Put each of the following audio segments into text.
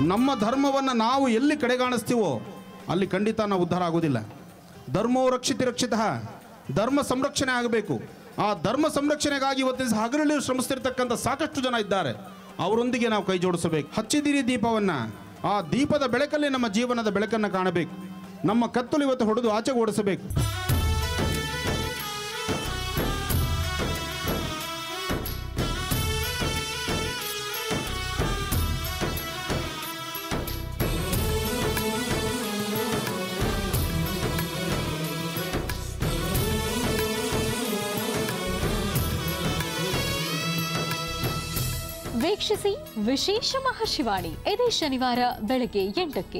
ನಮ್ಮ ಧರ್ಮವನ್ನು ನಾವು ಎಲ್ಲಿ ಕಡೆಗಾಣಿಸ್ತೀವೋ ಅಲ್ಲಿ ಖಂಡಿತ ನಾವು ಉದ್ಧಾರ ಆಗೋದಿಲ್ಲ. ಧರ್ಮೋ ರಕ್ಷಿತಿ ರಕ್ಷಿತಃ, ಧರ್ಮ ಸಂರಕ್ಷಣೆ ಆಗಬೇಕು. ಆ ಧರ್ಮ ಸಂರಕ್ಷಣೆಗಾಗಿ ಇವತ್ತಿನ ಹಗಲಿರುಳು ಶ್ರಮಿಸ್ತಿರ್ತಕ್ಕಂಥ ಸಾಕಷ್ಟು ಜನ ಇದ್ದಾರೆ. ಅವರೊಂದಿಗೆ ನಾವು ಕೈ ಜೋಡಿಸಬೇಕು. ಹಚ್ಚಿದಿರಿ ದೀಪವನ್ನು, ಆ ದೀಪದ ಬೆಳಕಲ್ಲಿ ನಮ್ಮ ಜೀವನದ ಬೆಳಕನ್ನು ಕಾಣಬೇಕು. ನಮ್ಮ ಕತ್ತಲು ಇವತ್ತು ಹೊಡೆದು ಆಚೆಗೆ ಓಡಿಸಬೇಕು. ವೀಕ್ಷಿಸಿ ವಿಶೇಷ ಮಹರ್ಷಿವಾಣಿ ಇದೇ ಶನಿವಾರ ಬೆಳಗ್ಗೆ 8ಕ್ಕೆ.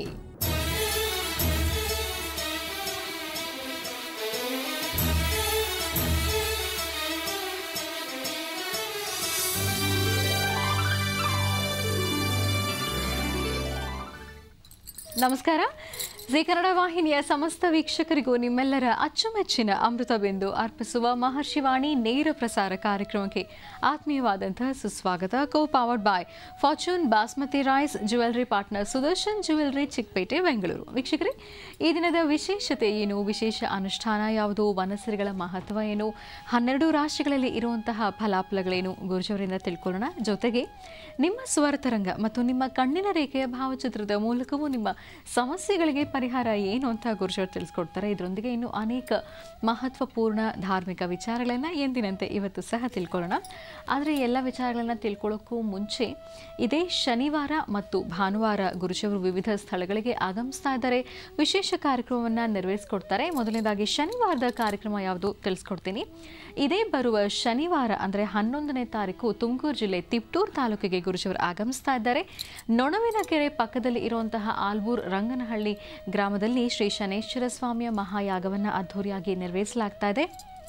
ನಮಸ್ಕಾರ. ಜಿ ಕನ್ನಡ ವಾಹಿನಿಯ ಸಮಸ್ತ ವೀಕ್ಷಕರಿಗೂ ನಿಮ್ಮೆಲ್ಲರ ಅಚ್ಚುಮೆಚ್ಚಿನ ಅಮೃತ ಬಿಂದು ಅರ್ಪಿಸುವ ಮಹರ್ಷಿವಾಣಿ ನೇರ ಪ್ರಸಾರ ಕಾರ್ಯಕ್ರಮಕ್ಕೆ ಆತ್ಮೀಯವಾದಂತಹ ಸುಸ್ವಾಗತ. Co powered by Fortune basmati rice jewellery partner Sudarshan jewellery Chickpet Bengaluru. ವೀಕ್ಷಕರೇ, ಈ ದಿನದ ವಿಶೇಷತೆ ಏನು, ವಿಶೇಷ ಅನುಷ್ಠಾನ ಯಾವುದು, ವನಸರಿಗಳ ಮಹತ್ವ ಏನು, 12 ರಾಶಿಗಳಲ್ಲಿ ಇರುವಂತಹ ಫಲಾಫಲಗಳೇನು ಗುರುಜವರಿಂದ ತಿಳ್ಕೊಳ್ಳೋಣ. ಜೊತೆಗೆ ನಿಮ್ಮ ಸ್ವರತರಂಗ ಮತ್ತು ನಿಮ್ಮ ಕಣ್ಣಿನ ರೇಖೆಯ ಭಾವಚಿತ್ರದ ಮೂಲಕವೂ ನಿಮ್ಮ ಸಮಸ್ಯೆಗಳಿಗೆ ಪರಿಹಾರ ಏನು ಅಂತ ಗುರುಜವರು ತಿಳಿಸ್ಕೊಡ್ತಾರೆ. ಇದರೊಂದಿಗೆ ಇನ್ನು ಅನೇಕ ಮಹತ್ವಪೂರ್ಣ ಧಾರ್ಮಿಕ ವಿಚಾರಗಳನ್ನು ಎಂದಿನಂತೆ ಇವತ್ತು ಸಹ ತಿಳ್ಕೊಳ್ಳೋಣ. ಆದರೆ ಎಲ್ಲ ವಿಚಾರಗಳನ್ನು ತಿಳ್ಕೊಳ್ಳೋಕ್ಕೂ ಮುಂಚೆ ಇದೇ ಶನಿವಾರ ಮತ್ತು ಭಾನುವಾರ ಗುರುಜವರು ವಿವಿಧ ಸ್ಥಳಗಳಿಗೆ ಆಗಮಿಸ್ತಾ ಇದ್ದಾರೆ, ವಿಶೇಷ ಕಾರ್ಯಕ್ರಮವನ್ನು ನೆರವೇರಿಸಿಕೊಡ್ತಾರೆ. ಮೊದಲನೇದಾಗಿ ಶನಿವಾರದ ಕಾರ್ಯಕ್ರಮ ಯಾವುದು ತಿಳಿಸ್ಕೊಡ್ತೀನಿ. ಇದೇ ಬರುವ ಶನಿವಾರ ಅಂದರೆ 11ನೇ ತಾರೀಕು ತುಮಕೂರು ಜಿಲ್ಲೆ ತಿಪ್ಟೂರು ತಾಲೂಕಿಗೆ ಗುರುಜವರು ಆಗಮಿಸ್ತಾ ಇದ್ದಾರೆ. ನೊಣವಿನಕೆರೆ ಪಕ್ಕದಲ್ಲಿ ಇರುವಂತಹ ಆಲ್ಬೂರ್ ರಂಗನಹಳ್ಳಿ ಗ್ರಾಮದಲ್ಲಿ ಶ್ರೀ ಶನೇಶ್ವರ ಸ್ವಾಮಿಯ ಮಹಾಯಾಗವನ್ನು ಅದ್ಧೂರಿಯಾಗಿ ನೆರವೇರಿಸಲಾಗ್ತಾ ಇದೆ.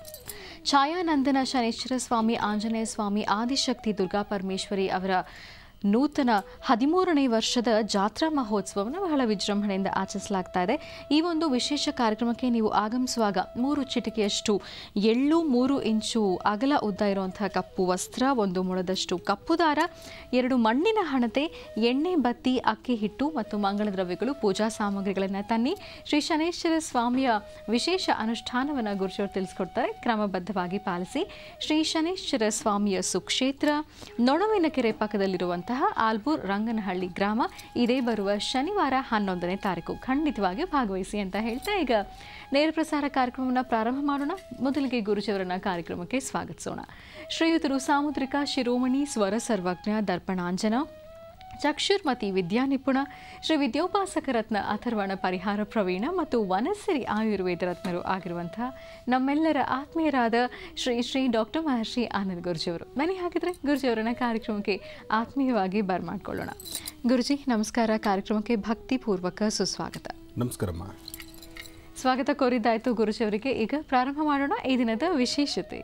ಛಾಯಾನಂದನ ಶನೇಶ್ವರ ಸ್ವಾಮಿ, ಆಂಜನೇಯ ಸ್ವಾಮಿ, ಆದಿಶಕ್ತಿ ದುರ್ಗಾ ಪರಮೇಶ್ವರಿ ಅವರ ನೂತನ 13ನೇ ವರ್ಷದ ಜಾತ್ರಾ ಮಹೋತ್ಸವವನ್ನು ಬಹಳ ವಿಜೃಂಭಣೆಯಿಂದ ಆಚರಿಸಲಾಗ್ತಾ ಇದೆ. ಈ ಒಂದು ವಿಶೇಷ ಕಾರ್ಯಕ್ರಮಕ್ಕೆ ನೀವು ಆಗಮಿಸುವಾಗ 3 ಚಿಟಿಕೆಯಷ್ಟು ಎಳ್ಳು, 3 ಇಂಚು ಅಗಲ ಉದ್ದ ಇರುವಂತಹ ಕಪ್ಪು ವಸ್ತ್ರ, 1 ಮೊಳದಷ್ಟು ಕಪ್ಪು ದಾರ, 2 ಮಣ್ಣಿನ ಹಣತೆ, ಎಣ್ಣೆ, ಬತ್ತಿ, ಅಕ್ಕಿ ಹಿಟ್ಟು ಮತ್ತು ಮಂಗಳ ದ್ರವ್ಯಗಳು, ಪೂಜಾ ಸಾಮಗ್ರಿಗಳನ್ನು ತನ್ನಿ. ಶ್ರೀ ಶನೇಶ್ವರ ಸ್ವಾಮಿಯ ವಿಶೇಷ ಅನುಷ್ಠಾನವನ್ನು ಗುರುಜವರು ತಿಳಿಸ್ಕೊಡ್ತಾರೆ, ಕ್ರಮಬದ್ಧವಾಗಿ ಪಾಲಿಸಿ. ಶ್ರೀ ಶನೇಶ್ವರ ಸ್ವಾಮಿಯ ಸುಕ್ಷೇತ್ರ ನೊಣವಿನಕೆರೆ ಪಕ್ಕದಲ್ಲಿರುವಂತಹ ಆಲ್ಬೂರ್ ರಂಗನಹಳ್ಳಿ ಗ್ರಾಮ. ಇದೇ ಬರುವ ಶನಿವಾರ 11ನೇ ತಾರೀಕು ಖಂಡಿತವಾಗಿಯೂ ಭಾಗವಹಿಸಿ ಅಂತ ಹೇಳ್ತಾ ಈಗ ನೇರ ಪ್ರಸಾರ ಕಾರ್ಯಕ್ರಮವನ್ನು ಪ್ರಾರಂಭ ಮಾಡೋಣ. ಮೊದಲಿಗೆ ಗುರುಜವರನ್ನ ಕಾರ್ಯಕ್ರಮಕ್ಕೆ ಸ್ವಾಗತಿಸೋಣ. ಶ್ರೀಯುತರು ಸಾಮುದ್ರಿಕ ಶಿರೋಮಣಿ ಸ್ವರ ಸರ್ವಜ್ಞ ದರ್ಪಣಾಂಜನ ಚಕ್ಷುರ್ಮತಿ ವಿದ್ಯಾ ನಿಪುಣ, ಶ್ರೀ ವಿದ್ಯೋಪಾಸಕ ರತ್ನ ಅಥರ್ವಣ ಪರಿಹಾರ ಪ್ರವೀಣ ಮತ್ತು ವನಸಿರಿ ಆಯುರ್ವೇದ ರತ್ನರು ಆಗಿರುವಂತಹ ನಮ್ಮೆಲ್ಲರ ಆತ್ಮೀಯರಾದ ಶ್ರೀ ಶ್ರೀ ಡಾಕ್ಟರ್ ಮಹರ್ಷಿ ಆನಂದ್ ಗುರುಜಿಯವರು. ಬನ್ನಿ ಹಾಗಿದ್ರೆ ಗುರುಜಿಯವರನ್ನ ಕಾರ್ಯಕ್ರಮಕ್ಕೆ ಆತ್ಮೀಯವಾಗಿ ಬರ್ಮಾಡ್ಕೊಳ್ಳೋಣ. ಗುರುಜಿ ನಮಸ್ಕಾರ. ಕಾರ್ಯಕ್ರಮಕ್ಕೆ ಭಕ್ತಿಪೂರ್ವಕ ಸುಸ್ವಾಗತ. ನಮಸ್ಕಾರಮ್ಮ. ಸ್ವಾಗತ ಕೋರಿದ್ದಾಯಿತು ಗುರುಜಿಯವರಿಗೆ. ಈಗ ಪ್ರಾರಂಭ ಮಾಡೋಣ ಈ ದಿನದ ವಿಶೇಷತೆ.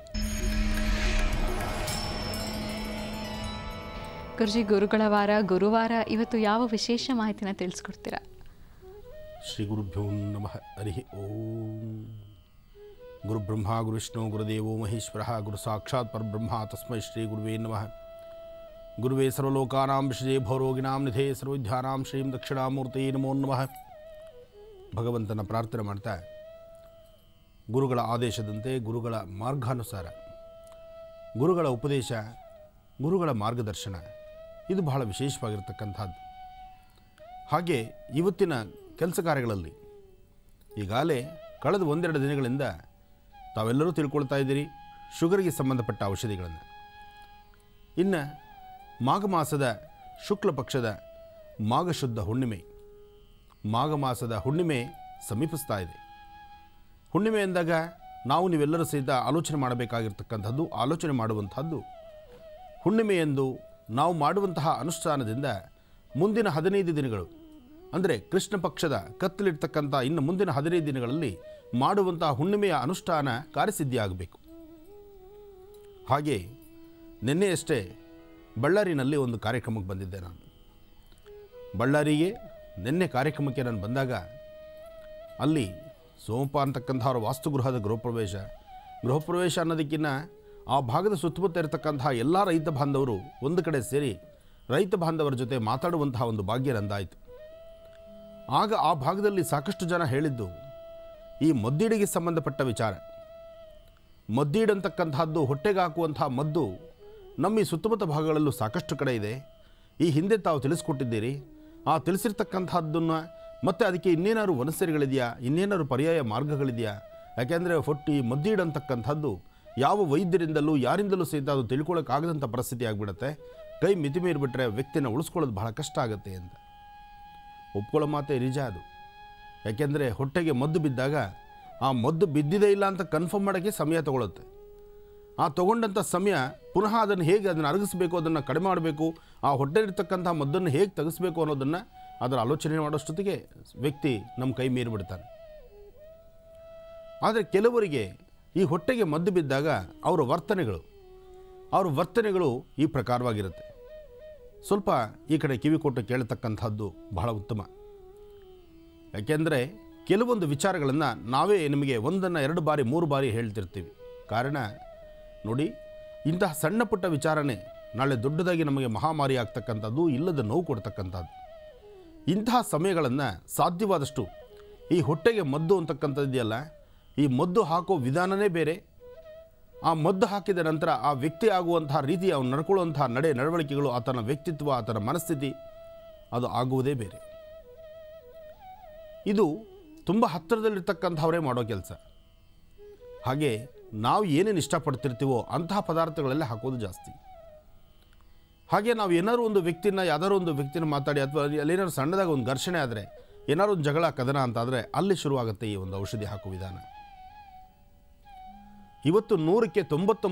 ಗುರುಜಿ, ಗುರುಗಳ ವಾರ, ಗುರುವಾರ, ಇವತ್ತು ಯಾವ ವಿಶೇಷ ಮಾಹಿತಿನ ತಿಳಿಸ್ಕೊಡ್ತೀರಾ? ಶ್ರೀ ಗುರುಭ್ಯೋ ನಮಃ. ಹರಿ ಓಂ. ಗುರು ಬ್ರಹ್ಮ ಗುರು ವಿಷ್ಣು ಗುರುದೇವೋ ಮಹೇಶ್ವರ ಗುರು ಸಾಕ್ಷಾತ್ ಪರಬ್ರಹ್ಮ ತಸ್ಮೈ ಶ್ರೀ ಗುರುವೇ ನಮಃ. ಗುರುವೇ ಸರ್ವಲೋಕಾನಾಂ ವಿಷಜೇ ಭವರೋಗಿಣಾಂ ನಿಧೇ ಸರ್ವವಿದ್ಯಾನಾಂ ಶ್ರೀಂ ದಕ್ಷಿಣಾಮೂರ್ತಿ ನಮೋ ನಮಃ. ಭಗವಂತನ ಪ್ರಾರ್ಥನೆ ಮಾಡ್ತಾ, ಗುರುಗಳ ಆದೇಶದಂತೆ, ಗುರುಗಳ ಮಾರ್ಗಾನುಸಾರ, ಗುರುಗಳ ಉಪದೇಶ, ಗುರುಗಳ ಮಾರ್ಗದರ್ಶನ ಇದು ಬಹಳ ವಿಶೇಷವಾಗಿರ್ತಕ್ಕಂಥದ್ದು. ಹಾಗೆ ಇವತ್ತಿನ ಕೆಲಸ ಕಾರ್ಯಗಳಲ್ಲಿ ಈಗಾಗಲೇ ಕಳೆದ 1-2 ದಿನಗಳಿಂದ ತಾವೆಲ್ಲರೂ ತಿಳ್ಕೊಳ್ತಾ ಇದ್ದೀರಿ ಶುಗರ್ಗೆ ಸಂಬಂಧಪಟ್ಟ ಔಷಧಿಗಳನ್ನು. ಇನ್ನು ಮಾಘ ಮಾಸದ ಶುಕ್ಲ ಪಕ್ಷದ ಮಾಘಶುದ್ಧ ಹುಣ್ಣಿಮೆ, ಮಾಘ ಮಾಸದ ಹುಣ್ಣಿಮೆ ಸಮೀಪಿಸ್ತಾ ಇದೆ. ಹುಣ್ಣಿಮೆ ಎಂದಾಗ ನಾವು ನೀವೆಲ್ಲರೂ ಸಹಿತ ಆಲೋಚನೆ ಮಾಡಬೇಕಾಗಿರ್ತಕ್ಕಂಥದ್ದು, ಆಲೋಚನೆ ಮಾಡುವಂಥದ್ದು, ಹುಣ್ಣಿಮೆಯಂದು ನಾವು ಮಾಡುವಂತಹ ಅನುಷ್ಠಾನದಿಂದ ಮುಂದಿನ 15 ದಿನಗಳು ಅಂದರೆ ಕೃಷ್ಣ ಪಕ್ಷದ ಕತ್ತಲಿರ್ತಕ್ಕಂಥ ಇನ್ನು ಮುಂದಿನ 15 ದಿನಗಳಲ್ಲಿ ಮಾಡುವಂತಹ ಹುಣ್ಣಿಮೆಯ ಅನುಷ್ಠಾನ ಕಾರ್ಯಸಿದ್ಧಿಯಾಗಬೇಕು. ಹಾಗೆ ನಿನ್ನೆಯಷ್ಟೇ ಬಳ್ಳಾರಿನಲ್ಲಿ ಒಂದು ಕಾರ್ಯಕ್ರಮಕ್ಕೆ ಬಂದಿದ್ದೆ ನಾನು. ಬಳ್ಳಾರಿಗೆ ನಿನ್ನೆ ಕಾರ್ಯಕ್ರಮಕ್ಕೆ ನಾನು ಬಂದಾಗ ಅಲ್ಲಿ ಸೋಮಪ್ಪ ಅಂತಕ್ಕಂಥವ್ರ ವಾಸ್ತುಗೃಹದ ಗೃಹಪ್ರವೇಶ ಅನ್ನೋದಕ್ಕಿಂತ ಆ ಭಾಗದ ಸುತ್ತಮುತ್ತ ಇರತಕ್ಕಂತಹ ಎಲ್ಲ ರೈತ ಬಾಂಧವರು ಒಂದು ಕಡೆ ಸೇರಿ ರೈತ ಬಾಂಧವರ ಜೊತೆ ಮಾತಾಡುವಂತಹ ಒಂದು ಭಾಗ್ಯ ನಂದಾಯಿತು. ಆಗ ಆ ಭಾಗದಲ್ಲಿ ಸಾಕಷ್ಟು ಜನ ಹೇಳಿದ್ದು ಈ ಮದ್ದಿಡಿಗೆ ಸಂಬಂಧಪಟ್ಟ ವಿಚಾರ. ಮದ್ದೀಡಂತಕ್ಕಂತಹದ್ದು, ಹೊಟ್ಟೆಗೆ ಹಾಕುವಂತಹ ಮದ್ದು ನಮ್ಮ ಈ ಸುತ್ತಮುತ್ತ ಭಾಗಗಳಲ್ಲೂ ಸಾಕಷ್ಟು ಕಡೆ ಇದೆ. ಈ ಹಿಂದೆ ತಾವು ತಿಳಿಸ್ಕೊಟ್ಟಿದ್ದೀರಿ. ಆ ತಿಳಿಸಿರ್ತಕ್ಕಂಥದ್ದನ್ನು ಮತ್ತು ಅದಕ್ಕೆ ಇನ್ನೇನಾದ್ರು ವನಸರಿಗಳಿದೆಯಾ, ಇನ್ನೇನಾದ್ರು ಪರ್ಯಾಯ ಮಾರ್ಗಗಳಿದೆಯಾ? ಯಾಕೆಂದರೆ ಈ ಮದ್ದೀಡಂತಕ್ಕಂಥದ್ದು ಯಾವ ವೈದ್ಯರಿಂದಲೂ ಯಾರಿಂದಲೂ ಸಹಿತ ಅದು ತಿಳ್ಕೊಳ್ಳೋಕ್ಕಾಗದಂಥ ಪರಿಸ್ಥಿತಿ ಆಗಿಬಿಡುತ್ತೆ. ಕೈ ಮಿತಿ ಮೀರಿಬಿಟ್ರೆ ವ್ಯಕ್ತಿನ ಉಳಿಸ್ಕೊಳ್ಳೋದು ಬಹಳ ಕಷ್ಟ ಆಗುತ್ತೆ ಅಂತ ಒಪ್ಕೊಳ್ಳೋ ಮಾತೇ ನಿಜ ಅದು. ಯಾಕೆಂದರೆ ಹೊಟ್ಟೆಗೆ ಮದ್ದು ಬಿದ್ದಾಗ ಆ ಮದ್ದು ಬಿದ್ದಿದೆ ಇಲ್ಲ ಅಂತ ಕನ್ಫರ್ಮ್ ಮಾಡೋಕ್ಕೆ ಸಮಯ ತಗೊಳುತ್ತೆ. ಆ ತೊಗೊಂಡಂಥ ಸಮಯ ಪುನಃ ಅದನ್ನು ಅರಗಿಸ್ಬೇಕು, ಅದನ್ನು ಕಡಿಮೆ ಮಾಡಬೇಕು, ಆ ಹೊಟ್ಟೆಲಿರ್ತಕ್ಕಂಥ ಮದ್ದನ್ನು ಹೇಗೆ ತೆಗೆಸಬೇಕು ಅನ್ನೋದನ್ನು ಅದರ ಆಲೋಚನೆ ಮಾಡೋಷ್ಟೊತ್ತಿಗೆ ವ್ಯಕ್ತಿ ನಮ್ಮ ಕೈ ಮೀರಿಬಿಡ್ತಾನೆ. ಆದರೆ ಕೆಲವರಿಗೆ ಈ ಹೊಟ್ಟೆಗೆ ಮದ್ದು ಬಿದ್ದಾಗ ಅವರ ವರ್ತನೆಗಳು ಈ ಪ್ರಕಾರವಾಗಿರುತ್ತೆ. ಸ್ವಲ್ಪ ಈ ಕಡೆ ಕಿವಿ ಕೊಟ್ಟು ಕೇಳತಕ್ಕಂಥದ್ದು ಬಹಳ ಉತ್ತಮ. ಯಾಕೆಂದರೆ ಕೆಲವೊಂದು ವಿಚಾರಗಳನ್ನು ನಾವೇ ನಿಮಗೆ 1, 2 ಬಾರಿ 3 ಬಾರಿ ಹೇಳ್ತಿರ್ತೀವಿ. ಕಾರಣ ನೋಡಿ, ಇಂತಹ ಸಣ್ಣ ಪುಟ್ಟ ವಿಚಾರನೇ ನಾಳೆ ದೊಡ್ಡದಾಗಿ ನಮಗೆ ಮಹಾಮಾರಿ ಆಗ್ತಕ್ಕಂಥದ್ದು, ಇಲ್ಲದ ನೋವು ಕೊಡ್ತಕ್ಕಂಥದ್ದು. ಇಂತಹ ಸಮಯಗಳನ್ನು ಸಾಧ್ಯವಾದಷ್ಟು ಈ ಹೊಟ್ಟೆಗೆ ಮದ್ದು ಅಂತಕ್ಕಂಥದ್ದಿದೆಯಲ್ಲ, ಈ ಮದ್ದು ಹಾಕೋ ವಿಧಾನವೇ ಬೇರೆ. ಆ ಮದ್ದು ಹಾಕಿದ ನಂತರ ಆ ವ್ಯಕ್ತಿ ಆಗುವಂತಹ ರೀತಿ, ಅವನು ನಡ್ಕೊಳ್ಳುವಂತಹ ನಡವಳಿಕೆಗಳು, ಆತನ ವ್ಯಕ್ತಿತ್ವ, ಆತನ ಮನಸ್ಥಿತಿ ಅದು ಆಗುವುದೇ ಬೇರೆ. ಇದು ತುಂಬ ಹತ್ತಿರದಲ್ಲಿರ್ತಕ್ಕಂಥವರೇ ಮಾಡೋ ಕೆಲಸ. ಹಾಗೆ ನಾವು ಏನೇನು ಇಷ್ಟಪಡ್ತಿರ್ತೀವೋ ಅಂತಹ ಪದಾರ್ಥಗಳಲ್ಲೇ ಹಾಕೋದು ಜಾಸ್ತಿ. ಹಾಗೆ ನಾವು ಏನಾದ್ರು ಒಂದು ವ್ಯಕ್ತಿನ, ಯಾವ್ದಾದ್ರು ಒಂದು ವ್ಯಕ್ತಿನ ಮಾತಾಡಿ ಅಥವಾ ಅಲ್ಲೇನಾದ್ರು ಸಣ್ಣದಾಗ ಒಂದು ಘರ್ಷಣೆ ಆದರೆ, ಏನಾದ್ರು ಒಂದು ಜಗಳ ಕದನ ಅಂತಾದರೆ ಅಲ್ಲಿ ಶುರುವಾಗುತ್ತೆ ಈ ಒಂದು ಔಷಧಿ ಹಾಕೋ ವಿಧಾನ. ಇವತ್ತು 100ಕ್ಕೆ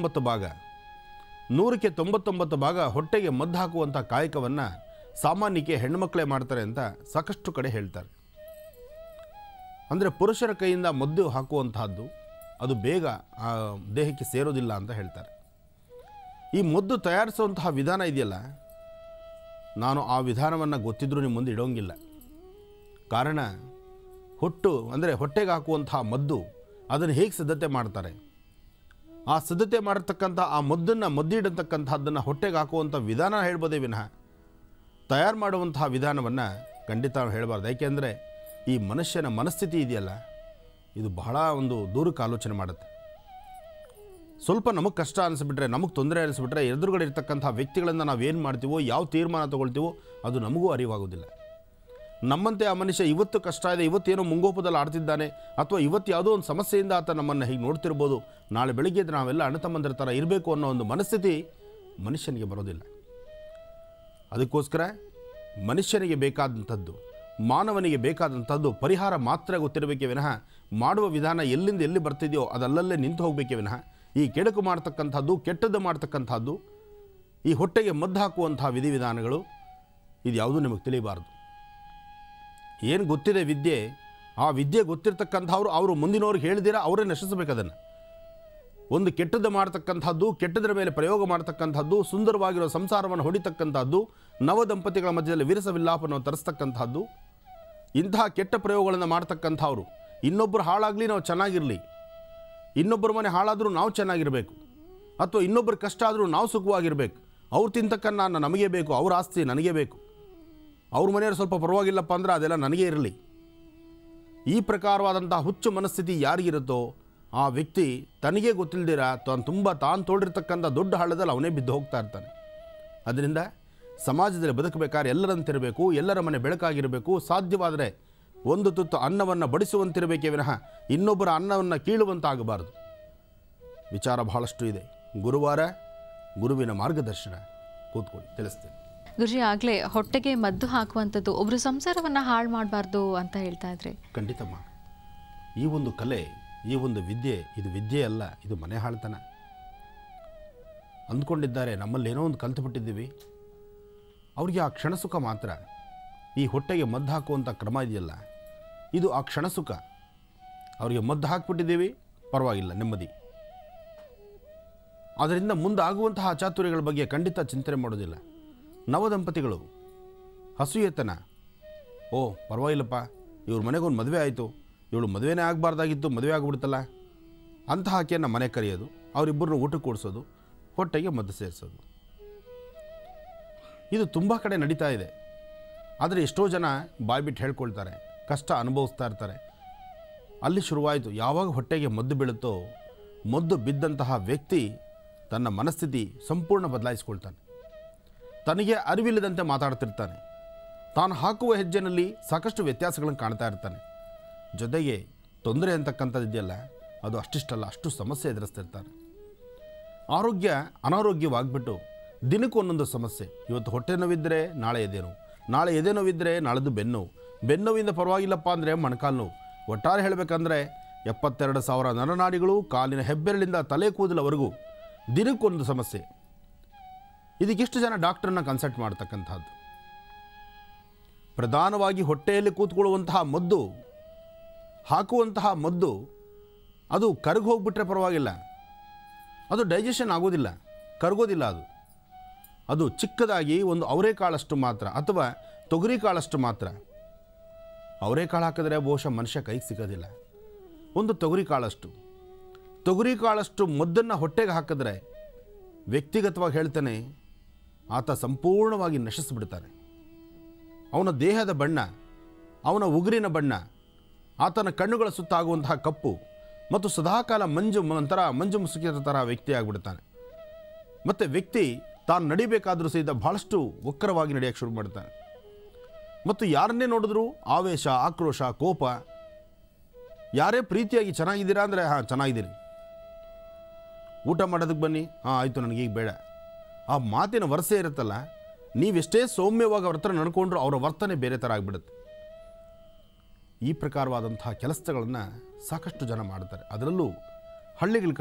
99 ಭಾಗ ಹೊಟ್ಟೆಗೆ ಮದ್ದು ಹಾಕುವಂಥ ಕಾಯಕವನ್ನು ಸಾಮಾನ್ಯಕ್ಕೆ ಹೆಣ್ಣುಮಕ್ಕಳೇ ಮಾಡ್ತಾರೆ ಅಂತ ಸಾಕಷ್ಟು ಕಡೆ ಹೇಳ್ತಾರೆ. ಅಂದರೆ ಪುರುಷರ ಕೈಯಿಂದ ಮದ್ದು ಹಾಕುವಂತಹದ್ದು ಅದು ಬೇಗ ಆ ದೇಹಕ್ಕೆ ಸೇರೋದಿಲ್ಲ ಅಂತ ಹೇಳ್ತಾರೆ. ಈ ಮದ್ದು ತಯಾರಿಸುವಂತಹ ವಿಧಾನ ಇದೆಯಲ್ಲ, ನಾನು ಆ ವಿಧಾನವನ್ನು ಗೊತ್ತಿದ್ರೂ ನಿಮ್ಮ ಮುಂದೆ ಇಡೋಂಗಿಲ್ಲ. ಕಾರಣ ಹೊಟ್ಟೆಗೆ ಹಾಕುವಂತಹ ಮದ್ದು ಅದನ್ನು ಹೇಗೆ ಸಿದ್ಧತೆ ಮಾಡ್ತಾರೆ, ಆ ಸಿದ್ಧತೆ ಮಾಡಿರ್ತಕ್ಕಂಥ ಆ ಮದ್ದಿಡತಕ್ಕಂಥದ್ದನ್ನು ಹೊಟ್ಟೆಗೆ ಹಾಕುವಂಥ ವಿಧಾನ ಹೇಳ್ಬೋದೇ ವಿನಃ ತಯಾರು ಮಾಡುವಂತಹ ವಿಧಾನವನ್ನು ಖಂಡಿತ ಹೇಳಬಾರ್ದು. ಏಕೆಂದರೆ ಈ ಮನುಷ್ಯನ ಮನಸ್ಥಿತಿ ಇದೆಯಲ್ಲ, ಇದು ಬಹಳ ಒಂದು ದೂರಕ್ಕೆ ಆಲೋಚನೆ ಮಾಡುತ್ತೆ. ಸ್ವಲ್ಪ ನಮಗೆ ಕಷ್ಟ ಅನಿಸ್ಬಿಟ್ರೆ, ನಮಗೆ ತೊಂದರೆ ಅನಿಸ್ಬಿಟ್ರೆ, ಎದುರುಗಡೆ ಇರ್ತಕ್ಕಂಥ ವ್ಯಕ್ತಿಗಳನ್ನು ನಾವೇನು ಮಾಡ್ತೀವೋ, ಯಾವ ತೀರ್ಮಾನ ತೊಗೊಳ್ತೀವೋ ಅದು ನಮಗೂ ಅರಿವಾಗೋದಿಲ್ಲ. ನಮ್ಮಂತೆ ಆ ಮನುಷ್ಯ ಇವತ್ತು ಕಷ್ಟ ಇದೆ, ಇವತ್ತೇನೋ ಮುಂಗೋಪದಲ್ಲಿ ಆಡ್ತಿದ್ದಾನೆ, ಅಥವಾ ಇವತ್ತು ಯಾವುದೋ ಒಂದು ಸಮಸ್ಯೆಯಿಂದ ಆತ ನಮ್ಮನ್ನು ಹೀಗೆ ನೋಡ್ತಿರ್ಬೋದು, ನಾಳೆ ಬೆಳಿಗ್ಗೆ ನಾವೆಲ್ಲ ಅಣ್ಣತಮ್ಮಂದಿರ ಥರ ಇರಬೇಕು ಅನ್ನೋ ಒಂದು ಮನಸ್ಥಿತಿ ಮನುಷ್ಯನಿಗೆ ಬರೋದಿಲ್ಲ. ಅದಕ್ಕೋಸ್ಕರ ಮನುಷ್ಯನಿಗೆ ಬೇಕಾದಂಥದ್ದು, ಮಾನವನಿಗೆ ಬೇಕಾದಂಥದ್ದು ಪರಿಹಾರ ಮಾತ್ರ ಗೊತ್ತಿರಬೇಕೇ ವಿನಃ ಮಾಡುವ ವಿಧಾನ ಎಲ್ಲಿಂದ ಎಲ್ಲಿ ಬರ್ತಿದೆಯೋ ಅದಲ್ಲಲ್ಲೇ ನಿಂತು ಹೋಗಬೇಕೇ ವಿನಃ ಈ ಕೆಡುಕು ಮಾಡ್ತಕ್ಕಂಥದ್ದು, ಕೆಟ್ಟದ್ದು ಮಾಡ್ತಕ್ಕಂಥದ್ದು, ಈ ಹೊಟ್ಟೆಗೆ ಮದ್ದು ಹಾಕುವಂಥ ವಿಧಿವಿಧಾನಗಳು ಇದು ಯಾವುದೂ ನಿಮಗೆ ತಿಳಿಯಬಾರ್ದು. ಏನು ಗೊತ್ತಿದೆ ವಿದ್ಯೆ, ಆ ವಿದ್ಯೆ ಗೊತ್ತಿರ್ತಕ್ಕಂಥವ್ರು ಅವರು ಮುಂದಿನವ್ರಿಗೆ ಹೇಳಿದಿರ ಅವರೇ ನಶಿಸಬೇಕು. ಅದನ್ನು ಒಂದು ಕೆಟ್ಟದ್ದು ಮಾಡ್ತಕ್ಕಂಥದ್ದು, ಕೆಟ್ಟದರ ಮೇಲೆ ಪ್ರಯೋಗ ಮಾಡ್ತಕ್ಕಂಥದ್ದು, ಸುಂದರವಾಗಿರೋ ಸಂಸಾರವನ್ನು ಹೊಡಿತಕ್ಕಂಥದ್ದು, ನವ ದಂಪತಿಗಳ ಮಧ್ಯದಲ್ಲಿ ವಿರಸ ವಿಲ್ಲಾಪವನ್ನು ತರಿಸ್ತಕ್ಕಂಥದ್ದು, ಇಂತಹ ಕೆಟ್ಟ ಪ್ರಯೋಗಗಳನ್ನು ಮಾಡ್ತಕ್ಕಂಥವ್ರು ಇನ್ನೊಬ್ಬರು ಹಾಳಾಗಲಿ ನಾವು ಚೆನ್ನಾಗಿರಲಿ, ಇನ್ನೊಬ್ಬರ ಮನೆ ಹಾಳಾದರೂ ನಾವು ಚೆನ್ನಾಗಿರಬೇಕು, ಅಥವಾ ಇನ್ನೊಬ್ಬರು ಕಷ್ಟ ಆದರೂ ನಾವು ಸುಖವಾಗಿರಬೇಕು, ಅವ್ರು ತಿಂತಕ್ಕನ್ನ ನಮಗೆ ಬೇಕು, ಅವ್ರ ಆಸ್ತಿ ನನಗೇ ಬೇಕು, ಅವ್ರ ಮನೆಯವರು ಸ್ವಲ್ಪ ಪರವಾಗಿಲ್ಲಪ್ಪ ಅಂದ್ರೆ ಅದೆಲ್ಲ ನನಗೇ ಇರಲಿ. ಈ ಪ್ರಕಾರವಾದಂಥ ಹುಚ್ಚು ಮನಸ್ಥಿತಿ ಯಾರಿಗಿರುತ್ತೋ ಆ ವ್ಯಕ್ತಿ ತನಗೇ ಗೊತ್ತಿಲ್ಲದಿರ ತಾನು ತೋಡಿರ್ತಕ್ಕಂಥ ದೊಡ್ಡ ಹಳ್ಳದಲ್ಲಿ ಅವನೇ ಬಿದ್ದು ಹೋಗ್ತಾ ಇರ್ತಾನೆ. ಅದರಿಂದ ಸಮಾಜದಲ್ಲಿ ಬದುಕಬೇಕಾದ್ರೆ ಎಲ್ಲರಂತಿರಬೇಕು, ಎಲ್ಲರ ಮನೆ ಬೆಳಕಾಗಿರಬೇಕು, ಸಾಧ್ಯವಾದರೆ ಒಂದು ತುತ್ತು ಅನ್ನವನ್ನು ಬಡಿಸುವಂತಿರಬೇಕೇ ವಿನಃ ಇನ್ನೊಬ್ಬರ ಅನ್ನವನ್ನು ಕೀಳುವಂತಾಗಬಾರದು. ವಿಚಾರ ಬಹಳಷ್ಟು ಇದೆ. ಗುರುವಾರ ಗುರುವಿನ ಮಾರ್ಗದರ್ಶನ. ಕೂತ್ಕೊಳ್ಳಿ, ತಿಳಿಸ್ತೇನೆ. ಗುರುಜಿ, ಆಗಲೇ ಹೊಟ್ಟೆಗೆ ಮದ್ದು ಹಾಕುವಂಥದ್ದು ಒಬ್ಬರು ಸಂಸಾರವನ್ನು ಹಾಳು ಮಾಡಬಾರ್ದು ಅಂತ ಹೇಳ್ತಾ ಇದ್ರಿ. ಖಂಡಿತಮ್ಮ, ಈ ಒಂದು ಕಲೆ, ಈ ಒಂದು ವಿದ್ಯೆ, ಇದು ವಿದ್ಯೆ ಅಲ್ಲ, ಇದು ಮನೆ ಹಾಳ್ತನ ಅಂದ್ಕೊಂಡಿದ್ದಾರೆ. ನಮ್ಮಲ್ಲಿ ಏನೋ ಒಂದು ಕಲ್ತುಬಿಟ್ಟಿದ್ದೀವಿ. ಅವ್ರಿಗೆ ಆ ಕ್ಷಣಸುಖ ಮಾತ್ರ. ಈ ಹೊಟ್ಟೆಗೆ ಮದ್ದು ಹಾಕುವಂಥ ಕ್ರಮ ಇದೆಯಲ್ಲ, ಇದು ಆ ಕ್ಷಣಸುಖ. ಅವರಿಗೆ ಮದ್ದು ಹಾಕಿಬಿಟ್ಟಿದ್ದೀವಿ, ಪರವಾಗಿಲ್ಲ, ನೆಮ್ಮದಿ. ಅದರಿಂದ ಮುಂದಾಗುವಂತಹ ಅಚಾತುರ್ಯಗಳ ಬಗ್ಗೆ ಖಂಡಿತ ಚಿಂತನೆ ಮಾಡೋದಿಲ್ಲ. ನವದಂಪತಿಗಳು ಹಸುಯತನ, ಓ ಪರವಾಗಿಲ್ಲಪ್ಪ, ಇವ್ರ ಮನೆಗೊಂದು ಮದುವೆ ಆಯಿತು, ಇವಳು ಮದುವೆನೇ ಆಗಬಾರ್ದಾಗಿತ್ತು, ಮದುವೆ ಆಗಿಬಿಡ್ತಲ್ಲ ಅಂತಹ ಆಕೆಯನ್ನು ಮನೆ ಕರೆಯೋದು, ಅವರಿಬ್ಬರನ್ನು ಊಟಕ್ಕೆ ಕೂಡಿಸೋದು, ಹೊಟ್ಟೆಗೆ ಮದ್ದು ಸೇರಿಸೋದು. ಇದು ತುಂಬ ಕಡೆ ನಡೀತಾ ಇದೆ. ಆದರೆ ಎಷ್ಟೋ ಜನ ಬಾಯ್ಬಿಟ್ಟು ಹೇಳ್ಕೊಳ್ತಾರೆ, ಕಷ್ಟ ಅನುಭವಿಸ್ತಾ ಇರ್ತಾರೆ. ಅಲ್ಲಿ ಶುರುವಾಯಿತು. ಯಾವಾಗ ಹೊಟ್ಟೆಗೆ ಮದ್ದು ಬೀಳುತ್ತೋ ಮದ್ದು ಬಿದ್ದಂತಹ ವ್ಯಕ್ತಿ ತನ್ನ ಮನಸ್ಥಿತಿ ಸಂಪೂರ್ಣ ಬದಲಾಯಿಸ್ಕೊಳ್ತಾನೆ. ತನಗೆ ಅರಿವಿಲ್ಲದಂತೆ ಮಾತಾಡ್ತಿರ್ತಾನೆ. ತಾನು ಹಾಕುವ ಹೆಜ್ಜೆನಲ್ಲಿ ಸಾಕಷ್ಟು ವ್ಯತ್ಯಾಸಗಳನ್ನು ಕಾಣ್ತಾ ಇರ್ತಾನೆ. ಜೊತೆಗೆ ತೊಂದರೆ ಅಂತಕ್ಕಂಥದ್ದು ಇದೆಯಲ್ಲ, ಅದು ಅಷ್ಟಿಷ್ಟಲ್ಲ, ಅಷ್ಟು ಸಮಸ್ಯೆ ಎದುರಿಸ್ತಿರ್ತಾನೆ. ಆರೋಗ್ಯ ಅನಾರೋಗ್ಯವಾಗ್ಬಿಟ್ಟು ದಿನಕ್ಕೂ ಒಂದೊಂದು ಸಮಸ್ಯೆ. ಇವತ್ತು ಹೊಟ್ಟೆ ನೋವಿದ್ದರೆ ನಾಳೆ ಎದೆನೋವು, ನಾಳೆ ಎದೆ ನೋವಿದ್ದರೆ ನಾಳೆದು ಬೆನ್ನೋವು, ಬೆನ್ನೋವಿಂದ ಪರವಾಗಿಲ್ಲಪ್ಪ ಅಂದರೆ ಮೊಣಕಾಲು ನೋವು. ಒಟ್ಟಾರೆ ಹೇಳಬೇಕಂದ್ರೆ 72,000 ನರನಾಡಿಗಳು, ಕಾಲಿನ ಹೆಬ್ಬೆರಳಿಂದ ತಲೆ ಕೂದಲವರೆಗೂ ದಿನಕ್ಕೊಂದು ಸಮಸ್ಯೆ. ಇದಕ್ಕೆಷ್ಟು ಜನ ಡಾಕ್ಟ್ರನ್ನ ಕನ್ಸಲ್ಟ್ ಮಾಡ್ತಕ್ಕಂಥದ್ದು. ಪ್ರಧಾನವಾಗಿ ಹೊಟ್ಟೆಯಲ್ಲಿ ಕೂತ್ಕೊಳ್ಳುವಂತಹ ಮದ್ದು, ಹಾಕುವಂತಹ ಮದ್ದು ಅದು ಕರಗಿ ಹೋಗ್ಬಿಟ್ರೆ ಪರವಾಗಿಲ್ಲ, ಅದು ಡೈಜೆಷನ್ ಆಗೋದಿಲ್ಲ, ಕರಗೋದಿಲ್ಲ. ಅದು ಚಿಕ್ಕದಾಗಿ ಒಂದು ಅವರೆಕಾಳಷ್ಟು ಮಾತ್ರ ಅಥವಾ ತೊಗರಿ ಕಾಳಷ್ಟು ಮಾತ್ರ. ಅವರೆಕಾಳು ಹಾಕಿದ್ರೆ ಬಹುಶಃ ಮನುಷ್ಯ ಕೈಗೆ ಸಿಗೋದಿಲ್ಲ. ಒಂದು ತೊಗರಿ ಕಾಳಷ್ಟು ಮದ್ದನ್ನು ಹೊಟ್ಟೆಗೆ ಹಾಕಿದ್ರೆ ವ್ಯಕ್ತಿಗತವಾಗಿ ಹೇಳ್ತಾನೆ, ಆತ ಸಂಪೂರ್ಣವಾಗಿ ನಶಿಸಿಬಿಡ್ತಾನೆ. ಅವನ ದೇಹದ ಬಣ್ಣ, ಅವನ ಉಗುರಿನ ಬಣ್ಣ, ಆತನ ಕಣ್ಣುಗಳ ಸುತ್ತಾಗುವಂತಹ ಕಪ್ಪು ಮತ್ತು ಸದಾಕಾಲ ಮಂಜು ಮುಸುಕಿದ ಥರ ವ್ಯಕ್ತಿ ಆಗಿಬಿಡ್ತಾನೆ. ಮತ್ತು ವ್ಯಕ್ತಿ ತಾನು ನಡಿಬೇಕಾದರೂ ಸಹಿತ ಭಾಳಷ್ಟು ವಕ್ರವಾಗಿ ನಡೆಯೋಕ್ಕೆ ಶುರು ಮಾಡ್ತಾನೆ. ಮತ್ತು ಯಾರನ್ನೇ ನೋಡಿದ್ರೂ ಆವೇಶ, ಆಕ್ರೋಶ, ಕೋಪ. ಯಾರೇ ಪ್ರೀತಿಯಾಗಿ ಚೆನ್ನಾಗಿದ್ದೀರಾ ಅಂದರೆ ಹಾಂ ಚೆನ್ನಾಗಿದ್ದೀನಿ, ಊಟ ಮಾಡೋದಕ್ಕೆ ಬನ್ನಿ, ಹಾಂ ಆಯಿತು ನನಗೀಗ ಬೇಡ. ಆ ಮಾತಿನ ವರಸೆ ಇರುತ್ತಲ್ಲ, ನೀವೆಷ್ಟೇ ಸೌಮ್ಯವಾಗಿ ಅವ್ರ ಹತ್ರ ನಡ್ಕೊಂಡ್ರು ಅವರ ವರ್ತನೆ ಬೇರೆ ಥರ ಆಗಿಬಿಡುತ್ತೆ. ಈ ಪ್ರಕಾರವಾದಂತಹ ಕೆಲಸಗಳನ್ನು ಸಾಕಷ್ಟು ಜನ ಮಾಡ್ತಾರೆ. ಅದರಲ್ಲೂ ಹಳ್ಳಿಗಳ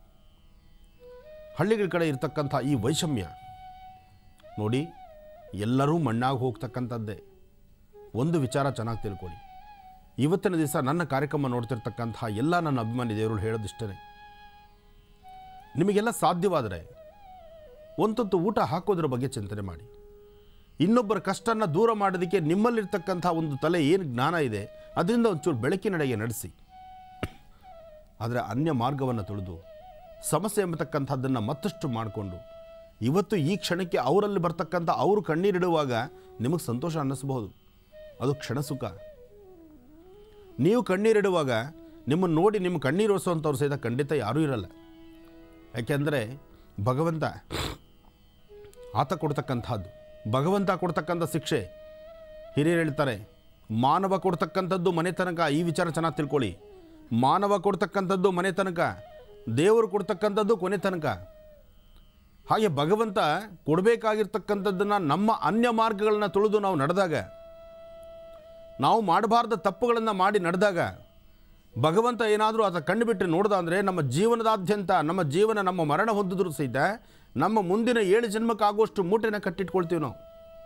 ಕಡೆ ಇರ್ತಕ್ಕಂಥ ಈ ವೈಷಮ್ಯ ನೋಡಿ, ಎಲ್ಲರೂ ಮಣ್ಣಾಗಿ ಹೋಗ್ತಕ್ಕಂಥದ್ದೇ. ಒಂದು ವಿಚಾರ ಚೆನ್ನಾಗಿ ತಿಳ್ಕೊಳ್ಳಿ. ಇವತ್ತಿನ ದಿವಸ ನನ್ನ ಕಾರ್ಯಕ್ರಮ ನೋಡ್ತಿರ್ತಕ್ಕಂತಹ ಎಲ್ಲ ನನ್ನ ಅಭಿಮಾನಿ ದೇವರು ಹೇಳೋದಿಷ್ಟೇ, ನಿಮಗೆಲ್ಲ ಸಾಧ್ಯವಾದರೆ ಒಂದೊಂದು ಊಟ ಹಾಕೋದ್ರ ಬಗ್ಗೆ ಚಿಂತನೆ ಮಾಡಿ. ಇನ್ನೊಬ್ಬರ ಕಷ್ಟನ ದೂರ ಮಾಡೋದಕ್ಕೆ ನಿಮ್ಮಲ್ಲಿರ್ತಕ್ಕಂಥ ಒಂದು ತಲೆ ಏನು ಜ್ಞಾನ ಇದೆ ಅದರಿಂದ ಒಂಚೂರು ಬೆಳಕಿನಡೆಗೆ ನಡೆಸಿ. ಆದರೆ ಅನ್ಯ ಮಾರ್ಗವನ್ನು ತುಳಿದು ಸಮಸ್ಯೆ ಎಂಬತಕ್ಕಂಥದ್ದನ್ನು ಮತ್ತಷ್ಟು ಮಾಡಿಕೊಂಡು ಇವತ್ತು ಈ ಕ್ಷಣಕ್ಕೆ ಅವರಲ್ಲಿ ಬರ್ತಕ್ಕಂಥ ಅವರು ಕಣ್ಣೀರಿಡುವಾಗ ನಿಮಗೆ ಸಂತೋಷ ಅನ್ನಿಸ್ಬಹುದು, ಅದು ಕ್ಷಣ ಸುಖ. ನೀವು ಕಣ್ಣೀರಿಡುವಾಗ ನಿಮ್ಮನ್ನು ನೋಡಿ ನಿಮ್ಮ ಕಣ್ಣೀರು ಒರೆಸುವಂಥವ್ರು ಸಹಿತ ಖಂಡಿತ ಯಾರೂ ಇರಲ್ಲ. ಯಾಕೆಂದರೆ ಭಗವಂತ ಆತ ಕೊಡ್ತಕ್ಕಂಥದ್ದು, ಭಗವಂತ ಕೊಡ್ತಕ್ಕಂಥ ಶಿಕ್ಷೆ. ಹಿರಿಯರು ಹೇಳ್ತಾರೆ, ಮಾನವ ಕೊಡ್ತಕ್ಕಂಥದ್ದು ಮನೆತನಕ. ಈ ವಿಚಾರ ಚೆನ್ನಾಗಿ ತಿಳ್ಕೊಳ್ಳಿ. ಮಾನವ ಕೊಡ್ತಕ್ಕಂಥದ್ದು ಮನೆತನಕ, ದೇವರು ಕೊಡ್ತಕ್ಕಂಥದ್ದು ಕೊನೆ ತನಕ. ಹಾಗೆ ಭಗವಂತ ಕೊಡಬೇಕಾಗಿರ್ತಕ್ಕಂಥದ್ದನ್ನು ನಮ್ಮ ಅನ್ಯ ಮಾರ್ಗಗಳನ್ನ ತುಳಿದು ನಾವು ನಡೆದಾಗ, ನಾವು ಮಾಡಬಾರ್ದ ತಪ್ಪುಗಳನ್ನು ಮಾಡಿ ನಡೆದಾಗ ಭಗವಂತ ಏನಾದರೂ ಆತ ಕಣ್ಣು ಬಿಟ್ಟು ನೋಡ್ದ ಅಂದರೆ ನಮ್ಮ ಜೀವನದಾದ್ಯಂತ ನಮ್ಮ ಮರಣ ಹೊಂದಿದ್ರು ಸಹಿತ ನಮ್ಮ ಮುಂದಿನ 7 ಜನ್ಮಕ್ಕಾಗುವಷ್ಟು ಮೂಟೆನ ಕಟ್ಟಿಟ್ಕೊಳ್ತೀವಿ ನಾವು.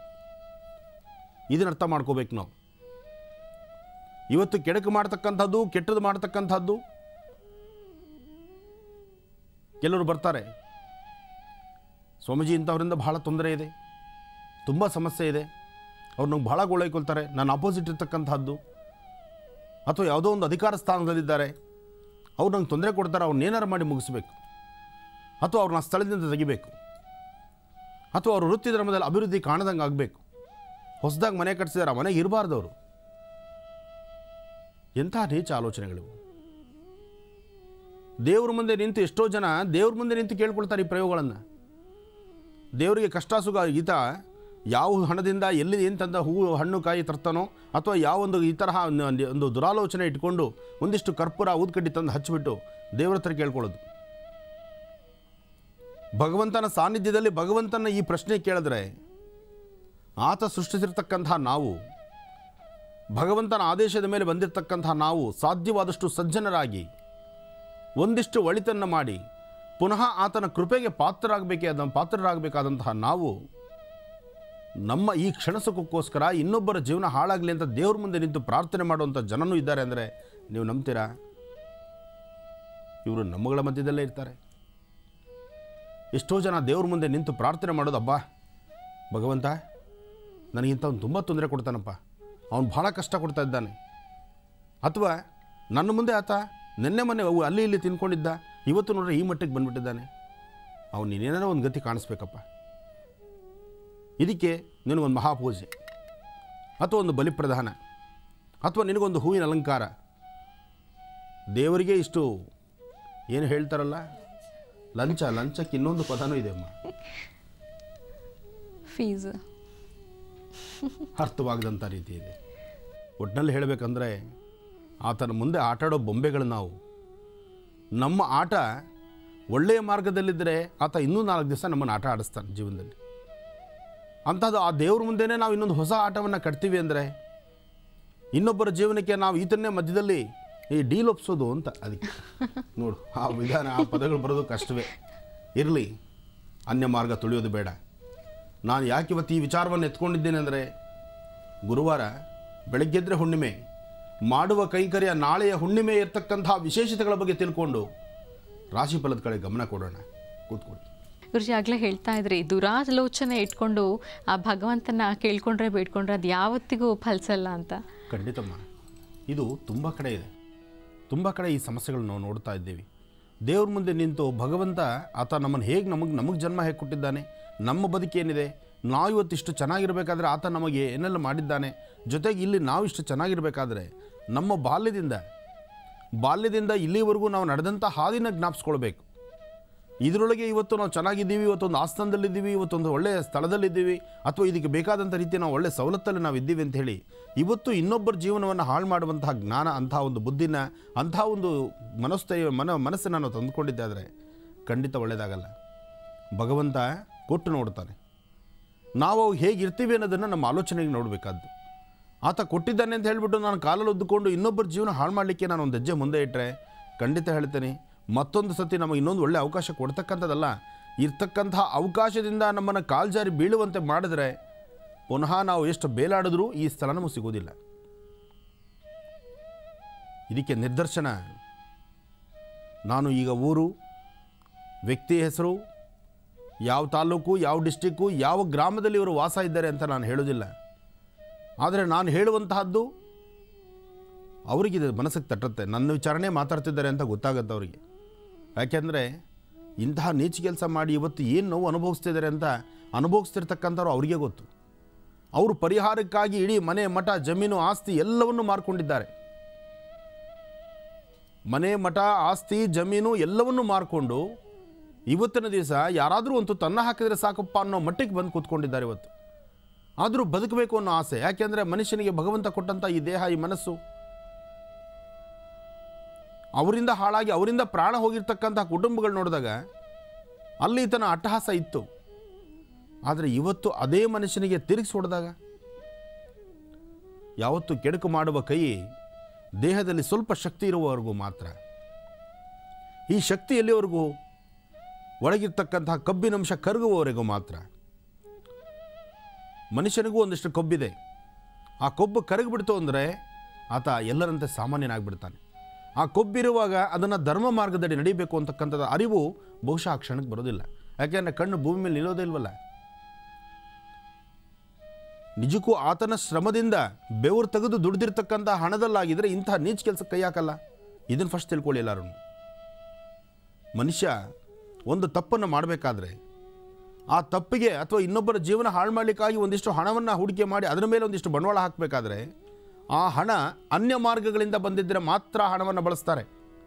ಇದನ್ನ ಅರ್ಥ ಮಾಡ್ಕೋಬೇಕು ನಾವು. ಇವತ್ತು ಕೆಡಕು ಮಾಡ್ತಕ್ಕಂಥದ್ದು, ಕೆಟ್ಟದ್ದು ಮಾಡ್ತಕ್ಕಂಥದ್ದು. ಕೆಲವರು ಬರ್ತಾರೆ, ಸ್ವಾಮೀಜಿ ಇಂಥವರಿಂದ ಭಾಳ ತೊಂದರೆ ಇದೆ, ತುಂಬ ಸಮಸ್ಯೆ ಇದೆ, ಅವ್ರು ನಂಗೆ ಭಾಳ ಗೋಳೈಕೊಳ್ತಾರೆ, ನಾನು ಅಪೋಸಿಟ್ ಇರ್ತಕ್ಕಂಥದ್ದು, ಅಥವಾ ಯಾವುದೋ ಒಂದು ಅಧಿಕಾರ ಸ್ಥಾನದಲ್ಲಿದ್ದಾರೆ, ಅವ್ರು ನಂಗೆ ತೊಂದರೆ ಕೊಡ್ತಾರೆ, ಅವ್ರನ್ನೇನಾರು ಮಾಡಿ ಮುಗಿಸ್ಬೇಕು, ಅಥವಾ ಅವ್ರನ್ನ ಸ್ಥಳದಿಂದ ತೆಗಿಬೇಕು, ಅಥವಾ ಅವ್ರ ವೃತ್ತಿ ಧರ್ಮದಲ್ಲಿ ಅಭಿವೃದ್ಧಿ ಕಾಣದಂಗೆ ಆಗಬೇಕು. ಹೊಸದಾಗಿ ಮನೆ ಕಟ್ಟಿಸಿದಾರೆ, ಆ ಮನೆಗೆ ಇರಬಾರ್ದವರು. ಎಂಥ ನೀಚ ಆಲೋಚನೆಗಳಿವು. ದೇವ್ರ ಮುಂದೆ ನಿಂತು ಎಷ್ಟೋ ಜನ ದೇವ್ರ ಮುಂದೆ ನಿಂತು ಕೇಳ್ಕೊಳ್ತಾರೆ ಈ ಪ್ರಯೋಗಗಳನ್ನು. ದೇವರಿಗೆ ಕಷ್ಟ ಸುಖ ಈತ ಯಾವ ಹಣದಿಂದ ಎಲ್ಲಿ ಏನು ತಂದ ಹೂವು ಹಣ್ಣು ಕಾಯಿ ತರ್ತಾನೋ, ಅಥವಾ ಯಾವೊಂದು ಈ ತರಹ ಒಂದು ದುರಾಲೋಚನೆ ಇಟ್ಕೊಂಡು ಒಂದಿಷ್ಟು ಕರ್ಪೂರ ಊದ್ಕಡ್ಡಿ ತಂದು ಹಚ್ಚಿಬಿಟ್ಟು ದೇವ್ರ ಹತ್ರ ಕೇಳ್ಕೊಳ್ಳೋದು. ಭಗವಂತನ ಸಾನ್ನಿಧ್ಯದಲ್ಲಿ ಭಗವಂತನ ಈ ಪ್ರಶ್ನೆ ಕೇಳಿದ್ರೆ, ಆತ ಸೃಷ್ಟಿಸಿರ್ತಕ್ಕಂತಹ ನಾವು, ಭಗವಂತನ ಆದೇಶದ ಮೇಲೆ ಬಂದಿರತಕ್ಕಂತಹ ನಾವು ಸಾಧ್ಯವಾದಷ್ಟು ಸಜ್ಜನರಾಗಿ ಒಂದಿಷ್ಟು ಒಳಿತನ್ನು ಮಾಡಿ ಪುನಃ ಆತನ ಕೃಪೆಗೆ ಪಾತ್ರರಾಗಬೇಕಾದಂತಹ ನಾವು ನಮ್ಮ ಈ ಕ್ಷಣಸುಖಕ್ಕೋಸ್ಕರ ಇನ್ನೊಬ್ಬರ ಜೀವನ ಹಾಳಾಗಲಿ ಅಂತ ದೇವ್ರ ಮುಂದೆ ನಿಂತು ಪ್ರಾರ್ಥನೆ ಮಾಡುವಂಥ ಜನನೂ ಇದ್ದಾರೆ ಅಂದರೆ ನೀವು ನಂಬ್ತೀರಾ? ಇವರು ನಮ್ಮಗಳ ಮಧ್ಯದಲ್ಲೇ ಇರ್ತಾರೆ. ಎಷ್ಟೋ ಜನ ದೇವ್ರ ಮುಂದೆ ನಿಂತು ಪ್ರಾರ್ಥನೆ ಮಾಡೋದು, ಅಬ್ಬಾ ಭಗವಂತ ನನಗಿಂತ ತುಂಬ ತೊಂದರೆ ಕೊಡ್ತಾನಪ್ಪ, ಅವನು ಭಾಳ ಕಷ್ಟ ಕೊಡ್ತಾ ಇದ್ದಾನೆ, ಅಥವಾ ನನ್ನ ಮುಂದೆ ಆತ ನಿನ್ನೆ ಮೊನ್ನೆ ಅಲ್ಲಿ ಇಲ್ಲಿ ತಿನ್ಕೊಂಡಿದ್ದ, ಇವತ್ತು ನೋಡ್ರೆ ಈ ಮಟ್ಟಿಗೆ ಬಂದುಬಿಟ್ಟಿದ್ದಾನೆ, ಅವನು ನೀನೇನಾರೋ ಒಂದು ಗತಿ ಕಾಣಿಸ್ಬೇಕಪ್ಪ. ಇದಕ್ಕೆ ನಿನಗೊಂದು ಮಹಾಪೂಜೆ ಅಥವಾ ಒಂದು ಬಲಿಪ್ರದಾನ ಅಥವಾ ನಿನಗೊಂದು ಹೂವಿನ ಅಲಂಕಾರ, ದೇವರಿಗೆ ಇಷ್ಟು ಏನು ಹೇಳ್ತಾರಲ್ಲ ಲಂಚಕ್ಕೆ ಇನ್ನೊಂದು ಪದನೂ ಇದೆ ಅಮ್ಮ, ಫೀಸ್ ಅರ್ಥವಾಗದಂಥ ರೀತಿ ಇದೆ. ಒಟ್ಟಿನಲ್ಲಿ ಹೇಳಬೇಕಂದ್ರೆ ಆತನ ಮುಂದೆ ಆಟಾಡೋ ಬೊಂಬೆಗಳು ನಾವು. ನಮ್ಮ ಆಟ ಒಳ್ಳೆಯ ಮಾರ್ಗದಲ್ಲಿದ್ದರೆ ಆತ ಇನ್ನೂ 4 ದಿವಸ ನಮ್ಮನ್ನು ಆಟ ಆಡಿಸ್ತಾನೆ ಜೀವನದಲ್ಲಿ. ಅಂಥದ್ದು ಆ ದೇವ್ರ ಮುಂದೆನೇ ನಾವು ಇನ್ನೊಂದು ಹೊಸ ಆಟವನ್ನು ಕಟ್ತೀವಿ ಅಂದರೆ ಇನ್ನೊಬ್ಬರ ಜೀವನಕ್ಕೆ ನಾವು ಈತನ್ನೇ ಮಧ್ಯದಲ್ಲಿ ಈ ಡೀಲ್ ಒಪ್ಸೋದು ಅಂತ. ಅದಕ್ಕೆ ನೋಡು ಆ ವಿಧಾನ, ಆ ಪದಗಳು ಬರೋದು ಕಷ್ಟವೇ. ಇರಲಿ, ಅನ್ಯ ಮಾರ್ಗ ತುಳಿಯೋದು ಬೇಡ. ನಾನು ಯಾಕೆ ಇವತ್ತು ಈ ವಿಚಾರವನ್ನು ಎತ್ಕೊಂಡಿದ್ದೇನೆ ಅಂದರೆ, ಗುರುವಾರ ಬೆಳಗ್ಗೆದ್ರೆ ಹುಣ್ಣಿಮೆ, ಮಾಡುವ ಕೈಂಕರ್ಯ ನಾಳೆಯ ಹುಣ್ಣಿಮೆ ಇರ್ತಕ್ಕಂತಹ ವಿಶೇಷತೆಗಳ ಬಗ್ಗೆ ತಿಳ್ಕೊಂಡು ರಾಶಿ ಫಲದ ಕಡೆ ಗಮನ ಕೊಡೋಣ. ಕೂತ್ಕೊಳ್ಳಿ. ಗುರುಜಿ, ಆಗಲೇ ಹೇಳ್ತಾ ಇದ್ರಿ, ದುರಾಲೋಚನೆ ಇಟ್ಕೊಂಡು ಆ ಭಗವಂತನ ಕೇಳ್ಕೊಂಡ್ರೆ ಬೇಡ್ಕೊಂಡ್ರೆ ಅದು ಯಾವತ್ತಿಗೂ ಫಲಿಸಲ್ಲ ಅಂತ. ಖಂಡಿತಮ್ಮ, ಇದು ತುಂಬ ಕಡೆ ಇದೆ. ತುಂಬ ಕಡೆ ಈ ಸಮಸ್ಯೆಗಳು ನಾವು ನೋಡ್ತಾ ಇದ್ದೀವಿ. ದೇವ್ರ ಮುಂದೆ ನಿಂತು ಭಗವಂತ ಆತ ನಮ್ಮನ್ನು ಹೇಗೆ ನಮಗೆ ಜನ್ಮ ಹೇಗೆ ಕೊಟ್ಟಿದ್ದಾನೆ, ನಮ್ಮ ಬದುಕೇನಿದೆ, ನಾವು ಇವತ್ತಿಷ್ಟು ಚೆನ್ನಾಗಿರಬೇಕಾದ್ರೆ ಆತ ನಮಗೆ ಏನೆಲ್ಲ ಮಾಡಿದ್ದಾನೆ, ಜೊತೆಗೆ ಇಲ್ಲಿ ನಾವು ಇಷ್ಟು ಚೆನ್ನಾಗಿರಬೇಕಾದ್ರೆ ನಮ್ಮ ಬಾಲ್ಯದಿಂದ ಇಲ್ಲಿವರೆಗೂ ನಾವು ನಡೆದಂಥ ಹಾದಿನ ಜ್ಞಾಪಿಸ್ಕೊಳ್ಬೇಕು. ಇದರೊಳಗೆ ಇವತ್ತು ನಾವು ಚೆನ್ನಾಗಿದ್ದೀವಿ, ಇವತ್ತೊಂದು ಆಸ್ಥಾನದಲ್ಲಿದ್ದೀವಿ, ಇವತ್ತೊಂದು ಒಳ್ಳೆಯ ಸ್ಥಳದಲ್ಲಿದ್ದೀವಿ, ಅಥವಾ ಇದಕ್ಕೆ ಬೇಕಾದಂಥ ರೀತಿ ನಾವು ಒಳ್ಳೆಯ ಸವಲತ್ತಲ್ಲಿ ನಾವು ಇದ್ದೀವಿ ಅಂತ ಹೇಳಿ ಇವತ್ತು ಇನ್ನೊಬ್ಬರ ಜೀವನವನ್ನು ಹಾಳು ಮಾಡುವಂತಹ ಜ್ಞಾನ, ಅಂಥ ಒಂದು ಬುದ್ಧಿನ, ಅಂಥ ಒಂದು ಮನಸ್ಸನ್ನು ನಾವು ತಂದುಕೊಂಡಿದ್ದಾದರೆ ಖಂಡಿತ ಒಳ್ಳೆಯದಾಗಲ್ಲ. ಭಗವಂತ ಕೊಟ್ಟು ನೋಡ್ತಾನೆ. ನಾವು ಹೇಗಿರ್ತೀವಿ ಅನ್ನೋದನ್ನು ನಮ್ಮ ಆಲೋಚನೆಗೆ ನೋಡಬೇಕಾದ್ದು. ಆತ ಕೊಟ್ಟಿದ್ದಾನೆ ಅಂತ ಹೇಳಿಬಿಟ್ಟು ನಾನು ಕಾಲಲ್ಲಿ ಒದ್ದುಕೊಂಡು ಇನ್ನೊಬ್ಬರ ಜೀವನ ಹಾಳು ಮಾಡಲಿಕ್ಕೆ ನಾನು ಒಂದು ಹೆಜ್ಜೆ ಮುಂದೆ ಇಟ್ಟರೆ ಖಂಡಿತ ಹೇಳ್ತೇನೆ, ಮತ್ತೊಂದು ಸತಿ ನಮಗೆ ಇನ್ನೊಂದು ಒಳ್ಳೆಯ ಅವಕಾಶ ಕೊಡ್ತಕ್ಕಂಥದ್ದಲ್ಲ, ಇರ್ತಕ್ಕಂತಹ ಅವಕಾಶದಿಂದ ನಮ್ಮನ್ನು ಕಾಲ್ಜಾರಿ ಬೀಳುವಂತೆ ಮಾಡಿದ್ರೆ ಪುನಃ ನಾವು ಎಷ್ಟು ಬೇಲಾಡಿದ್ರೂ ಈ ಸ್ಥಳ ನಮಗೆ ಸಿಗೋದಿಲ್ಲ. ಇದಕ್ಕೆ ನಿದರ್ಶನ, ನಾನು ಈಗ ಊರು, ವ್ಯಕ್ತಿ ಹೆಸರು, ಯಾವ ತಾಲೂಕು, ಯಾವ ಡಿಸ್ಟಿಕ್ಕು, ಯಾವ ಗ್ರಾಮದಲ್ಲಿ ಇವರು ವಾಸ ಇದ್ದಾರೆ ಅಂತ ನಾನು ಹೇಳೋದಿಲ್ಲ. ಆದರೆ ನಾನು ಹೇಳುವಂತಹದ್ದು ಅವರಿಗಿದೆ ಮನಸ್ಸಿಗೆ ತಟ್ಟುತ್ತೆ. ನನ್ನ ವಿಚಾರಣೆ ಮಾತಾಡ್ತಿದ್ದಾರೆ ಅಂತ ಗೊತ್ತಾಗುತ್ತೆ ಅವರಿಗೆ. ಯಾಕೆಂದರೆ ಇಂತಹ ನೀಚ ಕೆಲಸ ಮಾಡಿ ಇವತ್ತು ಏನು ನೋವು ಅನುಭವಿಸ್ತಿದ್ದಾರೆ ಅಂತ ಅನುಭವಿಸ್ತಿರ್ತಕ್ಕಂಥವ್ರು ಅವರಿಗೆ ಗೊತ್ತು. ಅವರು ಪರಿಹಾರಕ್ಕಾಗಿ ಇಡೀ ಮನೆ, ಮಠ, ಜಮೀನು, ಆಸ್ತಿ ಎಲ್ಲವನ್ನೂ ಮಾರ್ಕೊಂಡಿದ್ದಾರೆ. ಮನೆ, ಮಠ, ಆಸ್ತಿ, ಜಮೀನು ಎಲ್ಲವನ್ನೂ ಮಾರ್ಕೊಂಡು ಇವತ್ತಿನ ದಿವಸ ಯಾರಾದರೂ ಒಂದು ತನ್ನ ಹಾಕಿದರೆ ಸಾಕಪ್ಪ ಅನ್ನೋ ಮಟ್ಟಿಗೆ ಬಂದು ಕೂತ್ಕೊಂಡಿದ್ದಾರೆ ಇವತ್ತು. ಆದರೂ ಬದುಕಬೇಕು ಅನ್ನೋ ಆಸೆ. ಯಾಕೆಂದರೆ ಮನುಷ್ಯನಿಗೆ ಭಗವಂತ ಕೊಟ್ಟಂಥ ಈ ದೇಹ, ಈ ಮನಸ್ಸು ಅವರಿಂದ ಹಾಳಾಗಿ ಅವರಿಂದ ಪ್ರಾಣ ಹೋಗಿರ್ತಕ್ಕಂಥ ಕುಟುಂಬಗಳು ನೋಡಿದಾಗ ಅಲ್ಲಿ ತನ್ನ ಅಟ್ಟಹಾಸ ಇತ್ತು. ಆದರೆ ಇವತ್ತು ಅದೇ ಮನುಷ್ಯನಿಗೆ ತಿರುಗಿಸಿ ಹೊಡೆದಾಗ, ಯಾವತ್ತು ಕೆಡುಕು ಮಾಡುವ ಕೈ ದೇಹದಲ್ಲಿ ಸ್ವಲ್ಪ ಶಕ್ತಿ ಇರುವವರೆಗೂ ಮಾತ್ರ. ಈ ಶಕ್ತಿ ಎಲ್ಲಿವರೆಗೂ? ಒಳಗಿರ್ತಕ್ಕಂತಹ ಕಬ್ಬಿನಂಶ ಕರಗುವವರೆಗೂ ಮಾತ್ರ. ಮನುಷ್ಯನಿಗೂ ಒಂದಿಷ್ಟು ಕೊಬ್ಬಿದೆ. ಆ ಕೊಬ್ಬು ಕರಗಿಬಿಡ್ತು ಅಂದರೆ ಆತ ಎಲ್ಲರಂತೆ ಸಾಮಾನ್ಯನಾಗ್ಬಿಡ್ತಾನೆ. ಆ ಕೊಬ್ಬಿರುವಾಗ ಅದನ್ನು ಧರ್ಮ ಮಾರ್ಗದಡಿ ನಡೀಬೇಕು ಅಂತಕ್ಕಂಥದ್ದು ಅರಿವು ಬಹುಶಃ ಆ ಕ್ಷಣಕ್ಕೆ ಬರೋದಿಲ್ಲ. ಯಾಕೆಂದರೆ ಕಣ್ಣು ಭೂಮಿ ಮೇಲೆ ನಿಲ್ಲೋದೇ ಇಲ್ವಲ್ಲ. ನಿಜಕ್ಕೂ ಆತನ ಶ್ರಮದಿಂದ ಬೆವರು ತೆಗೆದು ದುಡ್ದಿರ್ತಕ್ಕಂಥ ಹಣದಲ್ಲಾಗಿದ್ದರೆ ಇಂತಹ ನೀಚ ಕೆಲಸಕ್ಕೆ ಕೈ ಹಾಕಲ್ಲ. ಇದನ್ನು ಫಸ್ಟ್ ತಿಳ್ಕೊಳ್ಳಿ ಎಲ್ಲರೂ. ಮನುಷ್ಯ ಒಂದು ತಪ್ಪನ್ನು ಮಾಡಬೇಕಾದ್ರೆ ಆ ತಪ್ಪಿಗೆ ಅಥವಾ ಇನ್ನೊಬ್ಬರ ಜೀವನ ಹಾಳು ಮಾಡಲಿಕ್ಕಾಗಿ ಒಂದಿಷ್ಟು ಹಣವನ್ನು ಹೂಡಿಕೆ ಮಾಡಿ ಅದರ ಮೇಲೆ ಒಂದಿಷ್ಟು ಬಂಡವಾಳ ಹಾಕಬೇಕಾದ್ರೆ ಆ ಹಣ ಅನ್ಯ ಮಾರ್ಗಗಳಿಂದ ಬಂದಿದ್ದರೆ ಮಾತ್ರ ಹಣವನ್ನು ಬಳಸ್ತಾರೆ.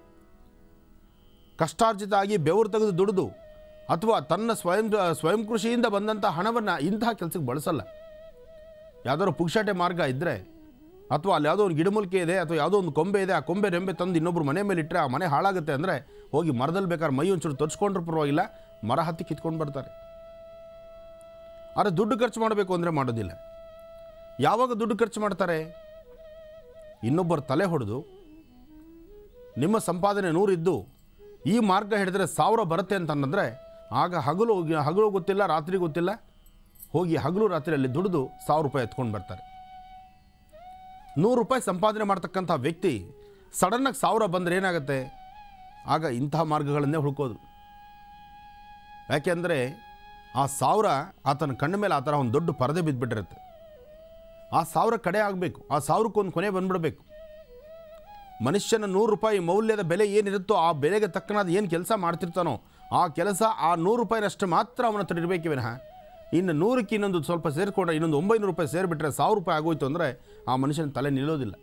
ಕಷ್ಟಾರ್ಜಿತ ಆಗಿ ಬೆವರು ತೆಗೆದು ದುಡಿದು ಅಥವಾ ತನ್ನ ಸ್ವಯಂ ಕೃಷಿಯಿಂದ ಬಂದಂಥ ಹಣವನ್ನು ಇಂತಹ ಕೆಲಸಕ್ಕೆ ಬಳಸಲ್ಲ. ಯಾವುದಾದ್ರು ಪುಕ್ಷಾಟೆ ಮಾರ್ಗ ಇದ್ದರೆ ಅಥವಾ ಅಲ್ಲಿ ಯಾವುದೋ ಒಂದು ಗಿಡಮೂಲಿಕೆ ಇದೆ ಅಥವಾ ಯಾವುದೋ ಒಂದು ಕೊಂಬೆ ಇದೆ, ಆ ಕೊಂಬೆ ರೆಂಬೆ ತಂದು ಇನ್ನೊಬ್ರು ಮನೆ ಮೇಲೆ ಇಟ್ಟರೆ ಆ ಮನೆ ಹಾಳಾಗುತ್ತೆ ಅಂದರೆ ಹೋಗಿ ಮರದಲ್ಲಿ ಬೇಕಾದ್ರೆ ಮೈ ಒಂಚೂರು ತರಿಸ್ಕೊಂಡ್ರೂ ಪರವಾಗಿಲ್ಲ, ಮರ ಹತ್ತಿ ಕಿತ್ಕೊಂಡು ಬರ್ತಾರೆ. ಆದರೆ ದುಡ್ಡು ಖರ್ಚು ಮಾಡಬೇಕು ಅಂದರೆ ಮಾಡೋದಿಲ್ಲ. ಯಾವಾಗ ದುಡ್ಡು ಖರ್ಚು ಮಾಡ್ತಾರೆ? ಇನ್ನೊಬ್ಬರ ತಲೆ ಹೊಡೆದು ನಿಮ್ಮ ಸಂಪಾದನೆ 100 ಇದ್ದು ಈ ಮಾರ್ಗ ಹಿಡಿದ್ರೆ 1000 ಬರುತ್ತೆ ಅಂತಂದರೆ ಆಗ ಹಗಲು ಗೊತ್ತಿಲ್ಲ, ರಾತ್ರಿ ಗೊತ್ತಿಲ್ಲ, ಹೋಗಿ ಹಗಲು ರಾತ್ರಿಯಲ್ಲಿ ದುಡಿದು 1000 ರೂಪಾಯಿ ಎತ್ಕೊಂಡು ಬರ್ತಾರೆ. 100 ರೂಪಾಯಿ ಸಂಪಾದನೆ ಮಾಡ್ತಕ್ಕಂಥ ವ್ಯಕ್ತಿ ಸಡನ್ನಾಗಿ 1000 ಬಂದರೆ ಏನಾಗುತ್ತೆ? ಆಗ ಇಂತಹ ಮಾರ್ಗಗಳನ್ನೇ ಹುಡುಕೋದು. ಯಾಕೆಂದರೆ ಆ 1000 ಆತನ ಕಣ್ಣ ಮೇಲೆ ಆ ಥರ ಒಂದು ದೊಡ್ಡ ಪರದೆ ಬಿದ್ದುಬಿಟ್ಟಿರುತ್ತೆ. ಆ 1000 ಕಡೆ ಆಗಬೇಕು, ಆ 1000ಕ್ಕೊಂದು ಕೊನೆ ಬಂದ್ಬಿಡಬೇಕು. ಮನುಷ್ಯನ 100 ರೂಪಾಯಿ ಮೌಲ್ಯದ ಬೆಲೆ ಏನಿರುತ್ತೋ ಆ ಬೆಲೆಗೆ ತಕ್ಕನಾದ ಏನು ಕೆಲಸ ಮಾಡ್ತಿರ್ತಾನೋ ಆ ಕೆಲಸ ಆ 100 ರೂಪಾಯಿನಷ್ಟು ಮಾತ್ರ ಅವನ ಹತ್ರ ಇರಬೇಕೇ ವಿನಃ ಇನ್ನು 100ಕ್ಕೆ ಇನ್ನೊಂದು ಸ್ವಲ್ಪ ಸೇರಿಕೊಂಡ್ರೆ ಇನ್ನೊಂದು 900 ರೂಪಾಯಿ ಸೇರಿಬಿಟ್ರೆ 1000 ರೂಪಾಯಿ ಆಗೋಯ್ತು ಅಂದರೆ ಆ ಮನುಷ್ಯನ ತಲೆ ನಿಲ್ಲೋದಿಲ್ಲ.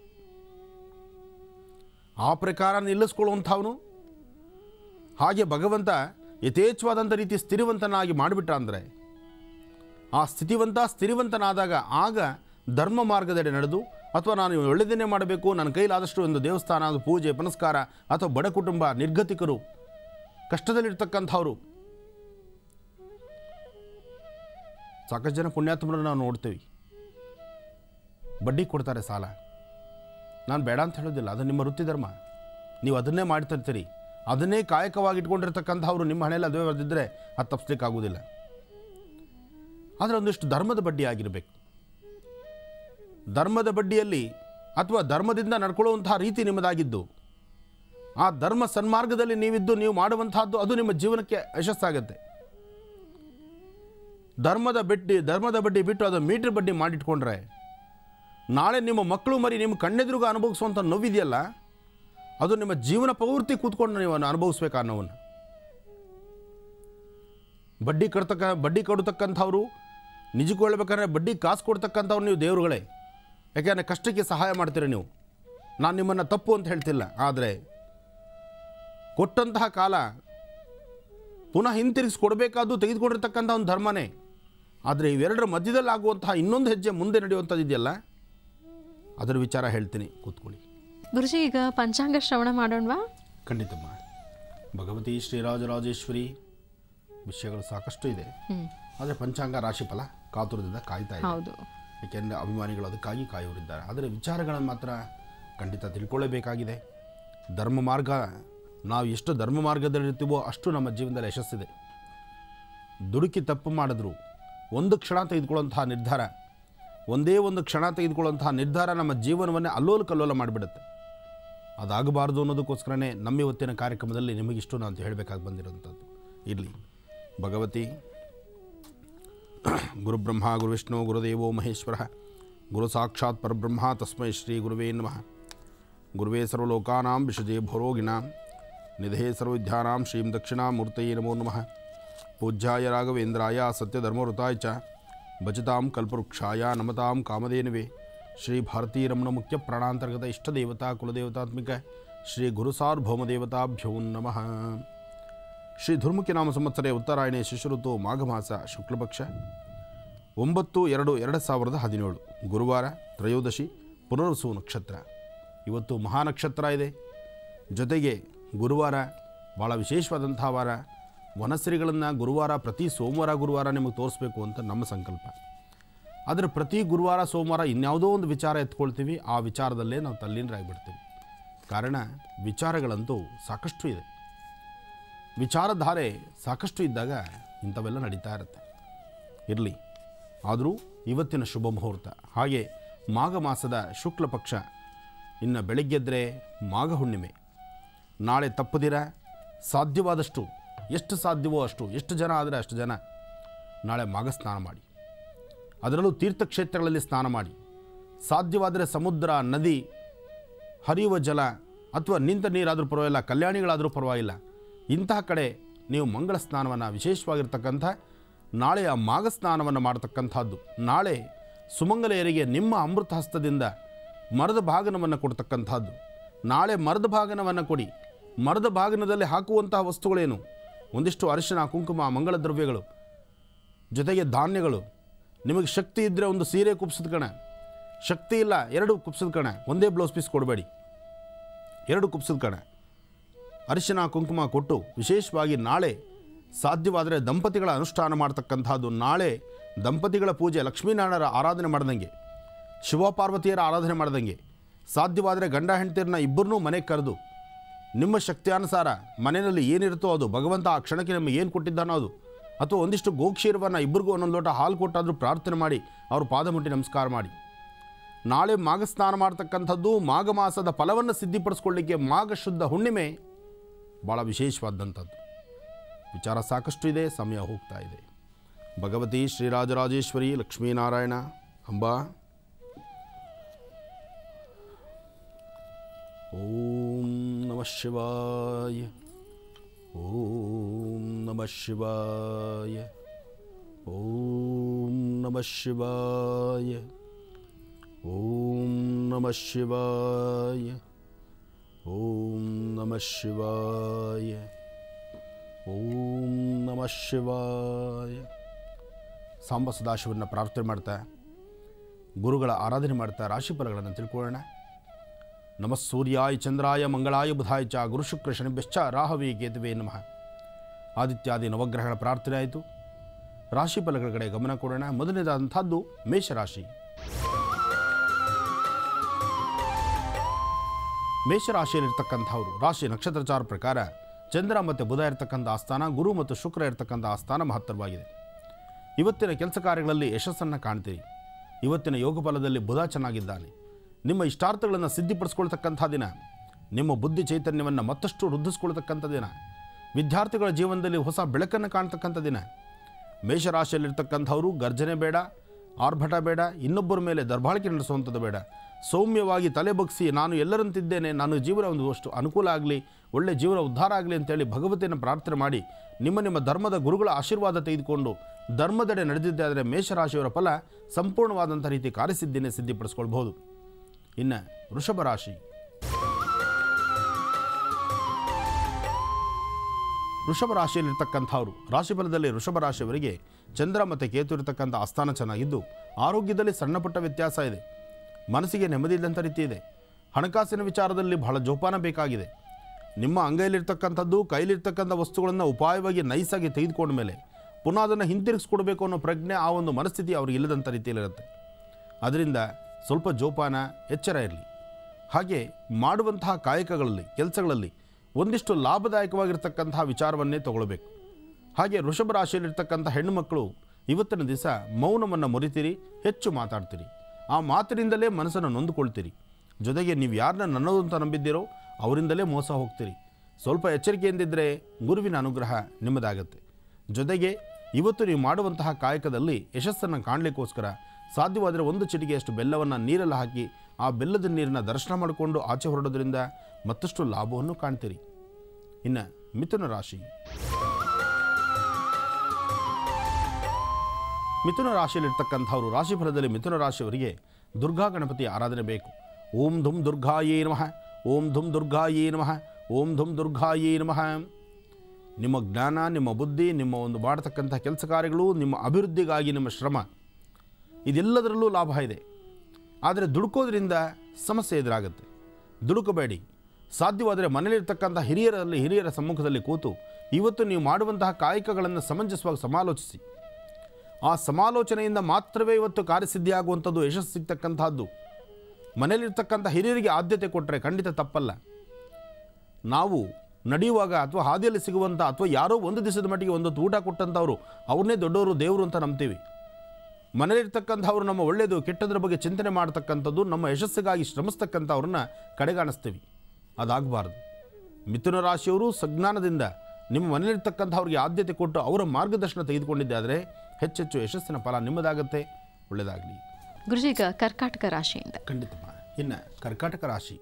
ಆ ಪ್ರಕಾರ ನಿಲ್ಲಿಸ್ಕೊಳ್ಳುವಂಥವನು. ಹಾಗೆ ಭಗವಂತ ಯಥೇಚ್ಛವಾದಂಥ ರೀತಿ ಸ್ಥಿರವಂತನಾಗಿ ಮಾಡಿಬಿಟ್ಟ ಅಂದರೆ ಆ ಸ್ಥಿರವಂತನಾದಾಗ ಆಗ ಧರ್ಮ ಮಾರ್ಗದೆಡೆ ನಡೆದು, ಅಥವಾ ನಾನು ಒಳ್ಳೆಯದನ್ನೇ ಮಾಡಬೇಕು, ನನ್ನ ಕೈಲಾದಷ್ಟು ಒಂದು ದೇವಸ್ಥಾನ, ಅದು ಪೂಜೆ ಪುನಸ್ಕಾರ, ಅಥವಾ ಬಡ ಕುಟುಂಬ, ನಿರ್ಗತಿಕರು, ಕಷ್ಟದಲ್ಲಿರ್ತಕ್ಕಂಥವ್ರು, ಸಾಕಷ್ಟು ಜನ ಪುಣ್ಯಾತ್ಮರನ್ನು ನಾವು ನೋಡ್ತೀವಿ. ಬಡ್ಡಿ ಕೊಡ್ತಾರೆ ಸಾಲ. ನಾನು ಬೇಡ ಅಂತ ಹೇಳೋದಿಲ್ಲ, ಅದು ನಿಮ್ಮ ವೃತ್ತಿ ಧರ್ಮ, ನೀವು ಅದನ್ನೇ ಮಾಡ್ತಿರ್ತೀರಿ. ಅದನ್ನೇ ಕಾಯಕವಾಗಿ ಇಟ್ಕೊಂಡಿರ್ತಕ್ಕಂಥವ್ರು ನಿಮ್ಮ ಹಣೆಯಲ್ಲಿ ಅದುವೇ ಬರೆದಿದ್ದರೆ ಅದು ತಪ್ಪಿಸ್ಲಿಕ್ಕಾಗೋದಿಲ್ಲ. ಆದರೆ ಒಂದಿಷ್ಟು ಧರ್ಮದ ಬಡ್ಡಿ ಆಗಿರಬೇಕು. ಧರ್ಮದ ಬಡ್ಡಿಯಲ್ಲಿ ಅಥವಾ ಧರ್ಮದಿಂದ ನಡ್ಕೊಳ್ಳುವಂತಹ ರೀತಿ ನಿಮ್ಮದಾಗಿದ್ದು, ಆ ಧರ್ಮ ಸನ್ಮಾರ್ಗದಲ್ಲಿ ನೀವಿದ್ದು ನೀವು ಮಾಡುವಂತಹದ್ದು ಅದು ನಿಮ್ಮ ಜೀವನಕ್ಕೆ ಯಶಸ್ಸಾಗುತ್ತೆ. ಧರ್ಮದ ಬಡ್ಡಿ ಬಿಟ್ಟು ಅದು ಮೀಟರ್ ಬಡ್ಡಿ ಮಾಡಿಟ್ಕೊಂಡ್ರೆ ನಾಳೆ ನಿಮ್ಮ ಮಕ್ಕಳು ಮರಿ ನಿಮ್ಮ ಕಣ್ಣೆದುರುಗ ಅನುಭವಿಸುವಂಥ ನೋವಿದೆಯಲ್ಲ, ಅದು ನಿಮ್ಮ ಜೀವನ ಪೂರ್ತಿ ಕೂತ್ಕೊಂಡು ನೀವು ಅನುಭವಿಸ್ಬೇಕು ಆ ನೋವನ್ನು. ಬಡ್ಡಿ ಕೊಡ್ತಕ್ಕಂಥವ್ರು ನಿಜಕ್ಕೂ ಹೇಳ್ಬೇಕಾದ್ರೆ ಬಡ್ಡಿ ಕಾಸು ಕೊಡ್ತಕ್ಕಂಥವ್ರು ನೀವು ದೇವರುಗಳೇ. ಯಾಕೆಂದರೆ ಕಷ್ಟಕ್ಕೆ ಸಹಾಯ ಮಾಡ್ತೀರಿ ನೀವು. ನಾನು ನಿಮ್ಮನ್ನು ತಪ್ಪು ಅಂತ ಹೇಳ್ತಿಲ್ಲ, ಆದರೆ ಕೊಟ್ಟಂತಹ ಕಾಲ ಪುನಃ ಹಿಂತಿರುಗಿಸ್ಕೊಡ್ಬೇಕಾದ್ದು ತೆಗೆದುಕೊಂಡಿರ್ತಕ್ಕಂಥ ಒಂದು ಧರ್ಮನೇ. ಆದರೆ ಇವೆರಡರ ಮಧ್ಯದಲ್ಲಿ ಆಗುವಂತಹ ಇನ್ನೊಂದು ಹೆಜ್ಜೆ ಮುಂದೆ ನಡೆಯುವಂಥದ್ದು ಇದೆಯಲ್ಲ, ಅದರ ವಿಚಾರ ಹೇಳ್ತೀನಿ, ಕೂತ್ಕೊಳ್ಳಿ. ಗುರುಜಿ, ಈಗ ಪಂಚಾಂಗ ಶ್ರವಣ ಮಾಡೋಣವಾ? ಖಂಡಿತಮ್ಮ. ಭಗವತಿ ಶ್ರೀರಾಜರಾಜೇಶ್ವರಿ ವಿಷಯಗಳು ಸಾಕಷ್ಟು ಇದೆ. ಆದರೆ ಪಂಚಾಂಗ ರಾಶಿಫಲ ಕಾತುರದಿಂದ ಕಾಯ್ತಾ ಇದೆ. ಹೌದು, ಏಕೆಂದರೆ ಅಭಿಮಾನಿಗಳು ಅದಕ್ಕಾಗಿ ಕಾಯೋರಿದ್ದಾರೆ. ಆದರೆ ವಿಚಾರಗಳನ್ನು ಮಾತ್ರ ಖಂಡಿತ ತಿಳ್ಕೊಳ್ಳೇಬೇಕಾಗಿದೆ. ಧರ್ಮ ಮಾರ್ಗ, ನಾವು ಎಷ್ಟು ಧರ್ಮ ಮಾರ್ಗದಲ್ಲಿರ್ತೀವೋ ಅಷ್ಟು ನಮ್ಮ ಜೀವನದಲ್ಲಿ ಯಶಸ್ಸಿದೆ. ದುಡುಕಿ ತಪ್ಪು ಮಾಡಿದ್ರು ಒಂದು ಕ್ಷಣ ತೆಗೆದುಕೊಳ್ಳುವಂತಹ ನಿರ್ಧಾರ, ಒಂದೇ ಒಂದು ಕ್ಷಣ ತೆಗೆದುಕೊಳ್ಳುವಂತಹ ನಿರ್ಧಾರ ನಮ್ಮ ಜೀವನವನ್ನೇ ಅಲ್ಲೋಲ ಕಲ್ಲೋಲ ಮಾಡಿಬಿಡುತ್ತೆ. ಅದಾಗಬಾರ್ದು ಅನ್ನೋದಕ್ಕೋಸ್ಕರನೇ ನಮ್ಮ ಇವತ್ತಿನ ಕಾರ್ಯಕ್ರಮದಲ್ಲಿ ನಿಮಗಿಷ್ಟು ನಾನು ಹೇಳಬೇಕಾಗಿ ಬಂದಿರೋಂಥದ್ದು. ಇರಲಿ. ಭಗವತಿ ಗುರುಬ್ರಹ್ಮ ಗುರುವಿಷ್ಣು ಗುರುದೇವೋ ಮಹೇಶ್ವರ ಗುರು ಸಾಕ್ಷಾತ್ ಪರಬ್ರಹ್ಮ ತಸ್ಮೈ ಶ್ರೀ ಗುರುವೇ ನಮಃ. ಗುರುವೇ ಸರ್ವಲೋಕಾನಾಂ ವಿಶಜೇ ಭೋರೋಗಿಣಾಂ ನಿಧೇ ಸರ್ವವಿದ್ಯಾನಾಂ ಶ್ರೀಂ ದಕ್ಷಿಣಾಮೂರ್ತಯೇ ನಮೋ ನಮಃ. ಪೂಜ್ಯಾಯ ರಾಘವೇಂದ್ರಾಯ ಸತ್ಯಧರ್ಮವೃತಾಯ ಚ ಭಜತಾಂ ಕಲ್ಪವೃಕ್ಷಾಯ ನಮತಾಂ ಕಾಮಧೇನವೇ. ಶ್ರೀ ಭಾರತೀರಮಣ ಮುಖ್ಯ ಪ್ರಾಣಾಂತರ್ಗತ ಇಷ್ಟದೇವತಾ ಕುಲದೇವತಾತ್ಮಿಕ ಶ್ರೀ ಗುರು ಸಾರ್ವಭೌಮದೇವತಾಭ್ಯೋ ನಮಃ. ಶ್ರೀ ಧುರ್ಮುಖಿ ನಾಮ ಸಂವತ್ಸರೆ ಉತ್ತರಾಯಣೆ ಶಿಶುಋತು ಮಾಘಮಾಸ ಶುಕ್ಲಪಕ್ಷ 9/2/2017 ಗುರುವಾರ, ತ್ರಯೋದಶಿ, ಪುನರ್ವಸು ನಕ್ಷತ್ರ. ಇವತ್ತು ಮಹಾನಕ್ಷತ್ರ ಇದೆ. ಜೊತೆಗೆ ಗುರುವಾರ ಭಾಳ ವಿಶೇಷವಾದಂಥ ವಾರ. ವನಶ್ರೀಗಳನ್ನು ಗುರುವಾರ, ಪ್ರತಿ ಸೋಮವಾರ ಗುರುವಾರ ನಿಮಗೆ ತೋರಿಸ್ಬೇಕು ಅಂತ ನಮ್ಮ ಸಂಕಲ್ಪ. ಆದರೆ ಪ್ರತಿ ಗುರುವಾರ ಸೋಮವಾರ ಇನ್ಯಾವುದೋ ಒಂದು ವಿಚಾರ ಎತ್ಕೊಳ್ತೀವಿ, ಆ ವಿಚಾರದಲ್ಲೇ ನಾವು ತಲ್ಲೀನರಾಗಿಬಿಡ್ತೀವಿ. ಕಾರಣ ವಿಚಾರಗಳಂತೂ ಸಾಕಷ್ಟು ಇದೆ. ವಿಚಾರಧಾರೆ ಸಾಕಷ್ಟು ಇದ್ದಾಗ ಇಂಥವೆಲ್ಲ ನಡೀತಾ ಇರುತ್ತೆ. ಇರಲಿ. ಆದರೂ ಇವತ್ತಿನ ಶುಭ ಮುಹೂರ್ತ, ಹಾಗೆ ಮಾಘ ಮಾಸದ ಶುಕ್ಲ ಪಕ್ಷ, ಇನ್ನು ಬೆಳಗ್ಗೆದ್ದರೆ ಮಾಘ ಹುಣ್ಣಿಮೆ. ನಾಳೆ ತಪ್ಪದಿರ ಸಾಧ್ಯವಾದಷ್ಟು, ಎಷ್ಟು ಸಾಧ್ಯವೋ ಅಷ್ಟು, ಎಷ್ಟು ಜನ ಆದರೆ ಅಷ್ಟು ಜನ ನಾಳೆ ಮಾಘ ಸ್ನಾನ ಮಾಡಿ. ಅದರಲ್ಲೂ ತೀರ್ಥಕ್ಷೇತ್ರಗಳಲ್ಲಿ ಸ್ನಾನ ಮಾಡಿ. ಸಾಧ್ಯವಾದರೆ ಸಮುದ್ರ, ನದಿ, ಹರಿಯುವ ಜಲ ಅಥವಾ ನಿಂತ ನೀರಾದರೂ ಪರವಾಗಿಲ್ಲ, ಕಲ್ಯಾಣಿಗಳಾದರೂ ಪರವಾಗಿಲ್ಲ, ಇಂತಹ ಕಡೆ ನೀವು ಮಂಗಳ ಸ್ನಾನವನ್ನು, ವಿಶೇಷವಾಗಿರ್ತಕ್ಕಂಥ ನಾಳೆಯ ಮಾಘ ಸ್ನಾನವನ್ನು ಮಾಡತಕ್ಕಂಥದ್ದು. ನಾಳೆ ಸುಮಂಗಲೆಯರಿಗೆ ನಿಮ್ಮ ಅಮೃತ ಹಸ್ತದಿಂದ ಮರದ ಭಾಗನವನ್ನು ಕೊಡ್ತಕ್ಕಂಥದ್ದು. ನಾಳೆ ಮರದ ಭಾಗನವನ್ನು ಕೊಡಿ. ಮರದ ಭಾಗನದಲ್ಲಿ ಹಾಕುವಂತಹ ವಸ್ತುಗಳೇನು? ಒಂದಿಷ್ಟು ಅರಿಶಿನ, ಕುಂಕುಮ, ಮಂಗಳ ದ್ರವ್ಯಗಳು, ಜೊತೆಗೆ ಧಾನ್ಯಗಳು. ನಿಮಗೆ ಶಕ್ತಿ ಇದ್ದರೆ ಒಂದು ಸೀರೆ ಕುಪ್ಸಿದ ಕಣ, ಶಕ್ತಿ ಇಲ್ಲ 2 ಕುಪ್ಸಿದ ಕಣ, ಒಂದೇ ಬ್ಲೌಸ್ ಪೀಸ್ ಕೊಡಬೇಡಿ, 2 ಕುಪ್ಸಿದ ಕಣ ಅರಿಶಿನ ಕುಂಕುಮ ಕೊಟ್ಟು ವಿಶೇಷವಾಗಿ ನಾಳೆ ಸಾಧ್ಯವಾದರೆ ದಂಪತಿಗಳ ಅನುಷ್ಠಾನ ಮಾಡ್ತಕ್ಕಂಥದ್ದು. ನಾಳೆ ದಂಪತಿಗಳ ಪೂಜೆ, ಲಕ್ಷ್ಮೀನಾರಾಯಣರ ಆರಾಧನೆ ಮಾಡ್ದಂಗೆ, ಶಿವಪಾರ್ವತಿಯರ ಆರಾಧನೆ ಮಾಡ್ದಂಗೆ, ಸಾಧ್ಯವಾದರೆ ಗಂಡ ಹೆಂಡತಿಯರನ್ನ ಇಬ್ಬರನ್ನೂ ಮನೆಗೆ ಕರೆದು ನಿಮ್ಮ ಶಕ್ತಿಯಾನುಸಾರ ಮನೆಯಲ್ಲಿ ಏನಿರುತ್ತೋ ಅದು, ಭಗವಂತ ಆ ಕ್ಷಣಕ್ಕೆ ನಿಮಗೆ ಏನು ಕೊಟ್ಟಿದ್ದಾನೋ ಅದು, ಅಥವಾ ಒಂದಿಷ್ಟು ಗೋಕ್ಷೀರವನ್ನು ಇಬ್ಬರಿಗೂ ಒಂದೊಂದು ಲೋಟ ಹಾಲು ಕೊಟ್ಟಾದರೂ ಪ್ರಾರ್ಥನೆ ಮಾಡಿ ಅವರು ಪಾದ ಮುಟ್ಟಿ ನಮಸ್ಕಾರ ಮಾಡಿ. ನಾಳೆ ಮಾಘ ಸ್ನಾನ ಮಾಡ್ತಕ್ಕಂಥದ್ದು ಮಾಘ ಮಾಸದ ಫಲವನ್ನು ಸಿದ್ಧಿಪಡಿಸ್ಕೊಳ್ಳಿಕ್ಕೆ ಮಾಘ ಶುದ್ಧ ಹುಣ್ಣಿಮೆ ಭಾಳ ವಿಶೇಷವಾದಂಥದ್ದು. ವಿಚಾರ ಸಾಕಷ್ಟು ಇದೆ, ಸಮಯ ಹೋಗ್ತಾ ಇದೆ. ಭಗವತಿ ಶ್ರೀರಾಜರಾಜೇಶ್ವರಿ ಲಕ್ಷ್ಮೀನಾರಾಯಣ ಅಂಬಾ. ಓಂ ನಮಃ ಶಿವಾಯ, ಓಂ ನಮಃ ಶಿವಾಯ, ಓಂ ನಮಃ ಶಿವಾಯ. ಓಂ ನಮಃ ಶಿವಾಯ. ಓಂ ನಮಃ ಶಿವಾಯ. ಓಂ ನಮಃ ಶಿವಾಯ. ಸಾಂಬ ಸದಾಶಿವನ ಪ್ರಾರ್ಥನೆ ಮಾಡ್ತಾ ಗುರುಗಳ ಆರಾಧನೆ ಮಾಡ್ತಾ ರಾಶಿಫಲಗಳನ್ನು ತಿಳ್ಕೊಳ್ಳೋಣ. ನಮಃ ಸೂರ್ಯಾಯ ಚಂದ್ರಾಯ ಮಂಗಳಾಯ ಬುಧಾಯ ಚ ಗುರು ಶುಕ್ರ ಶನಿಭ್ಯಶ್ಚ ರಾಹವೇ ಕೇತುವೇ ನಮಃ. ಆದಿತ್ಯಾದಿ ನವಗ್ರಹಗಳ ಪ್ರಾರ್ಥನೆ ಆಯಿತು. ರಾಶಿಫಲಗಳ ಕಡೆ ಗಮನ ಕೊಡೋಣ. ಮೊದಲನೇದಾದಂಥದ್ದು ಮೇಷರಾಶಿ. ಮೇಷರಾಶಿಯಲ್ಲಿರ್ತಕ್ಕಂಥವ್ರು ರಾಶಿ ನಕ್ಷತ್ರಚಾರ ಪ್ರಕಾರ ಚಂದ್ರ ಮತ್ತು ಬುಧ ಇರತಕ್ಕಂಥ ಆಸ್ಥಾನ, ಗುರು ಮತ್ತು ಶುಕ್ರ ಇರತಕ್ಕಂಥ ಆಸ್ಥಾನ ಮಹತ್ತರವಾಗಿದೆ. ಇವತ್ತಿನ ಕೆಲಸ ಕಾರ್ಯಗಳಲ್ಲಿ ಯಶಸ್ಸನ್ನು ಕಾಣ್ತೀರಿ. ಇವತ್ತಿನ ಯೋಗ ಫಲದಲ್ಲಿ ಬುಧ ಚೆನ್ನಾಗಿದ್ದಾನೆ. ನಿಮ್ಮ ಇಷ್ಟಾರ್ಥಗಳನ್ನು ಸಿದ್ಧಿಪಡಿಸ್ಕೊಳ್ತಕ್ಕಂಥ ದಿನ. ನಿಮ್ಮ ಬುದ್ಧಿ ಚೈತನ್ಯವನ್ನು ಮತ್ತಷ್ಟು ವೃದ್ಧಿಸ್ಕೊಳ್ತಕ್ಕಂಥ ದಿನ. ವಿದ್ಯಾರ್ಥಿಗಳ ಜೀವನದಲ್ಲಿ ಹೊಸ ಬೆಳಕನ್ನು ಕಾಣ್ತಕ್ಕಂಥ ದಿನ. ಮೇಷರಾಶಿಯಲ್ಲಿರ್ತಕ್ಕಂಥವರು ಗರ್ಜನೆ ಬೇಡ, ಆರ್ಭಟ ಬೇಡ, ಇನ್ನೊಬ್ಬರ ಮೇಲೆ ದರ್ಬಾಳಿಕೆ ನಡೆಸುವಂಥದ್ದು ಬೇಡ. ಸೌಮ್ಯವಾಗಿ ತಲೆ ಬಗ್ಗಿಸಿ ನಾನು ಎಲ್ಲರಂತಿದ್ದೇನೆ, ನಾನು ಜೀವನ ಒಂದಷ್ಟು ಅನುಕೂಲ ಆಗಲಿ, ಒಳ್ಳೆಯ ಜೀವನ ಉದ್ಧಾರ ಆಗಲಿ ಅಂತೇಳಿ ಭಗವತಿಯನ್ನು ಪ್ರಾರ್ಥನೆ ಮಾಡಿ ನಿಮ್ಮ ಧರ್ಮದ ಗುರುಗಳ ಆಶೀರ್ವಾದ ತೆಗೆದುಕೊಂಡು ಧರ್ಮದೆಡೆ ನಡೆದಿದ್ದೆ ಆದರೆ ಮೇಷರಾಶಿಯವರ ಫಲ ಸಂಪೂರ್ಣವಾದಂಥ ರೀತಿ ಕಾರ್ಯಸಿದ್ಧಿನೇ ಸಿದ್ಧಿಪಡಿಸ್ಕೊಳ್ಬಹುದು. ಇನ್ನು ವೃಷಭ ರಾಶಿ. ವೃಷಭ ರಾಶಿಯಲ್ಲಿರ್ತಕ್ಕಂಥವ್ರು ರಾಶಿಫಲದಲ್ಲಿ ವೃಷಭ ರಾಶಿಯವರಿಗೆ ಚಂದ್ರ ಮತ್ತು ಕೇತು ಇರತಕ್ಕಂಥ ಆಸ್ಥಾನ ಚೆನ್ನಾಗಿದ್ದು ಆರೋಗ್ಯದಲ್ಲಿ ಸಣ್ಣಪುಟ್ಟ ವ್ಯತ್ಯಾಸ ಇದೆ. ಮನಸ್ಸಿಗೆ ನೆಮ್ಮದಿ ಇಲ್ಲಂಥ ರೀತಿ ಇದೆ. ಹಣಕಾಸಿನ ವಿಚಾರದಲ್ಲಿ ಬಹಳ ಜೋಪಾನ ಬೇಕಾಗಿದೆ. ನಿಮ್ಮ ಅಂಗೈಲಿರ್ತಕ್ಕಂಥದ್ದು ಕೈಲಿರ್ತಕ್ಕಂಥ ವಸ್ತುಗಳನ್ನು ಉಪಾಯವಾಗಿ ನೈಸಾಗಿ ತೆಗೆದುಕೊಂಡ ಮೇಲೆ ಪುನಃ ಅದನ್ನು ಹಿಂತಿರುಗಿಸ್ಕೊಡ್ಬೇಕು ಅನ್ನೋ ಪ್ರಜ್ಞೆ, ಆ ಒಂದು ಮನಸ್ಥಿತಿ ಅವ್ರಿಗೆ ಇಲ್ಲದಂಥ ರೀತಿಯಲ್ಲಿರುತ್ತೆ. ಅದರಿಂದ ಸ್ವಲ್ಪ ಜೋಪಾನ, ಎಚ್ಚರ ಇರಲಿ. ಹಾಗೆ ಮಾಡುವಂತಹ ಕಾಯಕಗಳಲ್ಲಿ, ಕೆಲಸಗಳಲ್ಲಿ ಒಂದಿಷ್ಟು ಲಾಭದಾಯಕವಾಗಿರ್ತಕ್ಕಂತಹ ವಿಚಾರವನ್ನೇ ತಗೊಳ್ಬೇಕು. ಹಾಗೆ ವೃಷಭ ರಾಶಿಯಲ್ಲಿರ್ತಕ್ಕಂಥ ಹೆಣ್ಣು ಮಕ್ಕಳು ಇವತ್ತಿನ ದಿವಸ ಮೌನವನ್ನು ಮುರಿತೀರಿ, ಹೆಚ್ಚು ಮಾತಾಡ್ತೀರಿ. ಆ ಮಾತಿನಿಂದಲೇ ಮನಸ್ಸನ್ನು ನೊಂದುಕೊಳ್ತೀರಿ. ಜೊತೆಗೆ ನೀವು ಯಾರನ್ನ ನನ್ನೋದು ಅಂತ ನಂಬಿದ್ದೀರೋ ಅವರಿಂದಲೇ ಮೋಸ ಹೋಗ್ತೀರಿ. ಸ್ವಲ್ಪ ಎಚ್ಚರಿಕೆಯಿಂದಿದ್ದರೆ ಗುರುವಿನ ಅನುಗ್ರಹ ನಿಮ್ಮದಾಗತ್ತೆ. ಜೊತೆಗೆ ಇವತ್ತು ನೀವು ಮಾಡುವಂತಹ ಕಾಯಕದಲ್ಲಿ ಯಶಸ್ಸನ್ನು ಕಾಣಲಿಕ್ಕೋಸ್ಕರ ಸಾಧ್ಯವಾದರೆ ಒಂದು ಚಿಟಿಕೆಯಷ್ಟು ಬೆಲ್ಲವನ್ನು ನೀರಲ್ಲಿ ಹಾಕಿ ಆ ಬೆಲ್ಲದ ನೀರನ್ನ ದರ್ಶನ ಮಾಡಿಕೊಂಡು ಆಚೆ ಹೊರಡೋದ್ರಿಂದ ಮತ್ತಷ್ಟು ಲಾಭವನ್ನು ಕಾಣ್ತೀರಿ. ಇನ್ನು ಮಿಥುನ ರಾಶಿ. ಮಿಥುನ ರಾಶಿಯಲ್ಲಿರ್ತಕ್ಕಂಥವ್ರು ರಾಶಿಫಲದಲ್ಲಿ ಮಿಥುನ ರಾಶಿಯವರಿಗೆ ದುರ್ಗಾ ಗಣಪತಿ ಆರಾಧನೆ ಬೇಕು. ಓಂ ಧುಂ ದುರ್ಗಾಯೇ ನಮಃ, ಓಂ ಧುಂ ದುರ್ಗಾಯೇ ನಮಃ, ಓಂ ಧುಂ ದುರ್ಗಾಯೇ ನಮಃ. ನಿಮ್ಮ ಜ್ಞಾನ, ನಿಮ್ಮ ಬುದ್ಧಿ, ನಿಮ್ಮ ಒಂದು ಮಾಡತಕ್ಕಂಥ ಕೆಲಸ ಕಾರ್ಯಗಳು, ನಿಮ್ಮ ಅಭಿವೃದ್ಧಿಗಾಗಿ ನಿಮ್ಮ ಶ್ರಮ, ಇದೆಲ್ಲದರಲ್ಲೂ ಲಾಭ ಇದೆ. ಆದರೆ ದುಡುಕೋದ್ರಿಂದ ಸಮಸ್ಯೆ ಎದುರಾಗುತ್ತೆ. ದುಡುಕಬೇಡಿ. ಸಾಧ್ಯವಾದರೆ ಮನೆಯಲ್ಲಿರ್ತಕ್ಕಂಥ ಹಿರಿಯರ ಸಮ್ಮುಖದಲ್ಲಿ ಕೂತು ಇವತ್ತು ನೀವು ಮಾಡುವಂತಹ ಕಾಯಕಗಳನ್ನು ಸಮಂಜಸವಾಗಿ ಸಮಾಲೋಚಿಸಿ. ಆ ಸಮಾಲೋಚನೆಯಿಂದ ಮಾತ್ರವೇ ಇವತ್ತು ಕಾರ್ಯಸಿದ್ಧಿಯಾಗುವಂಥದ್ದು, ಯಶಸ್ಸು ಸಿಗ್ತಕ್ಕಂಥದ್ದು. ಮನೆಯಲ್ಲಿರ್ತಕ್ಕಂಥ ಹಿರಿಯರಿಗೆ ಆದ್ಯತೆ ಕೊಟ್ಟರೆ ಖಂಡಿತ ತಪ್ಪಲ್ಲ. ನಾವು ನಡೆಯುವಾಗ ಅಥವಾ ಹಾದಿಯಲ್ಲಿ ಸಿಗುವಂಥ ಅಥವಾ ಯಾರೋ ಒಂದು ದಿವಸದ ಮಟ್ಟಿಗೆ ಒಂದು ಊಟ ಕೊಟ್ಟಂಥವ್ರು ಅವ್ರನ್ನೇ ದೊಡ್ಡವರು, ದೇವರು ಅಂತ ನಂಬ್ತೀವಿ. ಮನೆಯಲ್ಲಿರ್ತಕ್ಕಂಥವ್ರು ನಮ್ಮ ಒಳ್ಳೆಯದು ಕೆಟ್ಟದ್ರ ಬಗ್ಗೆ ಚಿಂತನೆ ಮಾಡ್ತಕ್ಕಂಥದ್ದು, ನಮ್ಮ ಯಶಸ್ಸಿಗಾಗಿ ಶ್ರಮಿಸ್ತಕ್ಕಂಥವ್ರನ್ನ ಕಡೆಗಾಣಿಸ್ತೀವಿ. ಅದಾಗಬಾರ್ದು. ಮಿಥುನ ರಾಶಿಯವರು ಸಜ್ಞಾನದಿಂದ ನಿಮ್ಮ ಮನೆಯಲ್ಲಿರ್ತಕ್ಕಂಥವ್ರಿಗೆ ಆದ್ಯತೆ ಕೊಟ್ಟು ಅವರ ಮಾರ್ಗದರ್ಶನ ತೆಗೆದುಕೊಂಡಿದ್ದೆ ಆದರೆ ಹೆಚ್ಚೆಚ್ಚು ಯಶಸ್ಸಿನ ಫಲ ನಿಮ್ಮದಾಗತ್ತೆ. ಒಳ್ಳೆಯದಾಗಲಿ. ಗುರುಜೀಗ ಕರ್ಕಾಟಕ ರಾಶಿಯಿಂದ. ಖಂಡಿತಮ್ಮ. ಇನ್ನು ಕರ್ಕಾಟಕ ರಾಶಿ.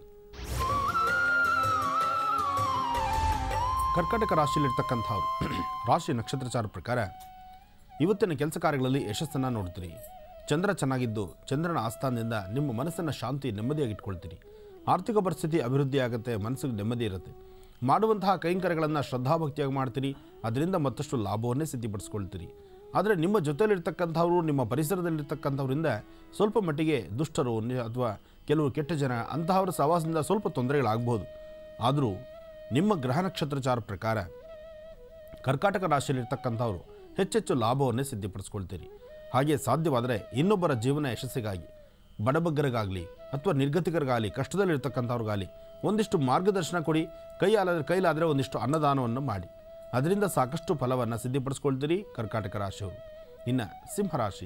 ಕರ್ಕಾಟಕ ರಾಶಿಯಲ್ಲಿರ್ತಕ್ಕಂಥವ್ರು ರಾಶಿ ನಕ್ಷತ್ರಚಾರ ಪ್ರಕಾರ ಇವತ್ತಿನ ಕೆಲಸ ಕಾರ್ಯಗಳಲ್ಲಿ ಯಶಸ್ಸನ್ನು ನೋಡ್ತೀರಿ. ಚಂದ್ರ ಚೆನ್ನಾಗಿದ್ದು ಚಂದ್ರನ ಆಸ್ಥಾನದಿಂದ ನಿಮ್ಮ ಮನಸ್ಸನ್ನು ಶಾಂತಿ, ನೆಮ್ಮದಿಯಾಗಿ ಇಟ್ಕೊಳ್ತೀರಿ. ಆರ್ಥಿಕ ಪರಿಸ್ಥಿತಿ ಅಭಿವೃದ್ಧಿ ಆಗುತ್ತೆ, ಮನಸ್ಸಿಗೆ ನೆಮ್ಮದಿ ಇರುತ್ತೆ. ಮಾಡುವಂತಹ ಕೈಂಕರ್ಯಗಳನ್ನು ಶ್ರದ್ಧಾಭಕ್ತಿಯಾಗಿ ಮಾಡ್ತೀರಿ. ಅದರಿಂದ ಮತ್ತಷ್ಟು ಲಾಭವನ್ನೇ ಸಿದ್ಧಿಪಡಿಸ್ಕೊಳ್ತೀರಿ. ಆದರೆ ನಿಮ್ಮ ಜೊತೆಯಲ್ಲಿರ್ತಕ್ಕಂಥವ್ರು, ನಿಮ್ಮ ಪರಿಸರದಲ್ಲಿರ್ತಕ್ಕಂಥವ್ರಿಂದ ಸ್ವಲ್ಪ ಮಟ್ಟಿಗೆ ದುಷ್ಟರು ಅಥವಾ ಕೆಲವರು ಕೆಟ್ಟ ಜನ ಅಂತಹವರ ಸಹವಾಸದಿಂದ ಸ್ವಲ್ಪ ತೊಂದರೆಗಳಾಗ್ಬೋದು. ಆದರೂ ನಿಮ್ಮ ಗ್ರಹ ನಕ್ಷತ್ರಚಾರ ಪ್ರಕಾರ ಕರ್ಕಾಟಕ ರಾಶಿಯಲ್ಲಿರ್ತಕ್ಕಂಥವ್ರು ಹೆಚ್ಚೆಚ್ಚು ಲಾಭವನ್ನೇ ಸಿದ್ಧಿಪಡಿಸ್ಕೊಳ್ತೀರಿ. ಹಾಗೆ ಸಾಧ್ಯವಾದರೆ ಇನ್ನೊಬ್ಬರ ಜೀವನ ಯಶಸ್ಸಿಗಾಗಿ ಬಡಬಗ್ಗರಿಗಾಗಲಿ ಅಥವಾ ನಿರ್ಗತಿಕರಿಗಾಗಲಿ, ಕಷ್ಟದಲ್ಲಿರ್ತಕ್ಕಂಥವ್ರಿಗಾಗಲಿ ಒಂದಿಷ್ಟು ಮಾರ್ಗದರ್ಶನ ಕೊಡಿ. ಕೈಲಾದರೆ ಒಂದಿಷ್ಟು ಅನ್ನದಾನವನ್ನು ಮಾಡಿ. ಅದರಿಂದ ಸಾಕಷ್ಟು ಫಲವನ್ನು ಸಿದ್ಧಿಪಡಿಸ್ಕೊಳ್ತೀರಿ ಕರ್ಕಾಟಕ ರಾಶಿಯವರು. ಇನ್ನು ಸಿಂಹರಾಶಿ.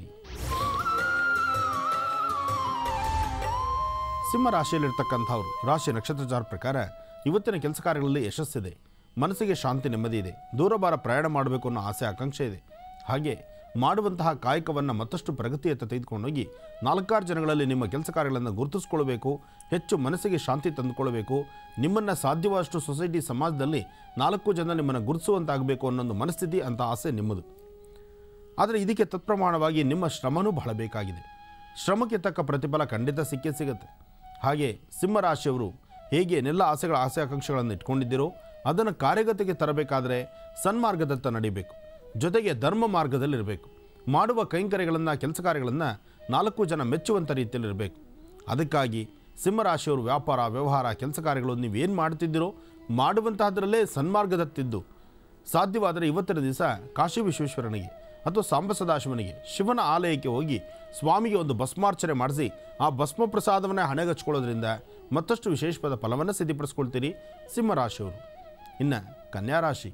ಸಿಂಹರಾಶಿಯಲ್ಲಿರ್ತಕ್ಕಂಥವ್ರು ರಾಶಿ ನಕ್ಷತ್ರಚಾರ ಪ್ರಕಾರ ಇವತ್ತಿನ ಕೆಲಸ ಕಾರ್ಯಗಳಲ್ಲಿ ಯಶಸ್ಸಿದೆ. ಮನಸ್ಸಿಗೆ ಶಾಂತಿ, ನೆಮ್ಮದಿ ಇದೆ. ದೂರಭಾರ ಪ್ರಯಾಣ ಮಾಡಬೇಕು ಅನ್ನೋ ಆಸೆ, ಆಕಾಂಕ್ಷೆ ಇದೆ. ಹಾಗೆ ಮಾಡುವಂತಹ ಕಾಯಕವನ್ನು ಮತ್ತಷ್ಟು ಪ್ರಗತಿಯತ್ತ ತೆಗೆದುಕೊಂಡೋಗಿ 4-6 ಜನಗಳಲ್ಲಿ ನಿಮ್ಮ ಕೆಲಸ ಕಾರ್ಯಗಳನ್ನು ಗುರುತಿಸ್ಕೊಳ್ಬೇಕು. ಹೆಚ್ಚು ಮನಸ್ಸಿಗೆ ಶಾಂತಿ ತಂದುಕೊಳ್ಬೇಕು. ನಿಮ್ಮನ್ನು ಸಾಧ್ಯವಾದಷ್ಟು ಸೊಸೈಟಿ, ಸಮಾಜದಲ್ಲಿ 4 ಜನ ನಿಮ್ಮನ್ನು ಗುರುತಿಸುವಂತಾಗಬೇಕು ಅನ್ನೋದು ಮನಸ್ಥಿತಿ, ಅಂತ ಆಸೆ ನಿಮ್ಮದು. ಆದರೆ ಇದಕ್ಕೆ ತತ್ಪ್ರಮಾಣವಾಗಿ ನಿಮ್ಮ ಶ್ರಮನೂ ಬಹಳ ಬೇಕಾಗಿದೆ. ಶ್ರಮಕ್ಕೆ ತಕ್ಕ ಪ್ರತಿಫಲ ಖಂಡಿತ ಸಿಕ್ಕೇ ಸಿಗುತ್ತೆ. ಹಾಗೆ ಸಿಂಹರಾಶಿಯವರು ಹೇಗೆ ಏನೆಲ್ಲ ಆಸೆ ಆಕಾಂಕ್ಷೆಗಳನ್ನು ಇಟ್ಕೊಂಡಿದ್ದೀರೋ ಅದನ್ನು ಕಾರ್ಯಗತಿಗೆ ತರಬೇಕಾದರೆ ಸನ್ಮಾರ್ಗದತ್ತ ನಡಿಬೇಕು. ಜೊತೆಗೆ ಧರ್ಮ ಮಾರ್ಗದಲ್ಲಿರಬೇಕು. ಮಾಡುವ ಕೈಂಕರ್ಯಗಳನ್ನು ಕೆಲಸ ಕಾರ್ಯಗಳನ್ನು 4 ಜನ ಮೆಚ್ಚುವಂಥ ರೀತಿಯಲ್ಲಿರಬೇಕು. ಅದಕ್ಕಾಗಿ ಸಿಂಹರಾಶಿಯವರು ವ್ಯಾಪಾರ ವ್ಯವಹಾರ ಕೆಲಸ ಕಾರ್ಯಗಳು ನೀವೇನು ಮಾಡ್ತಿದ್ದೀರೋ ಮಾಡುವಂತಹದ್ರಲ್ಲೇ ಸನ್ಮಾರ್ಗದತ್ತಿದ್ದು ಸಾಧ್ಯವಾದರೆ ಇವತ್ತಿನ ದಿವಸ ಕಾಶಿ ವಿಶ್ವೇಶ್ವರನಿಗೆ ಅಥವಾ ಸಾಂಬ ಸದಾಶಿವನಿಗೆ ಶಿವನ ಆಲಯಕ್ಕೆ ಹೋಗಿ ಸ್ವಾಮಿಗೆ ಒಂದು ಭಸ್ಮಾರ್ಚನೆ ಮಾಡಿಸಿ ಆ ಭಸ್ಮ ಪ್ರಸಾದವನ್ನು ಹಣೆಗಚ್ಕೊಳ್ಳೋದ್ರಿಂದ ಮತ್ತಷ್ಟು ವಿಶೇಷವಾದ ಫಲವನ್ನು ಸಿದ್ಧಿಪಡಿಸ್ಕೊಳ್ತೀರಿ ಸಿಂಹರಾಶಿಯವರು. ಇನ್ನು ಕನ್ಯಾ ರಾಶಿ.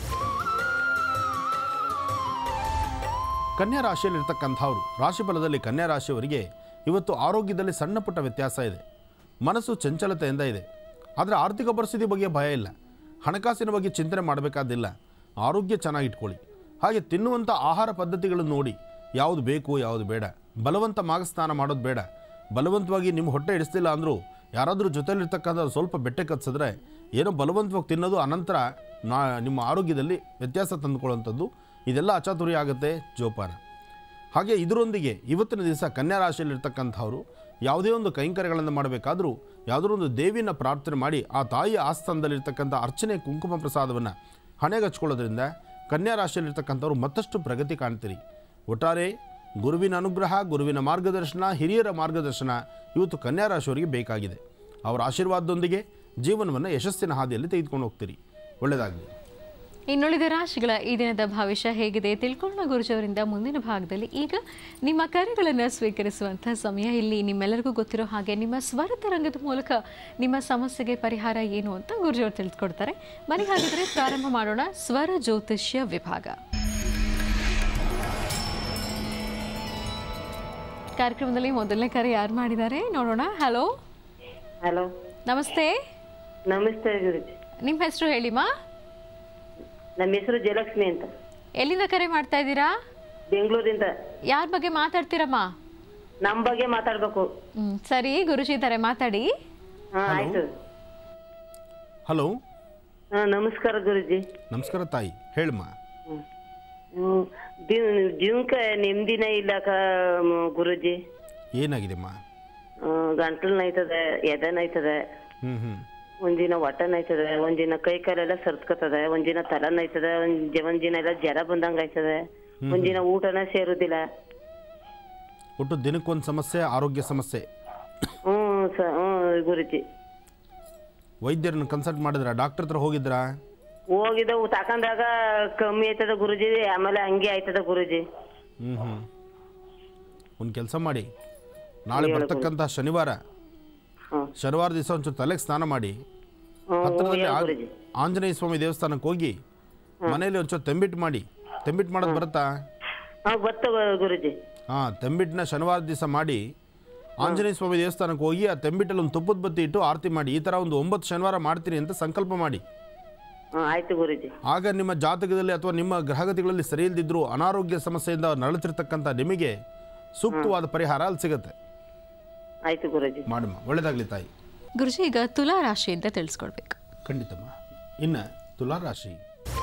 ಕನ್ಯಾ ರಾಶಿಯಲ್ಲಿರ್ತಕ್ಕಂಥವ್ರು ರಾಶಿ ಫಲದಲ್ಲಿ ಕನ್ಯಾ ರಾಶಿಯವರಿಗೆ ಇವತ್ತು ಆರೋಗ್ಯದಲ್ಲಿ ಸಣ್ಣ ಪುಟ್ಟ ವ್ಯತ್ಯಾಸ ಇದೆ. ಮನಸ್ಸು ಚಂಚಲತೆಯಿಂದ ಇದೆ. ಆದರೆ ಆರ್ಥಿಕ ಪರಿಸ್ಥಿತಿ ಬಗ್ಗೆ ಭಯ ಇಲ್ಲ. ಹಣಕಾಸಿನ ಬಗ್ಗೆ ಚಿಂತನೆ ಮಾಡಬೇಕಾದಿಲ್ಲ. ಆರೋಗ್ಯ ಚೆನ್ನಾಗಿಟ್ಕೊಳ್ಳಿ. ಹಾಗೆ ತಿನ್ನುವಂಥ ಆಹಾರ ಪದ್ಧತಿಗಳನ್ನು ನೋಡಿ ಯಾವುದು ಬೇಕು ಯಾವುದು ಬೇಡ. ಬಲವಂತ ಮಾಗಸ್ನಾನ ಮಾಡೋದು ಬೇಡ. ಬಲವಂತವಾಗಿ ನಿಮ್ಮ ಹೊಟ್ಟೆ ಹಿಡಿಸ್ತಿಲ್ಲ ಅಂದರೂ ಯಾರಾದರೂ ಜೊತೆಲಿರ್ತಕ್ಕಂಥ ಸ್ವಲ್ಪ ಬೆಟ್ಟೆ ಕತ್ಸಿದ್ರೆ ಏನೋ ಬಲವಂತವಾಗಿ ತಿನ್ನೋದು ಅನಂತರ ನಿಮ್ಮ ಆರೋಗ್ಯದಲ್ಲಿ ವ್ಯತ್ಯಾಸ ತಂದುಕೊಳ್ಳುವಂಥದ್ದು ಇದೆಲ್ಲ ಅಚಾತುರ್ಯ ಆಗುತ್ತೆ ಜೋಪಾನ. ಹಾಗೆ ಇದರೊಂದಿಗೆ ಇವತ್ತಿನ ದಿವಸ ಕನ್ಯಾ ರಾಶಿಯಲ್ಲಿರ್ತಕ್ಕಂಥವರು ಯಾವುದೇ ಒಂದು ಕೈಂಕರ್ಯಗಳನ್ನು ಮಾಡಬೇಕಾದ್ರೂ ಯಾವುದೋ ಒಂದು ದೇವಿನ ಪ್ರಾರ್ಥನೆ ಮಾಡಿ ಆ ತಾಯಿಯ ಆಸ್ಥಾನದಲ್ಲಿರ್ತಕ್ಕಂಥ ಅರ್ಚನೆ ಕುಂಕುಮ ಪ್ರಸಾದವನ್ನು ಹಣೆಗಚ್ಕೊಳ್ಳೋದ್ರಿಂದ ಕನ್ಯಾ ರಾಶಿಯಲ್ಲಿರ್ತಕ್ಕಂಥವ್ರು ಮತ್ತಷ್ಟು ಪ್ರಗತಿ ಕಾಣ್ತೀರಿ. ಒಟ್ಟಾರೆ ಗುರುವಿನ ಅನುಗ್ರಹ, ಗುರುವಿನ ಮಾರ್ಗದರ್ಶನ, ಹಿರಿಯರ ಮಾರ್ಗದರ್ಶನ ಇವತ್ತು ಕನ್ಯಾ ರಾಶಿಯವರಿಗೆ ಬೇಕಾಗಿದೆ. ಅವರ ಆಶೀರ್ವಾದದೊಂದಿಗೆ ಜೀವನವನ್ನು ಯಶಸ್ಸಿನ ಹಾದಿಯಲ್ಲಿ ತೆಗೆದುಕೊಂಡು ಹೋಗ್ತೀರಿ. ಒಳ್ಳೆಯದಾಗಲಿ. ಇನ್ನುಳಿದ ರಾಶಿಗಳ ಈ ದಿನದ ಭವಿಷ್ಯ ಹೇಗಿದೆ ತಿಳ್ಕೊಳ್ಳೋಣ ಗುರುಜಿಯವರಿಂದ ಮುಂದಿನ ಭಾಗದಲ್ಲಿ. ಈಗ ನಿಮ್ಮ ಕರೆಗಳನ್ನು ಸ್ವೀಕರಿಸುವಂಥ ಸಮಯ. ಇಲ್ಲಿ ನಿಮ್ಮೆಲ್ಲರಿಗೂ ಗೊತ್ತಿರೋ ಹಾಗೆ ನಿಮ್ಮ ಸ್ವರ ತರಂಗದ ಮೂಲಕ ನಿಮ್ಮ ಸಮಸ್ಯೆಗೆ ಪರಿಹಾರ ಏನು ಅಂತ ಗುರುಜಿಯವರು ತಿಳಿದುಕೊಡ್ತಾರೆ. ಬನ್ನಿ ಹಾಗಿದ್ರೆ ಪ್ರಾರಂಭ ಮಾಡೋಣ ಸ್ವರ ಜ್ಯೋತಿಷ್ಯ ವಿಭಾಗ. ಕಾರ್ಯಕ್ರಮದಲ್ಲಿ ಮೊದಲನೇ ಕರೆ ಯಾರು ಮಾಡಿದ್ದಾರೆ ನೋಡೋಣ. ಹಲೋ. ಹಲೋ, ನಮಸ್ತೆ. ನಮಸ್ತೆ ಗುರುಜಿ. ನಿಮ್ಮ ಹೆಸರು ಹೇಳಿಮಾ? ನಮ್ಮ ಹೆಸರು ಜಯಲಕ್ಷ್ಮಿ ಅಂತ. ಎಲ್ಲಿಂದ ಕರೆ ಮಾಡ್ತಾ ಇದ್ದೀರಾ? ಬೆಂಗಳೂರಿಂದ. ಯಾರ ಬಗ್ಗೆ ಮಾತಾಡ್ತೀರಮ್ಮ? ನಮ್ಮ ಬಗ್ಗೆ ಮಾತಾಡ್ಬೇಕು. ಸರಿ, ಗುರುಜಿ ಇದ್ದಾರೆ, ಮಾತಾಡಿ. ಆಯ್ತು. ಹಲೋ. ನಮಸ್ಕಾರ ಗುರುಜಿ. ನಮಸ್ಕಾರ ತಾಯಿ, ಹೇಳಮ್ಮ. ಜೀವನಕ್ಕೆ ನೆಮ್ಮದಿನೇ ಇಲ್ಲ ಗುರುಜಿ. ಏನಾಗಿದೆಮ್ಮ? ಗಂಟಲು ನೋಯ್ತದೆ, ಎದೆ ನೋಯ್ತದೆ, ಒಂದಿನ ಹೊಟ್ಟೆ ನೋಯ್ತದೆ, ಒಂದಿನ ಕೈ ಕಾಲೆಲ್ಲ ಸರ್ತ್ಕೋತದೆ, ಒಂದಿನ ತಲೆ ನೋಯ್ತದೆ, ಒಂದಿನ ಎಲ್ಲ ಜ್ವರ ಬಂದಂಗ ಆಯ್ತದೆ, ಒಂದಿನ ಊಟನೇ ಸೇರುದಿಲ್ಲ. ಒಟ್ಟು ದಿನಕ್ಕೊಂದು ಸಮಸ್ಯೆ, ಆರೋಗ್ಯ ಸಮಸ್ಯೆ. ಗುರುಜಿ. ವೈದ್ಯರನ್ನ ಕನ್ಸಲ್ಟ್ ಮಾಡಿದ್ರ? ಡಾಕ್ಟರ್ ಹತ್ರ ಹೋಗಿದ್ರಾ? ಹೋಗಿದ್ದ, ತಕೊಂಡಾಗ ಕಮ್ಮಿ ಆಯ್ತದ ಗುರುಜಿ, ಆಮೇಲೆ ಹಂಗೆ ಆಯ್ತದ ಗುರುಜಿ. ಒಂದು ಕೆಲಸ ಮಾಡಿ, ನಾಳೆ ಬರ್ತಕ್ಕಂಥ ಶನಿವಾರ ದಿವಸ ಒಂಚೂರು ತಲೆಗೆ ಸ್ನಾನ ಮಾಡಿ ಹತ್ತಿರದಲ್ಲಿ ಆಂಜನೇಯ ಸ್ವಾಮಿ ದೇವಸ್ಥಾನಕ್ಕೆ ಹೋಗಿ ಮನೆಯಲ್ಲಿ ಒಂಚೂರು ತೆಂಬಿಟ್ಟು ಮಾಡಿ. ತೆಂಬಿಟ್ಟು ಮಾಡೋದು ಬರುತ್ತಾ? ಗುರುಜಿ. ತೆಂಬಿಟ್ಟನ್ನ ಶನಿವಾರ ದಿವಸ ಮಾಡಿ ಆಂಜನೇಯ ಸ್ವಾಮಿ ದೇವಸ್ಥಾನಕ್ಕೆ ಹೋಗಿ ಆ ತೆಂಬಿಟ್ಟಲ್ಲಿ ಒಂದು ತುಪ್ಪದ ಬತ್ತಿ ಇಟ್ಟು ಆರತಿ ಮಾಡಿ. ಈ ಥರ ಒಂದು 9 ಶನಿವಾರ ಮಾಡ್ತೀನಿ ಅಂತ ಸಂಕಲ್ಪ ಮಾಡಿ. ಆಯ್ತು ಗುರುಜಿ. ಆಗ ನಿಮ್ಮ ಜಾತಕದಲ್ಲಿ ಅಥವಾ ನಿಮ್ಮ ಗ್ರಹಗತಿಗಳಲ್ಲಿ ಸರಿ ಇಲ್ದಿದ್ರು ಅನಾರೋಗ್ಯ ಸಮಸ್ಯೆಯಿಂದ ನರಳುತ್ತಿರ್ತಕ್ಕಂಥ ನಿಮಗೆ ಸೂಕ್ತವಾದ ಪರಿಹಾರ ಅಲ್ಲಿ ಸಿಗುತ್ತೆ. ಆಯ್ತು ಗುರುಜಿ. ಮಾಡಮ್ಮ, ಒಳ್ಳೆಯದಾಗಲಿ ತಾಯಿ. ಗುರುಜಿ, ಈಗ ತುಲಾ ರಾಶಿ ಅಂತ ತಿಳಿಸ್ಕೊಡ್ಬೇಕು. ಖಂಡಿತಮ್ಮ. ಇನ್ನು ತುಲಾ ರಾಶಿ.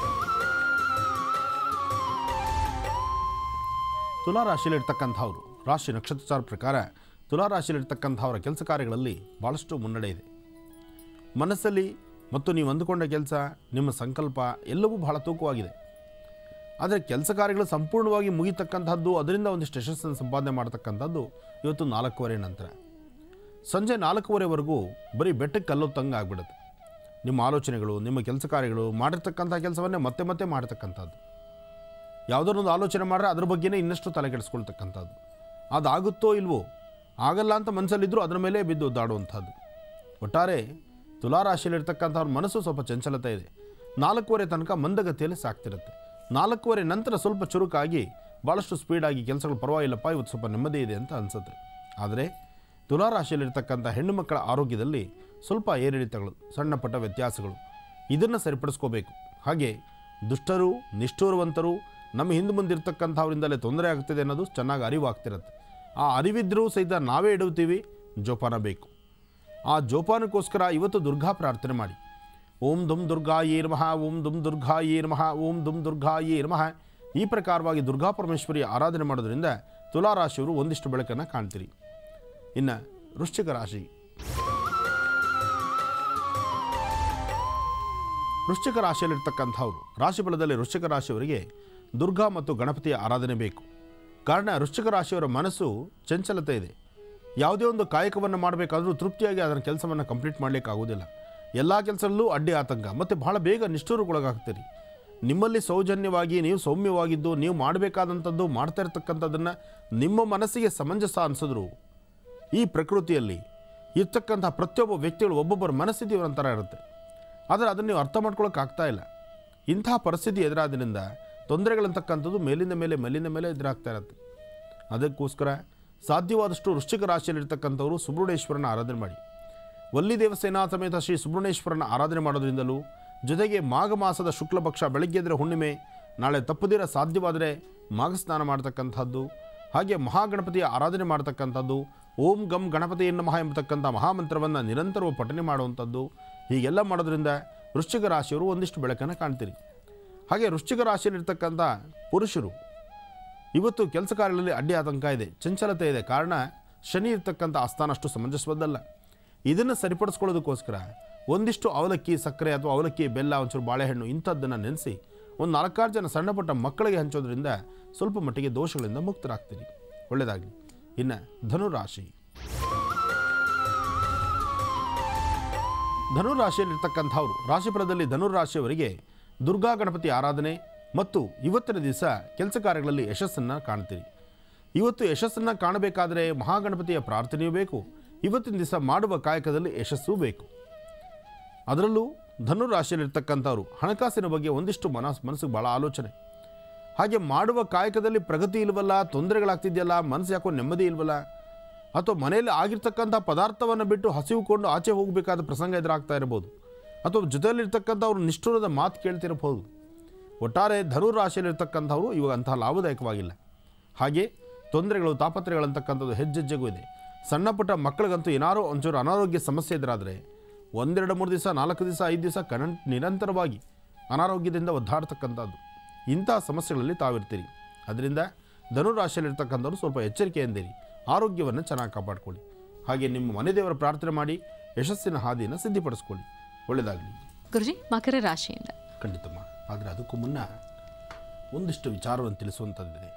ತುಲಾ ರಾಶಿಯಲ್ಲಿರ್ತಕ್ಕಂಥವ್ರು ರಾಶಿ ನಕ್ಷತ್ರಚಾರ ಪ್ರಕಾರ ತುಲಾ ರಾಶಿಯಲ್ಲಿರ್ತಕ್ಕಂಥವರ ಕೆಲಸ ಕಾರ್ಯಗಳಲ್ಲಿ ಭಾಳಷ್ಟು ಮುನ್ನಡೆ ಇದೆ. ಮನಸ್ಸಲ್ಲಿ ಮತ್ತು ನೀವು ಅಂದುಕೊಂಡ ಕೆಲಸ, ನಿಮ್ಮ ಸಂಕಲ್ಪ ಎಲ್ಲವೂ ಬಹಳ ತೂಕವಾಗಿದೆ. ಆದರೆ ಕೆಲಸ ಕಾರ್ಯಗಳು ಸಂಪೂರ್ಣವಾಗಿ ಮುಗಿತಕ್ಕಂಥದ್ದು, ಅದರಿಂದ ಒಂದಿಷ್ಟು ಯಶಸ್ಸನ್ನು ಸಂಪಾದನೆ ಮಾಡ್ತಕ್ಕಂಥದ್ದು ಇವತ್ತು 4:15 ನಂತರ. ಸಂಜೆ 4:15ವರೆಗೂ ಬರೀ ಬೆಟ್ಟಕ್ಕೆ ಕಲ್ಲೊತ್ತಂಗೆ ಆಗ್ಬಿಡುತ್ತೆ. ನಿಮ್ಮ ಆಲೋಚನೆಗಳು, ನಿಮ್ಮ ಕೆಲಸ ಕಾರ್ಯಗಳು, ಮಾಡಿರ್ತಕ್ಕಂಥ ಕೆಲಸವನ್ನೇ ಮತ್ತೆ ಮತ್ತೆ ಮಾಡ್ತಕ್ಕಂಥದ್ದು. ಯಾವುದನ್ನೊಂದು ಆಲೋಚನೆ ಮಾಡಿದ್ರೆ ಅದ್ರ ಬಗ್ಗೆನೇ ಇನ್ನಷ್ಟು ತಲೆ ಕೆಡಿಸ್ಕೊಳ್ತಕ್ಕಂಥದ್ದು. ಅದಾಗುತ್ತೋ ಇಲ್ವೋ, ಆಗಲ್ಲ ಅಂತ ಮನಸ್ಸಲ್ಲಿದ್ದರೂ ಅದರ ಮೇಲೆ ಬಿದ್ದು ಒದ್ದಾಡುವಂಥದ್ದು. ಒಟ್ಟಾರೆ ತುಲಾ ರಾಶಿಯಲ್ಲಿರ್ತಕ್ಕಂಥವ್ರ ಮನಸ್ಸು ಸ್ವಲ್ಪ ಚಂಚಲತೆ ಇದೆ. 4:15 ತನಕ ಮಂದಗತಿಯಲ್ಲಿ ಸಾಕ್ತಿರುತ್ತೆ. 4:15 ನಂತರ ಸ್ವಲ್ಪ ಚುರುಕಾಗಿ ಭಾಳಷ್ಟು ಸ್ಪೀಡಾಗಿ ಕೆಲಸಗಳು ಪರವಾಗಿಲ್ಲಪ್ಪ, ಇವತ್ತು ಸ್ವಲ್ಪ ನೆಮ್ಮದಿ ಇದೆ ಅಂತ ಅನಿಸುತ್ತೆ. ಆದರೆ ತುಲಾ ರಾಶಿಯಲ್ಲಿರ್ತಕ್ಕಂಥ ಹೆಣ್ಣು ಮಕ್ಕಳ ಆರೋಗ್ಯದಲ್ಲಿ ಸ್ವಲ್ಪ ಏರಿಳಿತಗಳು, ಸಣ್ಣ ಪಟ್ಟ ವ್ಯತ್ಯಾಸಗಳು, ಇದನ್ನು ಸರಿಪಡಿಸ್ಕೋಬೇಕು. ಹಾಗೆ ದುಷ್ಟರು, ನಿಷ್ಠೂರವಂತರು, ನಮ್ಮ ಹಿಂದೆ ಮುಂದಿರ್ತಕ್ಕಂಥವರಿಂದಲೇ ತೊಂದರೆ ಆಗ್ತಿದೆ ಅನ್ನೋದು ಚೆನ್ನಾಗಿ ಅರಿವಾಗ್ತಿರುತ್ತೆ. ಆ ಅರಿವಿದ್ರೂ ಸಹಿತ ನಾವೇ ಇಡುತ್ತೀವಿ, ಜೋಪಾನ ಬೇಕು. ಆ ಜೋಪಾನಕ್ಕೋಸ್ಕರ ಇವತ್ತು ದುರ್ಗಾ ಪ್ರಾರ್ಥನೆ ಮಾಡಿ. ಓಂ ದುಂ ದುರ್ಗಾಯೇ ನಮಃ, ಓಂ ದುಂ ದುರ್ಗಾಯೇ ನಮಃ, ಓಂ ದುಂ ದುರ್ಗಾಯೇ ನಮಃ. ಈ ಪ್ರಕಾರವಾಗಿ ದುರ್ಗಾ ಪರಮೇಶ್ವರಿ ಆರಾಧನೆ ಮಾಡೋದ್ರಿಂದ ತುಲಾರಾಶಿಯವರು ಒಂದಿಷ್ಟು ಬೆಳಕನ್ನು ಕಾಣ್ತೀರಿ. ಇನ್ನು ವೃಶ್ಚಿಕ ರಾಶಿ. ವೃಶ್ಚಿಕ ರಾಶಿಯಲ್ಲಿರ್ತಕ್ಕಂಥವ್ರು, ರಾಶಿ ಫಲದಲ್ಲಿ ವೃಶ್ಚಿಕ ರಾಶಿಯವರಿಗೆ ದುರ್ಗಾ ಮತ್ತು ಗಣಪತಿಯ ಆರಾಧನೆ ಬೇಕು. ಕಾರಣ ವೃಶ್ಚಿಕ ರಾಶಿಯವರ ಮನಸ್ಸು ಚಂಚಲತೆ ಇದೆ. ಯಾವುದೇ ಒಂದು ಕಾಯಕವನ್ನು ಮಾಡಬೇಕಾದ್ರೂ ತೃಪ್ತಿಯಾಗಿ ಅದರ ಕೆಲಸವನ್ನು ಕಂಪ್ಲೀಟ್ ಮಾಡಲಿಕ್ಕಾಗೋದಿಲ್ಲ. ಎಲ್ಲ ಕೆಲಸದಲ್ಲೂ ಅಡ್ಡಿ ಆತಂಕ ಮತ್ತು ಬಹಳ ಬೇಗ ನಿಷ್ಠೂರಕ್ಕೊಳಗಾಗ್ತೀರಿ. ನಿಮ್ಮಲ್ಲಿ ಸೌಜನ್ಯವಾಗಿ ನೀವು ಸೌಮ್ಯವಾಗಿದ್ದು ನೀವು ಮಾಡಬೇಕಾದಂಥದ್ದು ಮಾಡ್ತಾ ಇರ್ತಕ್ಕಂಥದ್ದನ್ನು ನಿಮ್ಮ ಮನಸ್ಸಿಗೆ ಸಮಂಜಸ ಅನಿಸಿದ್ರು ಈ ಪ್ರಕೃತಿಯಲ್ಲಿ ಇರ್ತಕ್ಕಂಥ ಪ್ರತಿಯೊಬ್ಬ ವ್ಯಕ್ತಿಗಳು ಒಬ್ಬೊಬ್ಬರ ಮನಸ್ಥಿತಿ ಒಂಥರ ಇರುತ್ತೆ. ಆದರೆ ಅದನ್ನು ನೀವು ಅರ್ಥ ಮಾಡ್ಕೊಳ್ಳೋಕ್ಕಾಗ್ತಾ ಇಲ್ಲ. ಇಂತಹ ಪರಿಸ್ಥಿತಿ ಎದುರಾದ್ರಿಂದ ತೊಂದರೆಗಳಂತಕ್ಕಂಥದ್ದು ಮೇಲಿಂದ ಮೇಲೆ ಎದುರಾಗ್ತಾ ಇರುತ್ತೆ. ಅದಕ್ಕೋಸ್ಕರ ಸಾಧ್ಯವಾದಷ್ಟು ವೃಶ್ಚಿಕ ರಾಶಿಯಲ್ಲಿರ್ತಕ್ಕಂಥವರು ಸುಬ್ರಹ್ಮಣ್ಯೇಶ್ವರನ ಆರಾಧನೆ ಮಾಡಿ. ವಲ್ಲಿ ದೇವಸೇನಾ ಸಮೇತ ಶ್ರೀ ಸುಬ್ರಹ್ಮಣ್ಯೇಶ್ವರನ ಆರಾಧನೆ ಮಾಡೋದ್ರಿಂದಲೂ, ಜೊತೆಗೆ ಮಾಘ ಮಾಸದ ಶುಕ್ಲಪಕ್ಷ ಬೆಳಗ್ಗೆ ಎದ್ರೆ ಹುಣ್ಣಿಮೆ, ನಾಳೆ ತಪ್ಪದಿರ ಸಾಧ್ಯವಾದರೆ ಮಾಘ ಸ್ನಾನ ಮಾಡ್ತಕ್ಕಂಥದ್ದು, ಹಾಗೆ ಮಹಾಗಣಪತಿಯ ಆರಾಧನೆ ಮಾಡ್ತಕ್ಕಂಥದ್ದು, ಓಂ ಗಂ ಗಣಪತಿಯ ನಮಃ ಎಂಬತಕ್ಕಂಥ ಮಹಾಮಂತ್ರವನ್ನು ನಿರಂತರವಾಗಿ ಪಠನೆ ಮಾಡುವಂಥದ್ದು, ಹೀಗೆಲ್ಲ ಮಾಡೋದ್ರಿಂದ ವೃಶ್ಚಿಕ ರಾಶಿಯವರು ಒಂದಿಷ್ಟು ಬೆಳಕನ್ನು ಕಾಣ್ತೀರಿ. ಹಾಗೆ ವೃಶ್ಚಿಕ ರಾಶಿಯಲ್ಲಿರ್ತಕ್ಕಂಥ ಪುರುಷರು ಇವತ್ತು ಕೆಲಸ ಕಾರ್ಯಗಳಲ್ಲಿ ಅಡ್ಡಿ ಆತಂಕ ಇದೆ, ಚಂಚಲತೆ ಇದೆ. ಕಾರಣ ಶನಿ ಇರ್ತಕ್ಕಂಥ ಆಸ್ಥಾನ ಅಷ್ಟು ಸಮಂಜಸವದ್ದಲ್ಲ. ಇದನ್ನು ಸರಿಪಡಿಸ್ಕೊಳ್ಳೋದಕ್ಕೋಸ್ಕರ ಒಂದಿಷ್ಟು ಅವಲಕ್ಕಿ ಸಕ್ಕರೆ ಅಥವಾ ಅವಲಕ್ಕಿ ಬೆಲ್ಲ, ಒಂಚೂರು ಬಾಳೆಹಣ್ಣು ಇಂಥದ್ದನ್ನು ನೆನೆಸಿ ಒಂದು 4-6 ಜನ ಸಣ್ಣ ಪುಟ್ಟ ಮಕ್ಕಳಿಗೆ ಹಂಚೋದ್ರಿಂದ ಸ್ವಲ್ಪ ಮಟ್ಟಿಗೆ ದೋಷಗಳಿಂದ ಮುಕ್ತರಾಗ್ತೀರಿ. ಒಳ್ಳೆಯದಾಗಲಿ. ಇನ್ನು ಧನುರಾಶಿ. ಧನುರಾಶಿಯಲ್ಲಿರ್ತಕ್ಕಂಥವ್ರು, ರಾಶಿಫಲದಲ್ಲಿ ಧನುರಾಶಿಯವರಿಗೆ ದುರ್ಗಾ ಗಣಪತಿ ಆರಾಧನೆ ಮತ್ತು ಇವತ್ತಿನ ದಿವಸ ಕೆಲಸ ಕಾರ್ಯಗಳಲ್ಲಿ ಯಶಸ್ಸನ್ನು ಕಾಣ್ತೀರಿ. ಇವತ್ತು ಯಶಸ್ಸನ್ನು ಕಾಣಬೇಕಾದರೆ ಮಹಾಗಣಪತಿಯ ಪ್ರಾರ್ಥನೆಯೂ ಬೇಕು, ಇವತ್ತಿನ ದಿವಸ ಮಾಡುವ ಕಾಯಕದಲ್ಲಿ ಯಶಸ್ಸೂ ಬೇಕು. ಅದರಲ್ಲೂ ಧನುರಾಶಿಯಲ್ಲಿರ್ತಕ್ಕಂಥವ್ರು ಹಣಕಾಸಿನ ಬಗ್ಗೆ ಒಂದಿಷ್ಟು ಮನಸ್ಸಿಗೆ ಭಾಳ ಆಲೋಚನೆ. ಹಾಗೆ ಮಾಡುವ ಕಾಯಕದಲ್ಲಿ ಪ್ರಗತಿ ಇಲ್ವಲ್ಲ, ತೊಂದರೆಗಳಾಗ್ತಿದೆಯಲ್ಲ, ಮನಸ್ಸು ಯಾಕೋ ನೆಮ್ಮದಿ ಇಲ್ವಲ್ಲ, ಅಥವಾ ಮನೆಯಲ್ಲಿ ಆಗಿರ್ತಕ್ಕಂಥ ಪದಾರ್ಥವನ್ನು ಬಿಟ್ಟು ಹಸಿವುಕೊಂಡು ಆಚೆ ಹೋಗಬೇಕಾದ ಪ್ರಸಂಗ ಎದುರಾಗ್ತಾ ಇರ್ಬೋದು, ಅಥವಾ ಜೊತೆಯಲ್ಲಿರ್ತಕ್ಕಂಥವ್ರು ನಿಷ್ಠುರದ ಮಾತು ಕೇಳ್ತಿರಬಹುದು. ಒಟ್ಟಾರೆ ಧನುರಾಶಿಯಲ್ಲಿರ್ತಕ್ಕಂಥವ್ರು ಇವಾಗ ಅಂತಹ ಲಾಭದಾಯಕವಾಗಿಲ್ಲ. ಹಾಗೆ ತೊಂದರೆಗಳು ತಾಪತ್ರೆಗಳಂತಕ್ಕಂಥದ್ದು ಹೆಜ್ಜೆಜ್ಜೆಗೂ ಇದೆ. ಸಣ್ಣ ಪುಟ್ಟ ಮಕ್ಕಳಿಗಂತೂ ಏನಾರೋ ಒಂಚೂರು ಅನಾರೋಗ್ಯ ಸಮಸ್ಯೆ ಎದುರಾದರೆ 1-2-3 ದಿವಸ 4 ದಿವಸ 5 ದಿವಸ ನಿರಂತರವಾಗಿ ಅನಾರೋಗ್ಯದಿಂದ ಒದ್ದಾಡ್ತಕ್ಕಂಥದ್ದು, ಇಂಥ ಸಮಸ್ಯೆಗಳಲ್ಲಿ ತಾವಿರ್ತೀರಿ. ಅದರಿಂದ ಧನುರಾಶಿಯಲ್ಲಿರ್ತಕ್ಕಂಥವ್ರು ಸ್ವಲ್ಪ ಎಚ್ಚರಿಕೆಯಿಂದಿರಿ, ಆರೋಗ್ಯವನ್ನು ಚೆನ್ನಾಗಿ ಕಾಪಾಡಿಕೊಳ್ಳಿ. ಹಾಗೆ ನಿಮ್ಮ ಮನೆ ದೇವರ ಪ್ರಾರ್ಥನೆ ಮಾಡಿ ಯಶಸ್ಸಿನ ಹಾದಿಯನ್ನು ಸಿದ್ಧಿಪಡಿಸ್ಕೊಳ್ಳಿ. ಒಳ್ಳೆಯದಾಗಲಿ. ಗುರುಜಿ, ಮಕರ ರಾಶಿಯಿಂದ. ಖಂಡಿತಮ್ಮ. ಆದರೆ ಅದಕ್ಕೂ ಮುನ್ನ ಒಂದಿಷ್ಟು ವಿಚಾರವನ್ನು ತಿಳಿಸುವಂಥದ್ದಿದೆ.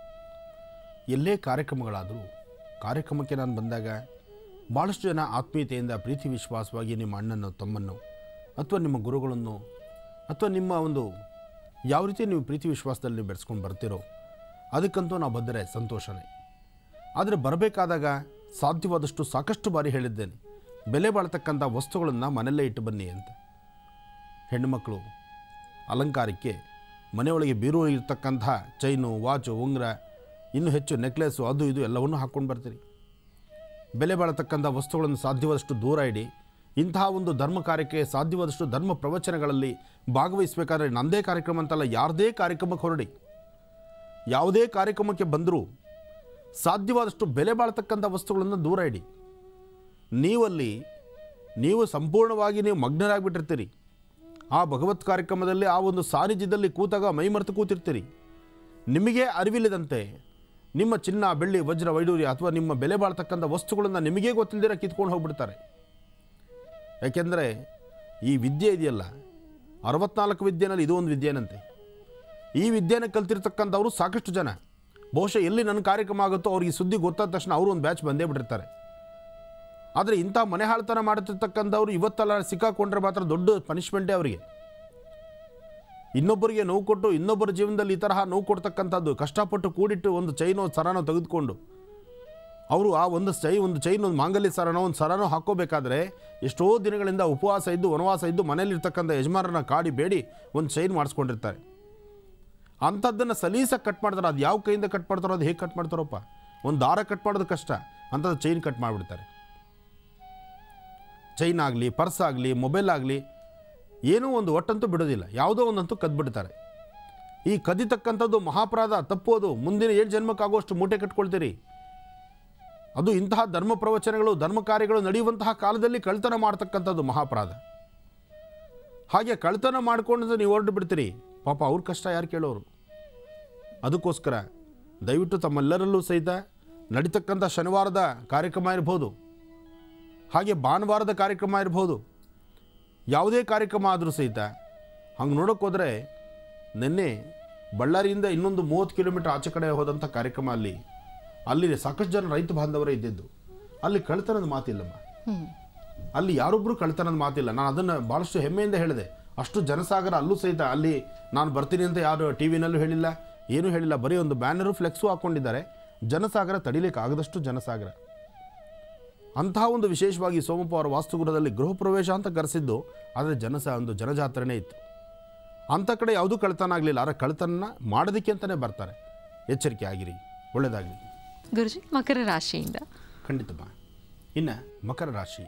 ಎಲ್ಲೇ ಕಾರ್ಯಕ್ರಮಗಳಾದರೂ ಕಾರ್ಯಕ್ರಮಕ್ಕೆ ನಾನು ಬಂದಾಗ ಭಾಳಷ್ಟು ಜನ ಆತ್ಮೀಯತೆಯಿಂದ ಪ್ರೀತಿ ವಿಶ್ವಾಸವಾಗಿ ನಿಮ್ಮ ಅಣ್ಣನೋ ತಮ್ಮನ್ನು ಅಥವಾ ನಿಮ್ಮ ಗುರುಗಳನ್ನು ಅಥವಾ ನಿಮ್ಮ ಒಂದು ಯಾವ ರೀತಿ ನೀವು ಪ್ರೀತಿ ವಿಶ್ವಾಸದಲ್ಲಿ ನೀವು ಬೆಳೆಸ್ಕೊಂಡು ಬರ್ತೀರೋ ಅದಕ್ಕಂತೂ ನಾವು ಬಂದರೆ ಸಂತೋಷನೇ. ಆದರೆ ಬರಬೇಕಾದಾಗ ಸಾಧ್ಯವಾದಷ್ಟು ಸಾಕಷ್ಟು ಬಾರಿ ಹೇಳಿದ್ದೇನೆ, ಬೆಲೆ ಬಾಳ್ತಕ್ಕಂಥ ವಸ್ತುಗಳನ್ನು ಮನೆಯಲ್ಲೇ ಇಟ್ಟು ಬನ್ನಿ ಅಂತ. ಹೆಣ್ಣುಮಕ್ಕಳು ಅಲಂಕಾರಕ್ಕೆ ಮನೆಯೊಳಗೆ ಬೀರು ಇರ್ತಕ್ಕಂಥ ಚೈನು, ವಾಚು, ಉಂಗುರ, ಇನ್ನೂ ಹೆಚ್ಚು ನೆಕ್ಲೆಸ್ಸು, ಅದು ಇದು ಎಲ್ಲವನ್ನೂ ಹಾಕ್ಕೊಂಡು ಬರ್ತೀರಿ. ಬೆಲೆ ಬಾಳತಕ್ಕಂಥ ವಸ್ತುಗಳನ್ನು ಸಾಧ್ಯವಾದಷ್ಟು ದೂರ ಇಡಿ. ಇಂತಹ ಒಂದು ಧರ್ಮ ಕಾರ್ಯಕ್ಕೆ ಸಾಧ್ಯವಾದಷ್ಟು ಧರ್ಮ ಪ್ರವಚನಗಳಲ್ಲಿ ಭಾಗವಹಿಸಬೇಕಾದ್ರೆ ನನ್ನದೇ ಕಾರ್ಯಕ್ರಮ ಅಂತಲ್ಲ, ಯಾರದೇ ಕಾರ್ಯಕ್ರಮಕ್ಕೆ ಹೊರಡಿ. ಯಾವುದೇ ಕಾರ್ಯಕ್ರಮಕ್ಕೆ ಬಂದರೂ ಸಾಧ್ಯವಾದಷ್ಟು ಬೆಲೆ ಬಾಳ್ತಕ್ಕಂಥ ವಸ್ತುಗಳನ್ನು ದೂರ ಇಡಿ. ನೀವು ಸಂಪೂರ್ಣವಾಗಿ ನೀವು ಮಗ್ನರಾಗಿಬಿಟ್ಟಿರ್ತೀರಿ. ಆ ಭಗವತ್ ಕಾರ್ಯಕ್ರಮದಲ್ಲಿ ಆ ಒಂದು ಸಾನ್ನಿಧ್ಯದಲ್ಲಿ ಕೂತಾಗ ಮೈಮರೆತು ಕೂತಿರ್ತೀರಿ. ನಿಮಗೆ ಅರಿವಿಲ್ಲದಂತೆ ನಿಮ್ಮ ಚಿನ್ನ, ಬೆಳ್ಳಿ, ವಜ್ರ, ವೈಡೂರ್ಯ ಅಥವಾ ನಿಮ್ಮ ಬೆಲೆ ಬಾಳ್ತಕ್ಕಂಥ ವಸ್ತುಗಳನ್ನು ನಿಮಗೇ ಗೊತ್ತಿಲ್ಲದಿರ ಕಿತ್ಕೊಂಡು ಹೋಗ್ಬಿಡ್ತಾರೆ. ಯಾಕೆಂದರೆ ಈ ವಿದ್ಯೆ ಇದೆಯಲ್ಲ, 64 ವಿದ್ಯೆನಲ್ಲಿ ಇದು ಒಂದು ವಿದ್ಯೆನಂತೆ. ಈ ವಿದ್ಯೆನ ಕಲ್ತಿರ್ತಕ್ಕಂಥವ್ರು ಸಾಕಷ್ಟು ಜನ. ಬಹುಶಃ ಎಲ್ಲಿ ನನ್ನ ಕಾರ್ಯಕ್ರಮ ಆಗುತ್ತೋ ಅವ್ರಿಗೆ ಸುದ್ದಿ ಗೊತ್ತಾದ ತಕ್ಷಣ ಅವರು ಒಂದು ಬ್ಯಾಚ್ ಬಂದೇ ಬಿಟ್ಟಿರ್ತಾರೆ. ಆದರೆ ಇಂಥ ಮನೆ ಹಾಳ್ತನ ಮಾಡುತ್ತಿರ್ತಕ್ಕಂಥವ್ರು ಇವತ್ತೆಲ್ಲ ಸಿಕ್ಕಾಕೊಂಡ್ರೆ ಮಾತ್ರ ದೊಡ್ಡ ಪನಿಷ್ಮೆಂಟೇ ಅವರಿಗೆ. ಇನ್ನೊಬ್ಬರಿಗೆ ನೋವು ಕೊಟ್ಟು ಇನ್ನೊಬ್ಬರ ಜೀವನದಲ್ಲಿ ಈ ತರಹ ನೋವು ಕೊಡ್ತಕ್ಕಂಥದ್ದು, ಕಷ್ಟಪಟ್ಟು ಕೂಡಿಟ್ಟು ಒಂದು ಚೈನೋ ಸರನೋ ತೆಗೆದುಕೊಂಡು ಅವರು ಆ ಒಂದು ಚೈನ್ ಒಂದು ಮಾಂಗಲ್ಯ ಸರನೋ ಒಂದು ಸರನೋ ಹಾಕ್ಕೋಬೇಕಾದ್ರೆ ಎಷ್ಟೋ ದಿನಗಳಿಂದ ಉಪವಾಸ ಇದ್ದು ವನವಾಸ ಇದ್ದು ಮನೇಲಿರ್ತಕ್ಕಂಥ ಯಜಮಾನರನ್ನ ಕಾಡಿ ಬೇಡಿ ಒಂದು ಚೈನ್ ಮಾಡಿಸ್ಕೊಂಡಿರ್ತಾರೆ. ಅಂಥದ್ದನ್ನು ಸಲೀಸಾಗಿ ಕಟ್ ಮಾಡ್ತಾರೆ. ಅದು ಯಾವ ಕೈಯಿಂದ ಕಟ್ ಮಾಡ್ತಾರೋ, ಅದು ಹೇಗೆ ಕಟ್ ಮಾಡ್ತಾರೋಪ್ಪ, ಒಂದು ದಾರ ಕಟ್ ಮಾಡೋದು ಕಷ್ಟ, ಅಂಥದ್ದು ಚೈನ್ ಕಟ್ ಮಾಡಿಬಿಡ್ತಾರೆ. ಚೈನ್ ಆಗಲಿ, ಪರ್ಸ್ ಆಗಲಿ, ಮೊಬೈಲ್ ಆಗಲಿ, ಏನೋ ಒಂದು ಒಟ್ಟಂತೂ ಬಿಡೋದಿಲ್ಲ, ಯಾವುದೋ ಒಂದಂತೂ ಕದ್ಬಿಡ್ತಾರೆ. ಈ ಕದಿತಕ್ಕಂಥದ್ದು ಮಹಾಪರಾಧ, ತಪ್ಪೋದು. ಮುಂದಿನ 7 ಜನ್ಮಕ್ಕಾಗುವಷ್ಟು ಮೂಟೆ ಕಟ್ಕೊಳ್ತೀರಿ. ಅದು ಇಂತಹ ಧರ್ಮ ಪ್ರವಚನಗಳು, ಧರ್ಮ ಕಾರ್ಯಗಳು ನಡೆಯುವಂತಹ ಕಾಲದಲ್ಲಿ ಕಳ್ತನ ಮಾಡ್ತಕ್ಕಂಥದ್ದು ಮಹಾಪರಾಧ. ಹಾಗೆ ಕಳ್ತನ ಮಾಡ್ಕೊಂಡು ನೀವು ಹೊರಟು ಬಿಡ್ತೀರಿ. ಪಾಪ ಅವ್ರ ಕಷ್ಟ ಯಾರು ಕೇಳೋರು? ಅದಕ್ಕೋಸ್ಕರ ದಯವಿಟ್ಟು ತಮ್ಮೆಲ್ಲರಲ್ಲೂ ಸಹಿತ ನಡೀತಕ್ಕಂಥ ಶನಿವಾರದ ಕಾರ್ಯಕ್ರಮ ಇರ್ಬೋದು, ಹಾಗೆ ಭಾನುವಾರದ ಕಾರ್ಯಕ್ರಮ ಇರ್ಬೋದು, ಯಾವುದೇ ಕಾರ್ಯಕ್ರಮ ಆದರೂ ಸಹಿತ ಹಂಗೆ ನೋಡೋಕೆ ಹೋದರೆ ನಿನ್ನೆ ಬಳ್ಳಾರಿಯಿಂದ ಇನ್ನೊಂದು 30 ಕಿಲೋಮೀಟರ್ ಆಚೆ ಕಡೆ ಹೋದಂಥ ಕಾರ್ಯಕ್ರಮ ಅಲ್ಲಿ ಸಾಕಷ್ಟು ಜನ ರೈತ ಬಾಂಧವರೇ ಇದ್ದಿದ್ದು. ಅಲ್ಲಿ ಕಳ್ತನದ ಮಾತಿಲ್ಲಮ್ಮ, ಅಲ್ಲಿ ಯಾರೊಬ್ಬರು ಕಳ್ತನದ ಮಾತಿಲ್ಲ. ನಾನು ಅದನ್ನು ಭಾಳಷ್ಟು ಹೆಮ್ಮೆಯಿಂದ ಹೇಳಿದೆ. ಅಷ್ಟು ಜನಸಾಗರ ಅಲ್ಲೂ ಸಹಿತ ಅಲ್ಲಿ ನಾನು ಬರ್ತೀನಿ ಅಂತ ಯಾರು ಟಿ ವಿನಲ್ಲೂ ಹೇಳಿಲ್ಲ, ಏನೂ ಹೇಳಿಲ್ಲ. ಬರೀ ಒಂದು ಬ್ಯಾನರು ಫ್ಲೆಕ್ಸು ಹಾಕ್ಕೊಂಡಿದ್ದಾರೆ. ಜನಸಾಗರ ತಡಿಲಿಕ್ಕೆ ಆಗದಷ್ಟು ಜನಸಾಗರ. ಅಂತಹ ಒಂದು ವಿಶೇಷವಾಗಿ ಸೋಮಪ್ಪ ಅವರ ವಾಸ್ತುಗೃಹದಲ್ಲಿ ಗೃಹ ಪ್ರವೇಶ ಅಂತ ಕರೆಸಿದ್ದು, ಆದರೆ ಒಂದು ಜನಜಾತ್ರೆನೇ ಇತ್ತು. ಅಂಥ ಕಡೆ ಯಾವುದೂ ಕಳ್ತನ ಆಗಲಿಲ್ಲ. ಆದರೆ ಕಳ್ತನ ಮಾಡೋದಕ್ಕೆ ಅಂತಲೇ ಬರ್ತಾರೆ. ಎಚ್ಚರಿಕೆ ಆಗಿರಿ, ಒಳ್ಳೆಯದಾಗಲಿ. ಗುರುಜಿ, ಮಕರ ರಾಶಿಯಿಂದ ಖಂಡಿತಮ್ಮ. ಇನ್ನು ಮಕರ ರಾಶಿ,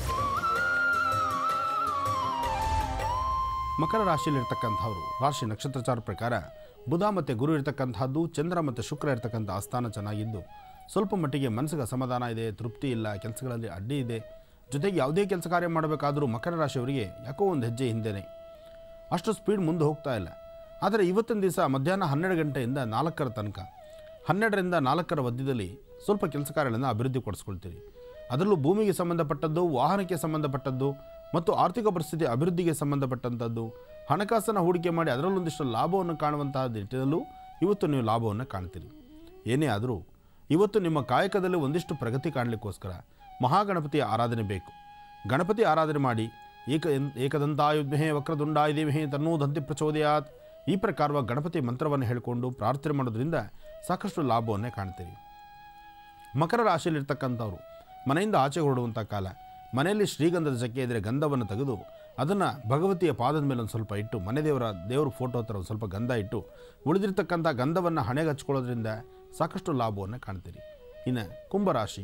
ಮಕರ ರಾಶಿಯಲ್ಲಿರ್ತಕ್ಕಂಥವ್ರು ರಾಶಿ ನಕ್ಷತ್ರಚಾರ ಪ್ರಕಾರ ಬುಧ ಮತ್ತು ಗುರು ಇರ್ತಕ್ಕಂಥದ್ದು, ಚಂದ್ರ ಮತ್ತು ಶುಕ್ರ ಇರ್ತಕ್ಕಂಥ ಆಸ್ಥಾನ ಚೆನ್ನಾಗಿದ್ದು ಸ್ವಲ್ಪ ಮಟ್ಟಿಗೆ ಮನಸ್ಸಿಗೆ ಅಸಮಾಧಾನ ಇದೆ, ತೃಪ್ತಿ ಇಲ್ಲ, ಕೆಲಸಗಳಲ್ಲಿ ಅಡ್ಡಿ ಇದೆ. ಜೊತೆಗೆ ಯಾವುದೇ ಕೆಲಸ ಕಾರ್ಯ ಮಾಡಬೇಕಾದರೂ ಮಕರ ರಾಶಿಯವರಿಗೆ ಯಾಕೋ ಒಂದು ಹೆಜ್ಜೆ ಹಿಂದೆನೇ, ಅಷ್ಟು ಸ್ಪೀಡ್ ಮುಂದೆ ಹೋಗ್ತಾ ಇಲ್ಲ. ಆದರೆ ಇವತ್ತಿನ ದಿವಸ ಮಧ್ಯಾಹ್ನ 12 ಗಂಟೆಯಿಂದ 4 ತನಕ, 12ರಿಂದ 4 ಮಧ್ಯದಲ್ಲಿ ಸ್ವಲ್ಪ ಕೆಲಸ ಕಾರ್ಯಗಳನ್ನು ಅಭಿವೃದ್ಧಿ ಪಡಿಸ್ಕೊಳ್ತೀರಿ. ಅದರಲ್ಲೂ ಭೂಮಿಗೆ ಸಂಬಂಧಪಟ್ಟದ್ದು, ವಾಹನಕ್ಕೆ ಸಂಬಂಧಪಟ್ಟದ್ದು ಮತ್ತು ಆರ್ಥಿಕ ಪರಿಸ್ಥಿತಿ ಅಭಿವೃದ್ಧಿಗೆ ಸಂಬಂಧಪಟ್ಟಂಥದ್ದು, ಹಣಕಾಸನ್ನು ಹೂಡಿಕೆ ಮಾಡಿ ಅದರಲ್ಲೊಂದಿಷ್ಟು ಲಾಭವನ್ನು ಕಾಣುವಂತಹ ನಿಟ್ಟಿನಲ್ಲೂ ಇವತ್ತು ನೀವು ಲಾಭವನ್ನು ಕಾಣ್ತೀರಿ. ಏನೇ ಆದರೂ ಇವತ್ತು ನಿಮ್ಮ ಕಾಯಕದಲ್ಲಿ ಒಂದಿಷ್ಟು ಪ್ರಗತಿ ಕಾಣಲಿಕ್ಕೋಸ್ಕರ ಮಹಾಗಣಪತಿಯ ಆರಾಧನೆ ಬೇಕು. ಗಣಪತಿ ಆರಾಧನೆ ಮಾಡಿ ಏಕದಂತಾಯುಧ್ಮಹೇ ವಕ್ರದುಂಡಾಯ ಧೀಮಹಿ ತನ್ನೋ ದಂತಿ ಪ್ರಚೋದಯಾತ್, ಈ ಪ್ರಕಾರವಾಗಿ ಗಣಪತಿ ಮಂತ್ರವನ್ನು ಹೇಳಿಕೊಂಡು ಪ್ರಾರ್ಥನೆ ಮಾಡೋದ್ರಿಂದ ಸಾಕಷ್ಟು ಲಾಭವನ್ನೇ ಕಾಣ್ತೀರಿ. ಮಕರ ರಾಶಿಯಲ್ಲಿರ್ತಕ್ಕಂಥವ್ರು ಮನೆಯಿಂದ ಆಚೆ ಹೊರಡುವಂಥ ಕಾಲ. ಮನೆಯಲ್ಲಿ ಶ್ರೀಗಂಧದ ಚಕ್ಕೆ ಇದ್ದರೆ ಗಂಧವನ್ನು ತೆಗೆದು ಅದನ್ನು ಭಗವತಿಯ ಪಾದದ ಮೇಲೆ ಒಂದು ಸ್ವಲ್ಪ ಇಟ್ಟು, ದೇವರ ಫೋಟೋ ಹತ್ರ ಒಂದು ಸ್ವಲ್ಪ ಗಂಧ ಇಟ್ಟು ಉಳಿದಿರ್ತಕ್ಕಂಥ ಗಂಧವನ್ನು ಹಣೆಗೆ ಹಚ್ಕೊಳ್ಳೋದ್ರಿಂದ ಸಾಕಷ್ಟು ಲಾಭವನ್ನು ಕಾಣ್ತೀರಿ. ಇನ್ನು ಕುಂಭರಾಶಿ,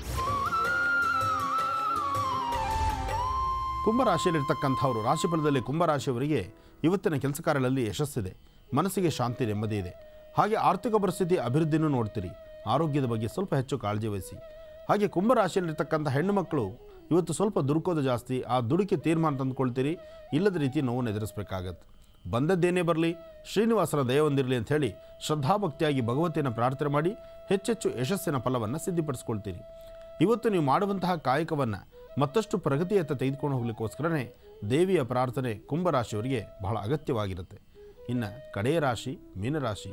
ಕುಂಭರಾಶಿಯಲ್ಲಿರ್ತಕ್ಕಂಥವ್ರು ರಾಶಿಫಲದಲ್ಲಿ ಕುಂಭರಾಶಿಯವರಿಗೆ ಇವತ್ತಿನ ಕೆಲಸ ಕಾರ್ಯಗಳಲ್ಲಿ ಯಶಸ್ಸಿದೆ, ಮನಸ್ಸಿಗೆ ಶಾಂತಿ, ನೆಮ್ಮದಿ ಇದೆ. ಹಾಗೆ ಆರ್ಥಿಕ ಪರಿಸ್ಥಿತಿ ಅಭಿವೃದ್ಧಿನೂ ನೋಡ್ತೀರಿ. ಆರೋಗ್ಯದ ಬಗ್ಗೆ ಸ್ವಲ್ಪ ಹೆಚ್ಚು ಕಾಳಜಿ ವಹಿಸಿ. ಹಾಗೆ ಕುಂಭರಾಶಿಯಲ್ಲಿರ್ತಕ್ಕಂಥ ಹೆಣ್ಣು ಮಕ್ಕಳು ಇವತ್ತು ಸ್ವಲ್ಪ ದುಡುಕೋದು ಜಾಸ್ತಿ. ಆ ದುಡುಕಿ ತೀರ್ಮಾನ ತಂದುಕೊಳ್ತೀರಿ, ಇಲ್ಲದ ರೀತಿ ನೋವನ್ನು ಎದುರಿಸಬೇಕಾಗತ್ತೆ. ಬಂದದ್ದೇನೇ ಬರಲಿ, ಶ್ರೀನಿವಾಸನ ದಯ ಹೊಂದಿರಲಿ ಅಂಥೇಳಿ ಶ್ರದ್ಧಾಭಕ್ತಿಯಾಗಿ ಭಗವತಿಯನ್ನು ಪ್ರಾರ್ಥನೆ ಮಾಡಿ ಹೆಚ್ಚೆಚ್ಚು ಯಶಸ್ಸಿನ ಫಲವನ್ನು ಸಿದ್ಧಿಪಡಿಸ್ಕೊಳ್ತೀರಿ. ಇವತ್ತು ನೀವು ಮಾಡುವಂತಹ ಕಾಯಕವನ್ನು ಮತ್ತಷ್ಟು ಪ್ರಗತಿಯತ್ತ ತೆಗೆದುಕೊಂಡು ಹೋಗ್ಲಿಕ್ಕೋಸ್ಕರನೇ ದೇವಿಯ ಪ್ರಾರ್ಥನೆ ಕುಂಭರಾಶಿಯವರಿಗೆ ಬಹಳ ಅಗತ್ಯವಾಗಿರುತ್ತೆ. ಇನ್ನು ಕಡೆಯ ರಾಶಿ ಮೀನರಾಶಿ.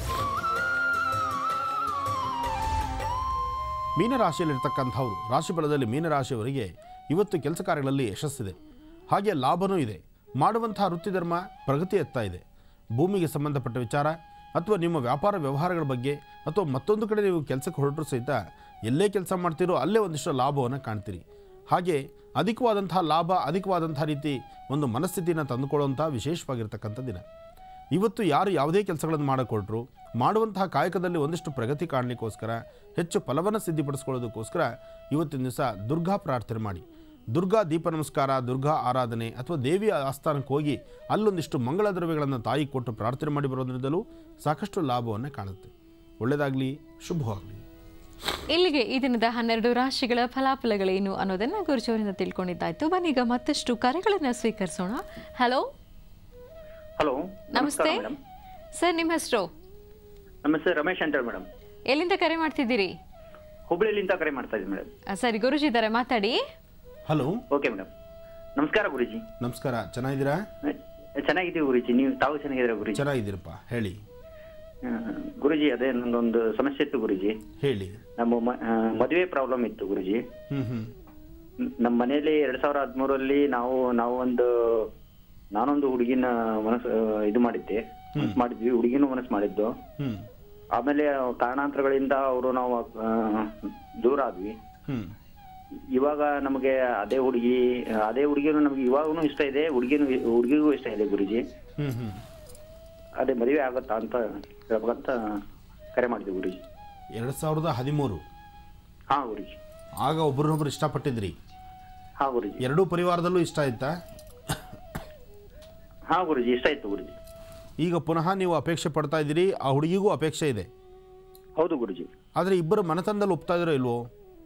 ಮೀನರಾಶಿಯಲ್ಲಿರ್ತಕ್ಕಂಥವ್ರು ರಾಶಿಫಲದಲ್ಲಿ ಮೀನರಾಶಿಯವರಿಗೆ ಇವತ್ತು ಕೆಲಸ ಕಾರ್ಯಗಳಲ್ಲಿ ಯಶಸ್ಸಿದೆ, ಹಾಗೆ ಲಾಭವೂ ಇದೆ. ಮಾಡುವಂಥ ವೃತ್ತಿಧರ್ಮ ಪ್ರಗತಿಯತ್ತ ಇದೆ. ಭೂಮಿಗೆ ಸಂಬಂಧಪಟ್ಟ ವಿಚಾರ ಅಥವಾ ನಿಮ್ಮ ವ್ಯಾಪಾರ ವ್ಯವಹಾರಗಳ ಬಗ್ಗೆ ಅಥವಾ ಮತ್ತೊಂದು ಕಡೆ ನೀವು ಕೆಲಸಕ್ಕೆ ಹೊರಟರೂ ಸಹಿತ ಎಲ್ಲೇ ಕೆಲಸ ಮಾಡ್ತೀರೋ ಅಲ್ಲೇ ಒಂದಿಷ್ಟು ಲಾಭವನ್ನು ಕಾಣ್ತೀರಿ. ಹಾಗೆ ಅಧಿಕವಾದಂಥ ಲಾಭ, ಅಧಿಕವಾದಂಥ ರೀತಿ ಒಂದು ಮನಸ್ಥಿತಿಯನ್ನು ತಂದುಕೊಳ್ಳುವಂಥ ವಿಶೇಷವಾಗಿರ್ತಕ್ಕಂಥ ದಿನ. ಇವತ್ತು ಯಾರು ಯಾವುದೇ ಕೆಲಸಗಳನ್ನು ಮಾಡಿಕೊಟ್ರು ಮಾಡುವಂತಹ ಕಾಯಕದಲ್ಲಿ ಒಂದಿಷ್ಟು ಪ್ರಗತಿ ಕಾಣಲಿಕ್ಕೋಸ್ಕರ, ಹೆಚ್ಚು ಫಲವನ್ನು ಸಿದ್ಧಿಪಡಿಸ್ಕೊಳ್ಳೋದಕ್ಕೋಸ್ಕರ ಇವತ್ತಿನ ದಿವಸ ದುರ್ಗಾ ಪ್ರಾರ್ಥನೆ ಮಾಡಿ. ದುರ್ಗಾ ದೀಪ ನಮಸ್ಕಾರ, ದುರ್ಗಾ ಆರಾಧನೆ ಅಥವಾ ದೇವಿಯ ಆಸ್ಥಾನಕ್ಕೆ ಹೋಗಿ ಅಲ್ಲೊಂದಿಷ್ಟು ಮಂಗಳ ದ್ರವ್ಯಗಳನ್ನು ತಾಯಿ ಕೊಟ್ಟು ಪ್ರಾರ್ಥನೆ ಮಾಡಿ ಬರೋದ್ರಿಂದಲೂ ಸಾಕಷ್ಟು ಲಾಭವನ್ನು ಕಾಣುತ್ತೆ. ಒಳ್ಳೆಯದಾಗಲಿ, ಶುಭವಾಗಲಿ. ಇಲ್ಲಿಗೆ ಈ ದಿನದ 12 ರಾಶಿಗಳ ಫಲಾಫಲಗಳೇನು ಅನ್ನೋದನ್ನು ಗುರುಜವರಿಂದ ತಿಳ್ಕೊಂಡಿದ್ದಾಯ್ತು. ಬನ್ನೀಗ ಮತ್ತಷ್ಟು ಕರೆಗಳನ್ನು ಸ್ವೀಕರಿಸೋಣ. ಹಲೋ ಹಲೋ, ನಮಸ್ತೆ ಸರ್, ನಿಮ್ಮ ಹೆಸರು? ನಮ್ಮ ಹೆಸರು ರಮೇಶ್ ಅಂತ ಮೇಡಮ್. ಎಲ್ಲಿಂದ ಕರೆ ಮಾಡ್ತಿದ್ದೀರಿ? ಹುಬ್ಬಳ್ಳಿಯಿಂದ ಕರೆ ಮಾಡ್ತಾ ಇದ್ದೀನಿ ಮೇಡಮ್. ಸರಿ, ಗುರುಜಿ ಇದ್ದಾರೆ, ಮಾತಾಡಿ. ಹಲೋ. ಓಕೆ ಮೇಡಮ್, ನಮಸ್ಕಾರ ಗುರುಜಿ. ನಮಸ್ಕಾರ, ಚೆನ್ನಾಗಿದ್ದೀರಾ? ಚೆನ್ನಾಗಿದ್ದೀವಿ ಗುರುಜಿ, ತಾವು ಚೆನ್ನಾಗಿದ್ದೀರಾ ಗುರುಜಿ? ಚೆನ್ನಾಗಿದ್ದೀರಪ್ಪ, ಹೇಳಿ. ಗುರುಜಿ, ಅದೇ ನಂದೊಂದು ಸಮಸ್ಯೆ ಇತ್ತು ಗುರುಜಿ. ಹೇಳಿ. ನಮ್ಮ ಮದುವೆ ಪ್ರಾಬ್ಲಮ್ ಇತ್ತು ಗುರುಜಿ. ನಮ್ಮ ಮನೆಯಲ್ಲಿ 2013 ನಾನೊಂದು ಹುಡುಗಿನ ಇದು ಮಾಡಿದ್ವಿ, ಹುಡುಗಿನೂ ಮನಸ್ಸು ಮಾಡಿದ್ದು. ಆಮೇಲೆ ಕಾರಣಾಂತರಗಳಿಂದ ನಾವು ದೂರ ಆದ್ವಿ. ಇವಾಗ ನಮಗೆ ಅದೇ ಹುಡುಗಿನೂ ನಮ್ಗೆ ಇವಾಗೂ ಇಷ್ಟ ಇದೆ, ಹುಡುಗಿಗೂ ಇಷ್ಟ ಇದೆ ಗುರುಜಿ. ಅದೇ ಮದುವೆ ಆಗತ್ತಾ ಅಂತ ಹೇಳ್ಬೇಕಂತ ಕರೆ ಮಾಡಿದ್ವಿ ಗುರುಜಿ. 2013? ಹಾ ಗುರುಜಿ. ಆಗ ಒಬ್ಬರನ್ನೊಬ್ರು ಇಷ್ಟಪಟ್ಟಿದ್ರಿ? ಹಾ ಗುರುಜಿ. ಎರಡೂ ಪರಿವಾರದಲ್ಲೂ ಇಷ್ಟ ಆಯ್ತಾ? ಹಾ ಗುರುಜಿ, ಇಷ್ಟ ಆಯ್ತು ಗುರುಜಿ. ಈಗ ಪುನಃ ನೀವು ಅಪೇಕ್ಷೆ ಪಡ್ತಾ ಇದ್ದೀರಿ, ಆ ಹುಡುಗಿಗೂ ಅಪೇಕ್ಷೆ ಇದೆ? ಹೌದು ಗುರುಜಿ. ಆದರೆ ಇಬ್ಬರು ಮನತನದಲ್ಲಿ ಒಪ್ತಾ ಇದ್ರೋ ಇಲ್ವೋ?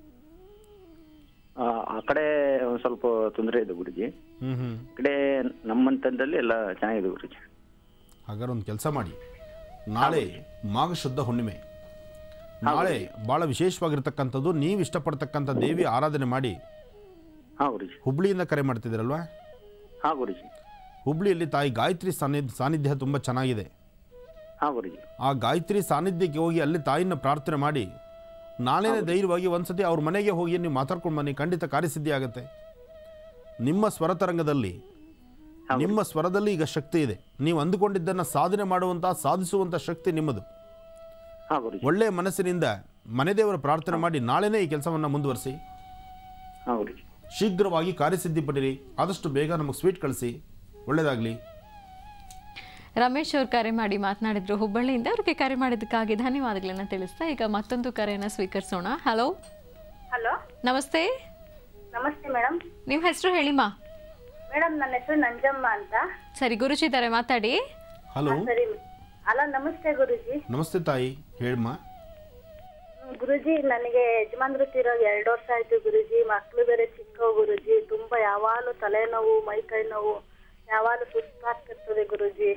ಆ ಕಡೆ ಒಂದ್ ಸ್ವಲ್ಪ ತೊಂದರೆ ಇದೆ ಗುರುಜಿ. ಕಡೆ ನಮ್ಮ ಮನೆತನದಲ್ಲಿ ಎಲ್ಲ ಚೆನ್ನಾಗಿದೆ ಗುರುಜಿ. ಹಾಗಾದ್ರೆ ಒಂದು ಕೆಲಸ ಮಾಡಿ, ನಾಳೆ ಮಾಘ ಶುದ್ಧ ಹುಣ್ಣಿಮೆ. ನಾಳೆ ಭಾಳ ವಿಶೇಷವಾಗಿರ್ತಕ್ಕಂಥದ್ದು. ನೀವು ಇಷ್ಟಪಡ್ತಕ್ಕಂಥ ದೇವಿ ಆರಾಧನೆ ಮಾಡಿ. ಹಾಂ ಗುರುಜಿ. ಹುಬ್ಳಿಯಿಂದ ಕರೆ ಮಾಡ್ತಿದ್ದೀರಲ್ವಾ? ಹಾಂ ಗುರುಜಿ. ಹುಬ್ಳಿಯಲ್ಲಿ ತಾಯಿ ಗಾಯತ್ರಿ ಸಾನ್ನಿಧ್ಯ ತುಂಬ ಚೆನ್ನಾಗಿದೆ. ಹಾಂ ಗುರುಜಿ. ಆ ಗಾಯತ್ರಿ ಸಾನ್ನಿಧ್ಯಕ್ಕೆ ಹೋಗಿ ಅಲ್ಲಿ ತಾಯಿನ ಪ್ರಾರ್ಥನೆ ಮಾಡಿ ನಾಳೆನೇ ಧೈರ್ಯವಾಗಿ ಒಂದ್ಸತಿ ಅವ್ರ ಮನೆಗೆ ಹೋಗಿ ನೀವು ಮಾತಾಡ್ಕೊಂಡು ಬನ್ನಿ. ಖಂಡಿತ ಕಾರ್ಯಸಿದ್ಧಿ ಆಗುತ್ತೆ. ನಿಮ್ಮ ಸ್ವರತರಂಗದಲ್ಲಿ, ನಿಮ್ಮ ಸ್ವರದಲ್ಲಿ ಈಗ ಶಕ್ತಿ ಇದೆ. ನೀವು ಅಂದುಕೊಂಡಿದ್ದನ್ನು ಸಾಧನೆ ಮಾಡುವಂಥ, ಸಾಧಿಸುವಂಥ ಶಕ್ತಿ ನಿಮ್ಮದು. ಒಳ್ಳೆಯ ಮನಸ್ಸಿನಿಂದ ಮನೆದೇವರ ಪ್ರಾರ್ಥನೆ ಮಾಡಿ ನಾಳೆನೇ ಈ ಕೆಲಸವನ್ನು ಮುಂದುವರಿಸಿ. ಶೀಘ್ರವಾಗಿ ಕಾರ್ಯಸಿದ್ಧಿ ಪಡಿರಿ. ಆದಷ್ಟು ಬೇಗ ನಮಗೆ ಸ್ವೀಟ್ ಕಳಿಸಿ. ಒಳ್ಳೆಯದಾಗಲಿ. ರಮೇಶ್ ಅವರು ಕರೆ ಮಾಡಿ ಮಾತನಾಡಿದ್ರು ಹುಬ್ಬಳ್ಳಿಯಿಂದ. ಅವ್ರಿಗೆ ಕರೆ ಮಾಡಿದ್ದಕ್ಕಾಗಿ ಧನ್ಯವಾದಗಳನ್ನ ತಿಳಿಸ್ತಾ ಈಗ ಮತ್ತೊಂದು ಕರೆಯನ್ನು ಸ್ವೀಕರಿಸೋಣ. ಹಲೋ. ಹಲೋ, ನಮಸ್ತೆ. ನಮಸ್ತೆ ಮೇಡಮ್. ನಿಮ್ಮ ಹೆಸರು ಹೇಳಿಮ್ಮ. ಮೇಡಮ್, ನನ್ನ ಹೆಸರು ನಂಜಮ್ಮ ಅಂತ. ಸರಿ, ಗುರುಜಿ ಇದ್ದಾರೆ, ಮಾತಾಡಿ. ಹಲೋ. ಸರಿ. ಹಲೋ, ನಮಸ್ತೆ ಗುರುಜಿ. ನಮಸ್ತೆ ತಾಯಿ, ಹೇಳಮ್ಮ. ಗುರುಜಿ, ನನಗೆ ಯಜಮಾನ್ರು ತೀರೋ 2 ವರ್ಷ ಆಯ್ತು ಗುರುಜಿ. ಮಕ್ಳು ಬೇರೆ ಚಿಕ್ಕವು ಗುರುಜಿ. ತುಂಬಾ ಯಾವಾಗಲೂ ತಲೆನೋವು, ಮೈ ಕೈ ನೋವು, ಯಾವಾಗಲೂ ಸುಸ್ತಾಗ್ತಿರ್ತದೆ ಗುರುಜಿ.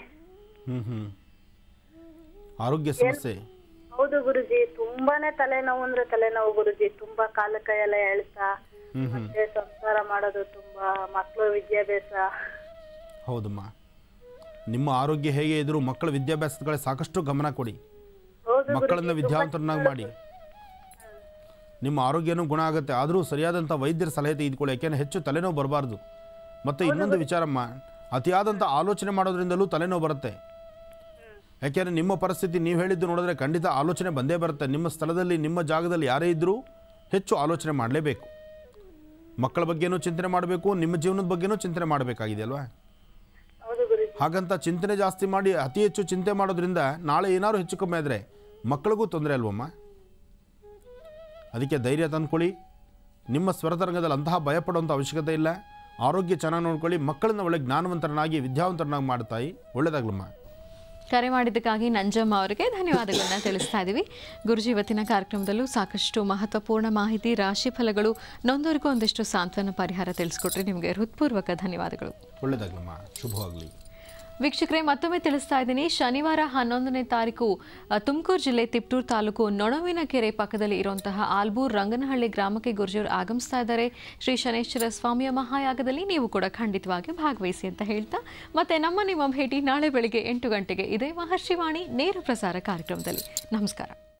ಆರೋಗ್ಯ ಸಮಸ್ಯೆ? ಹೌದು ಗುರುಜಿ, ತುಂಬಾನೇ ತಲೆನೋವು ಅಂದ್ರೆ ತಲೆನೋವು ಗುರುಜಿ. ತುಂಬಾ ಕಾಲ ಕೈಯೆಲ್ಲ ಎಳ್ತಾ, ಮತ್ತೆ ಸಂಸಾರ ಮಾಡೋದು, ತುಂಬಾ ಮಕ್ಕಳು ವಿದ್ಯಾಭ್ಯಾಸ. ಹೌದಮ್ಮ, ನಿಮ್ಮ ಆರೋಗ್ಯ ಹೇಗೆ ಇದ್ರು ಮಕ್ಕಳ ವಿದ್ಯಾಭ್ಯಾಸದ ಕಡೆ ಸಾಕಷ್ಟು ಗಮನ ಕೊಡಿ. ಮಕ್ಕಳನ್ನ ವಿದ್ಯಾವಂತರನ್ನಾಗಿ ಮಾಡಿ. ನಿಮ್ಮ ಆರೋಗ್ಯನೂ ಗುಣ ಆಗುತ್ತೆ. ಆದರೂ ಸರಿಯಾದಂಥ ವೈದ್ಯರ ಸಲಹೆ ತೆಗೆದುಕೊಳ್ಳಿ. ಯಾಕೆಂದರೆ ಹೆಚ್ಚು ತಲೆನೋವು ಬರಬಾರ್ದು. ಮತ್ತು ಇನ್ನೊಂದು ವಿಚಾರಮ್ಮ, ಅತಿಯಾದಂಥ ಆಲೋಚನೆ ಮಾಡೋದ್ರಿಂದಲೂ ತಲೆನೋವು ಬರುತ್ತೆ. ಯಾಕೆಂದರೆ ನಿಮ್ಮ ಪರಿಸ್ಥಿತಿ ನೀವು ಹೇಳಿದ್ದು ನೋಡಿದ್ರೆ ಖಂಡಿತ ಆಲೋಚನೆ ಬಂದೇ ಬರುತ್ತೆ. ನಿಮ್ಮ ಸ್ಥಳದಲ್ಲಿ, ನಿಮ್ಮ ಜಾಗದಲ್ಲಿ ಯಾರೇ ಇದ್ದರೂ ಹೆಚ್ಚು ಆಲೋಚನೆ ಮಾಡಲೇಬೇಕು. ಮಕ್ಕಳ ಬಗ್ಗೆನೂ ಚಿಂತನೆ ಮಾಡಬೇಕು, ನಿಮ್ಮ ಜೀವನದ ಬಗ್ಗೆನೂ ಚಿಂತನೆ ಮಾಡಬೇಕಾಗಿದೆ ಅಲ್ವಾ? ಹಾಗಂತ ಚಿಂತನೆ ಜಾಸ್ತಿ ಮಾಡಿ ಅತಿ ಹೆಚ್ಚು ಚಿಂತೆ ಮಾಡೋದ್ರಿಂದ ನಾಳೆ ಏನಾದ್ರು ಹೆಚ್ಚು ಕಮ್ಮಿ ಆದರೆ ಮಕ್ಕಳಿಗೂ ತೊಂದರೆ ಅಲ್ವಮ್ಮ? ಅದಕ್ಕೆ ಧೈರ್ಯ ತಂದ್ಕೊಳ್ಳಿ. ನಿಮ್ಮ ಸ್ವರತರಂಗದಲ್ಲಿ ಅಂತಹ ಭಯಪಡುವಂಥ ಅವಶ್ಯಕತೆ ಇಲ್ಲ. ಆರೋಗ್ಯ ಚೆನ್ನಾಗಿ ನೋಡ್ಕೊಳ್ಳಿ. ಮಕ್ಕಳನ್ನ ಒಳ್ಳೆ ಜ್ಞಾನವಂತರನಾಗಿ, ವಿದ್ಯಾವಂತರನಾಗಿ ಮಾಡ್ತಾಯಿ. ಒಳ್ಳೆಯದಾಗ್ಲಮ್ಮ. ಕರೆ ಮಾಡಿದ್ದಕ್ಕಾಗಿ ನಂಜಮ್ಮ ಅವರಿಗೆ ಧನ್ಯವಾದಗಳನ್ನ ತಿಳಿಸ್ತಾ ಇದ್ದೀವಿ. ಗುರುಜಿ, ಇವತ್ತಿನ ಕಾರ್ಯಕ್ರಮದಲ್ಲೂ ಸಾಕಷ್ಟು ಮಹತ್ವಪೂರ್ಣ ಮಾಹಿತಿ, ರಾಶಿ ಫಲಗಳು, ನೊಂದವರಿಗೂ ಒಂದಿಷ್ಟು ಸಾಂತ್ವನ ಪರಿಹಾರ ತಿಳಿಸ್ಕೊಟ್ರಿ. ನಿಮಗೆ ಹೃತ್ಪೂರ್ವಕ ಧನ್ಯವಾದಗಳು. ಒಳ್ಳೆಯದಾಗ್ಲಮ್ಮ, ಶುಭವಾಗಲಿ. ವೀಕ್ಷಕರೇ, ಮತ್ತೊಮ್ಮೆ ತಿಳಿಸ್ತಾ ಇದ್ದೀನಿ, ಶನಿವಾರ 11ನೇ ತಾರೀಕು ತುಮಕೂರು ಜಿಲ್ಲೆ ತಿಪ್ಟೂರು ತಾಲೂಕು ನೊಣವಿನ ಕೆರೆ ಪಕ್ಕದಲ್ಲಿ ಇರುವಂತಹ ಆಲ್ಬೂರ್ ರಂಗನಹಳ್ಳಿ ಗ್ರಾಮಕ್ಕೆ ಗುರುಜಿಯವರು ಆಗಮಿಸ್ತಾ ಇದ್ದಾರೆ. ಶ್ರೀ ಶನೇಶ್ವರ ಸ್ವಾಮಿಯ ಮಹಾಯಾಗದಲ್ಲಿ ನೀವು ಕೂಡ ಖಂಡಿತವಾಗಿ ಭಾಗವಹಿಸಿ ಅಂತ ಹೇಳ್ತಾ, ಮತ್ತೆ ನಿಮ್ಮ ಭೇಟಿ ನಾಳೆ ಬೆಳಿಗ್ಗೆ 8 ಗಂಟೆಗೆ ಇದೇ ಮಹರ್ಷಿವಾಣಿ ನೇರ ಪ್ರಸಾರ ಕಾರ್ಯಕ್ರಮದಲ್ಲಿ. ನಮಸ್ಕಾರ.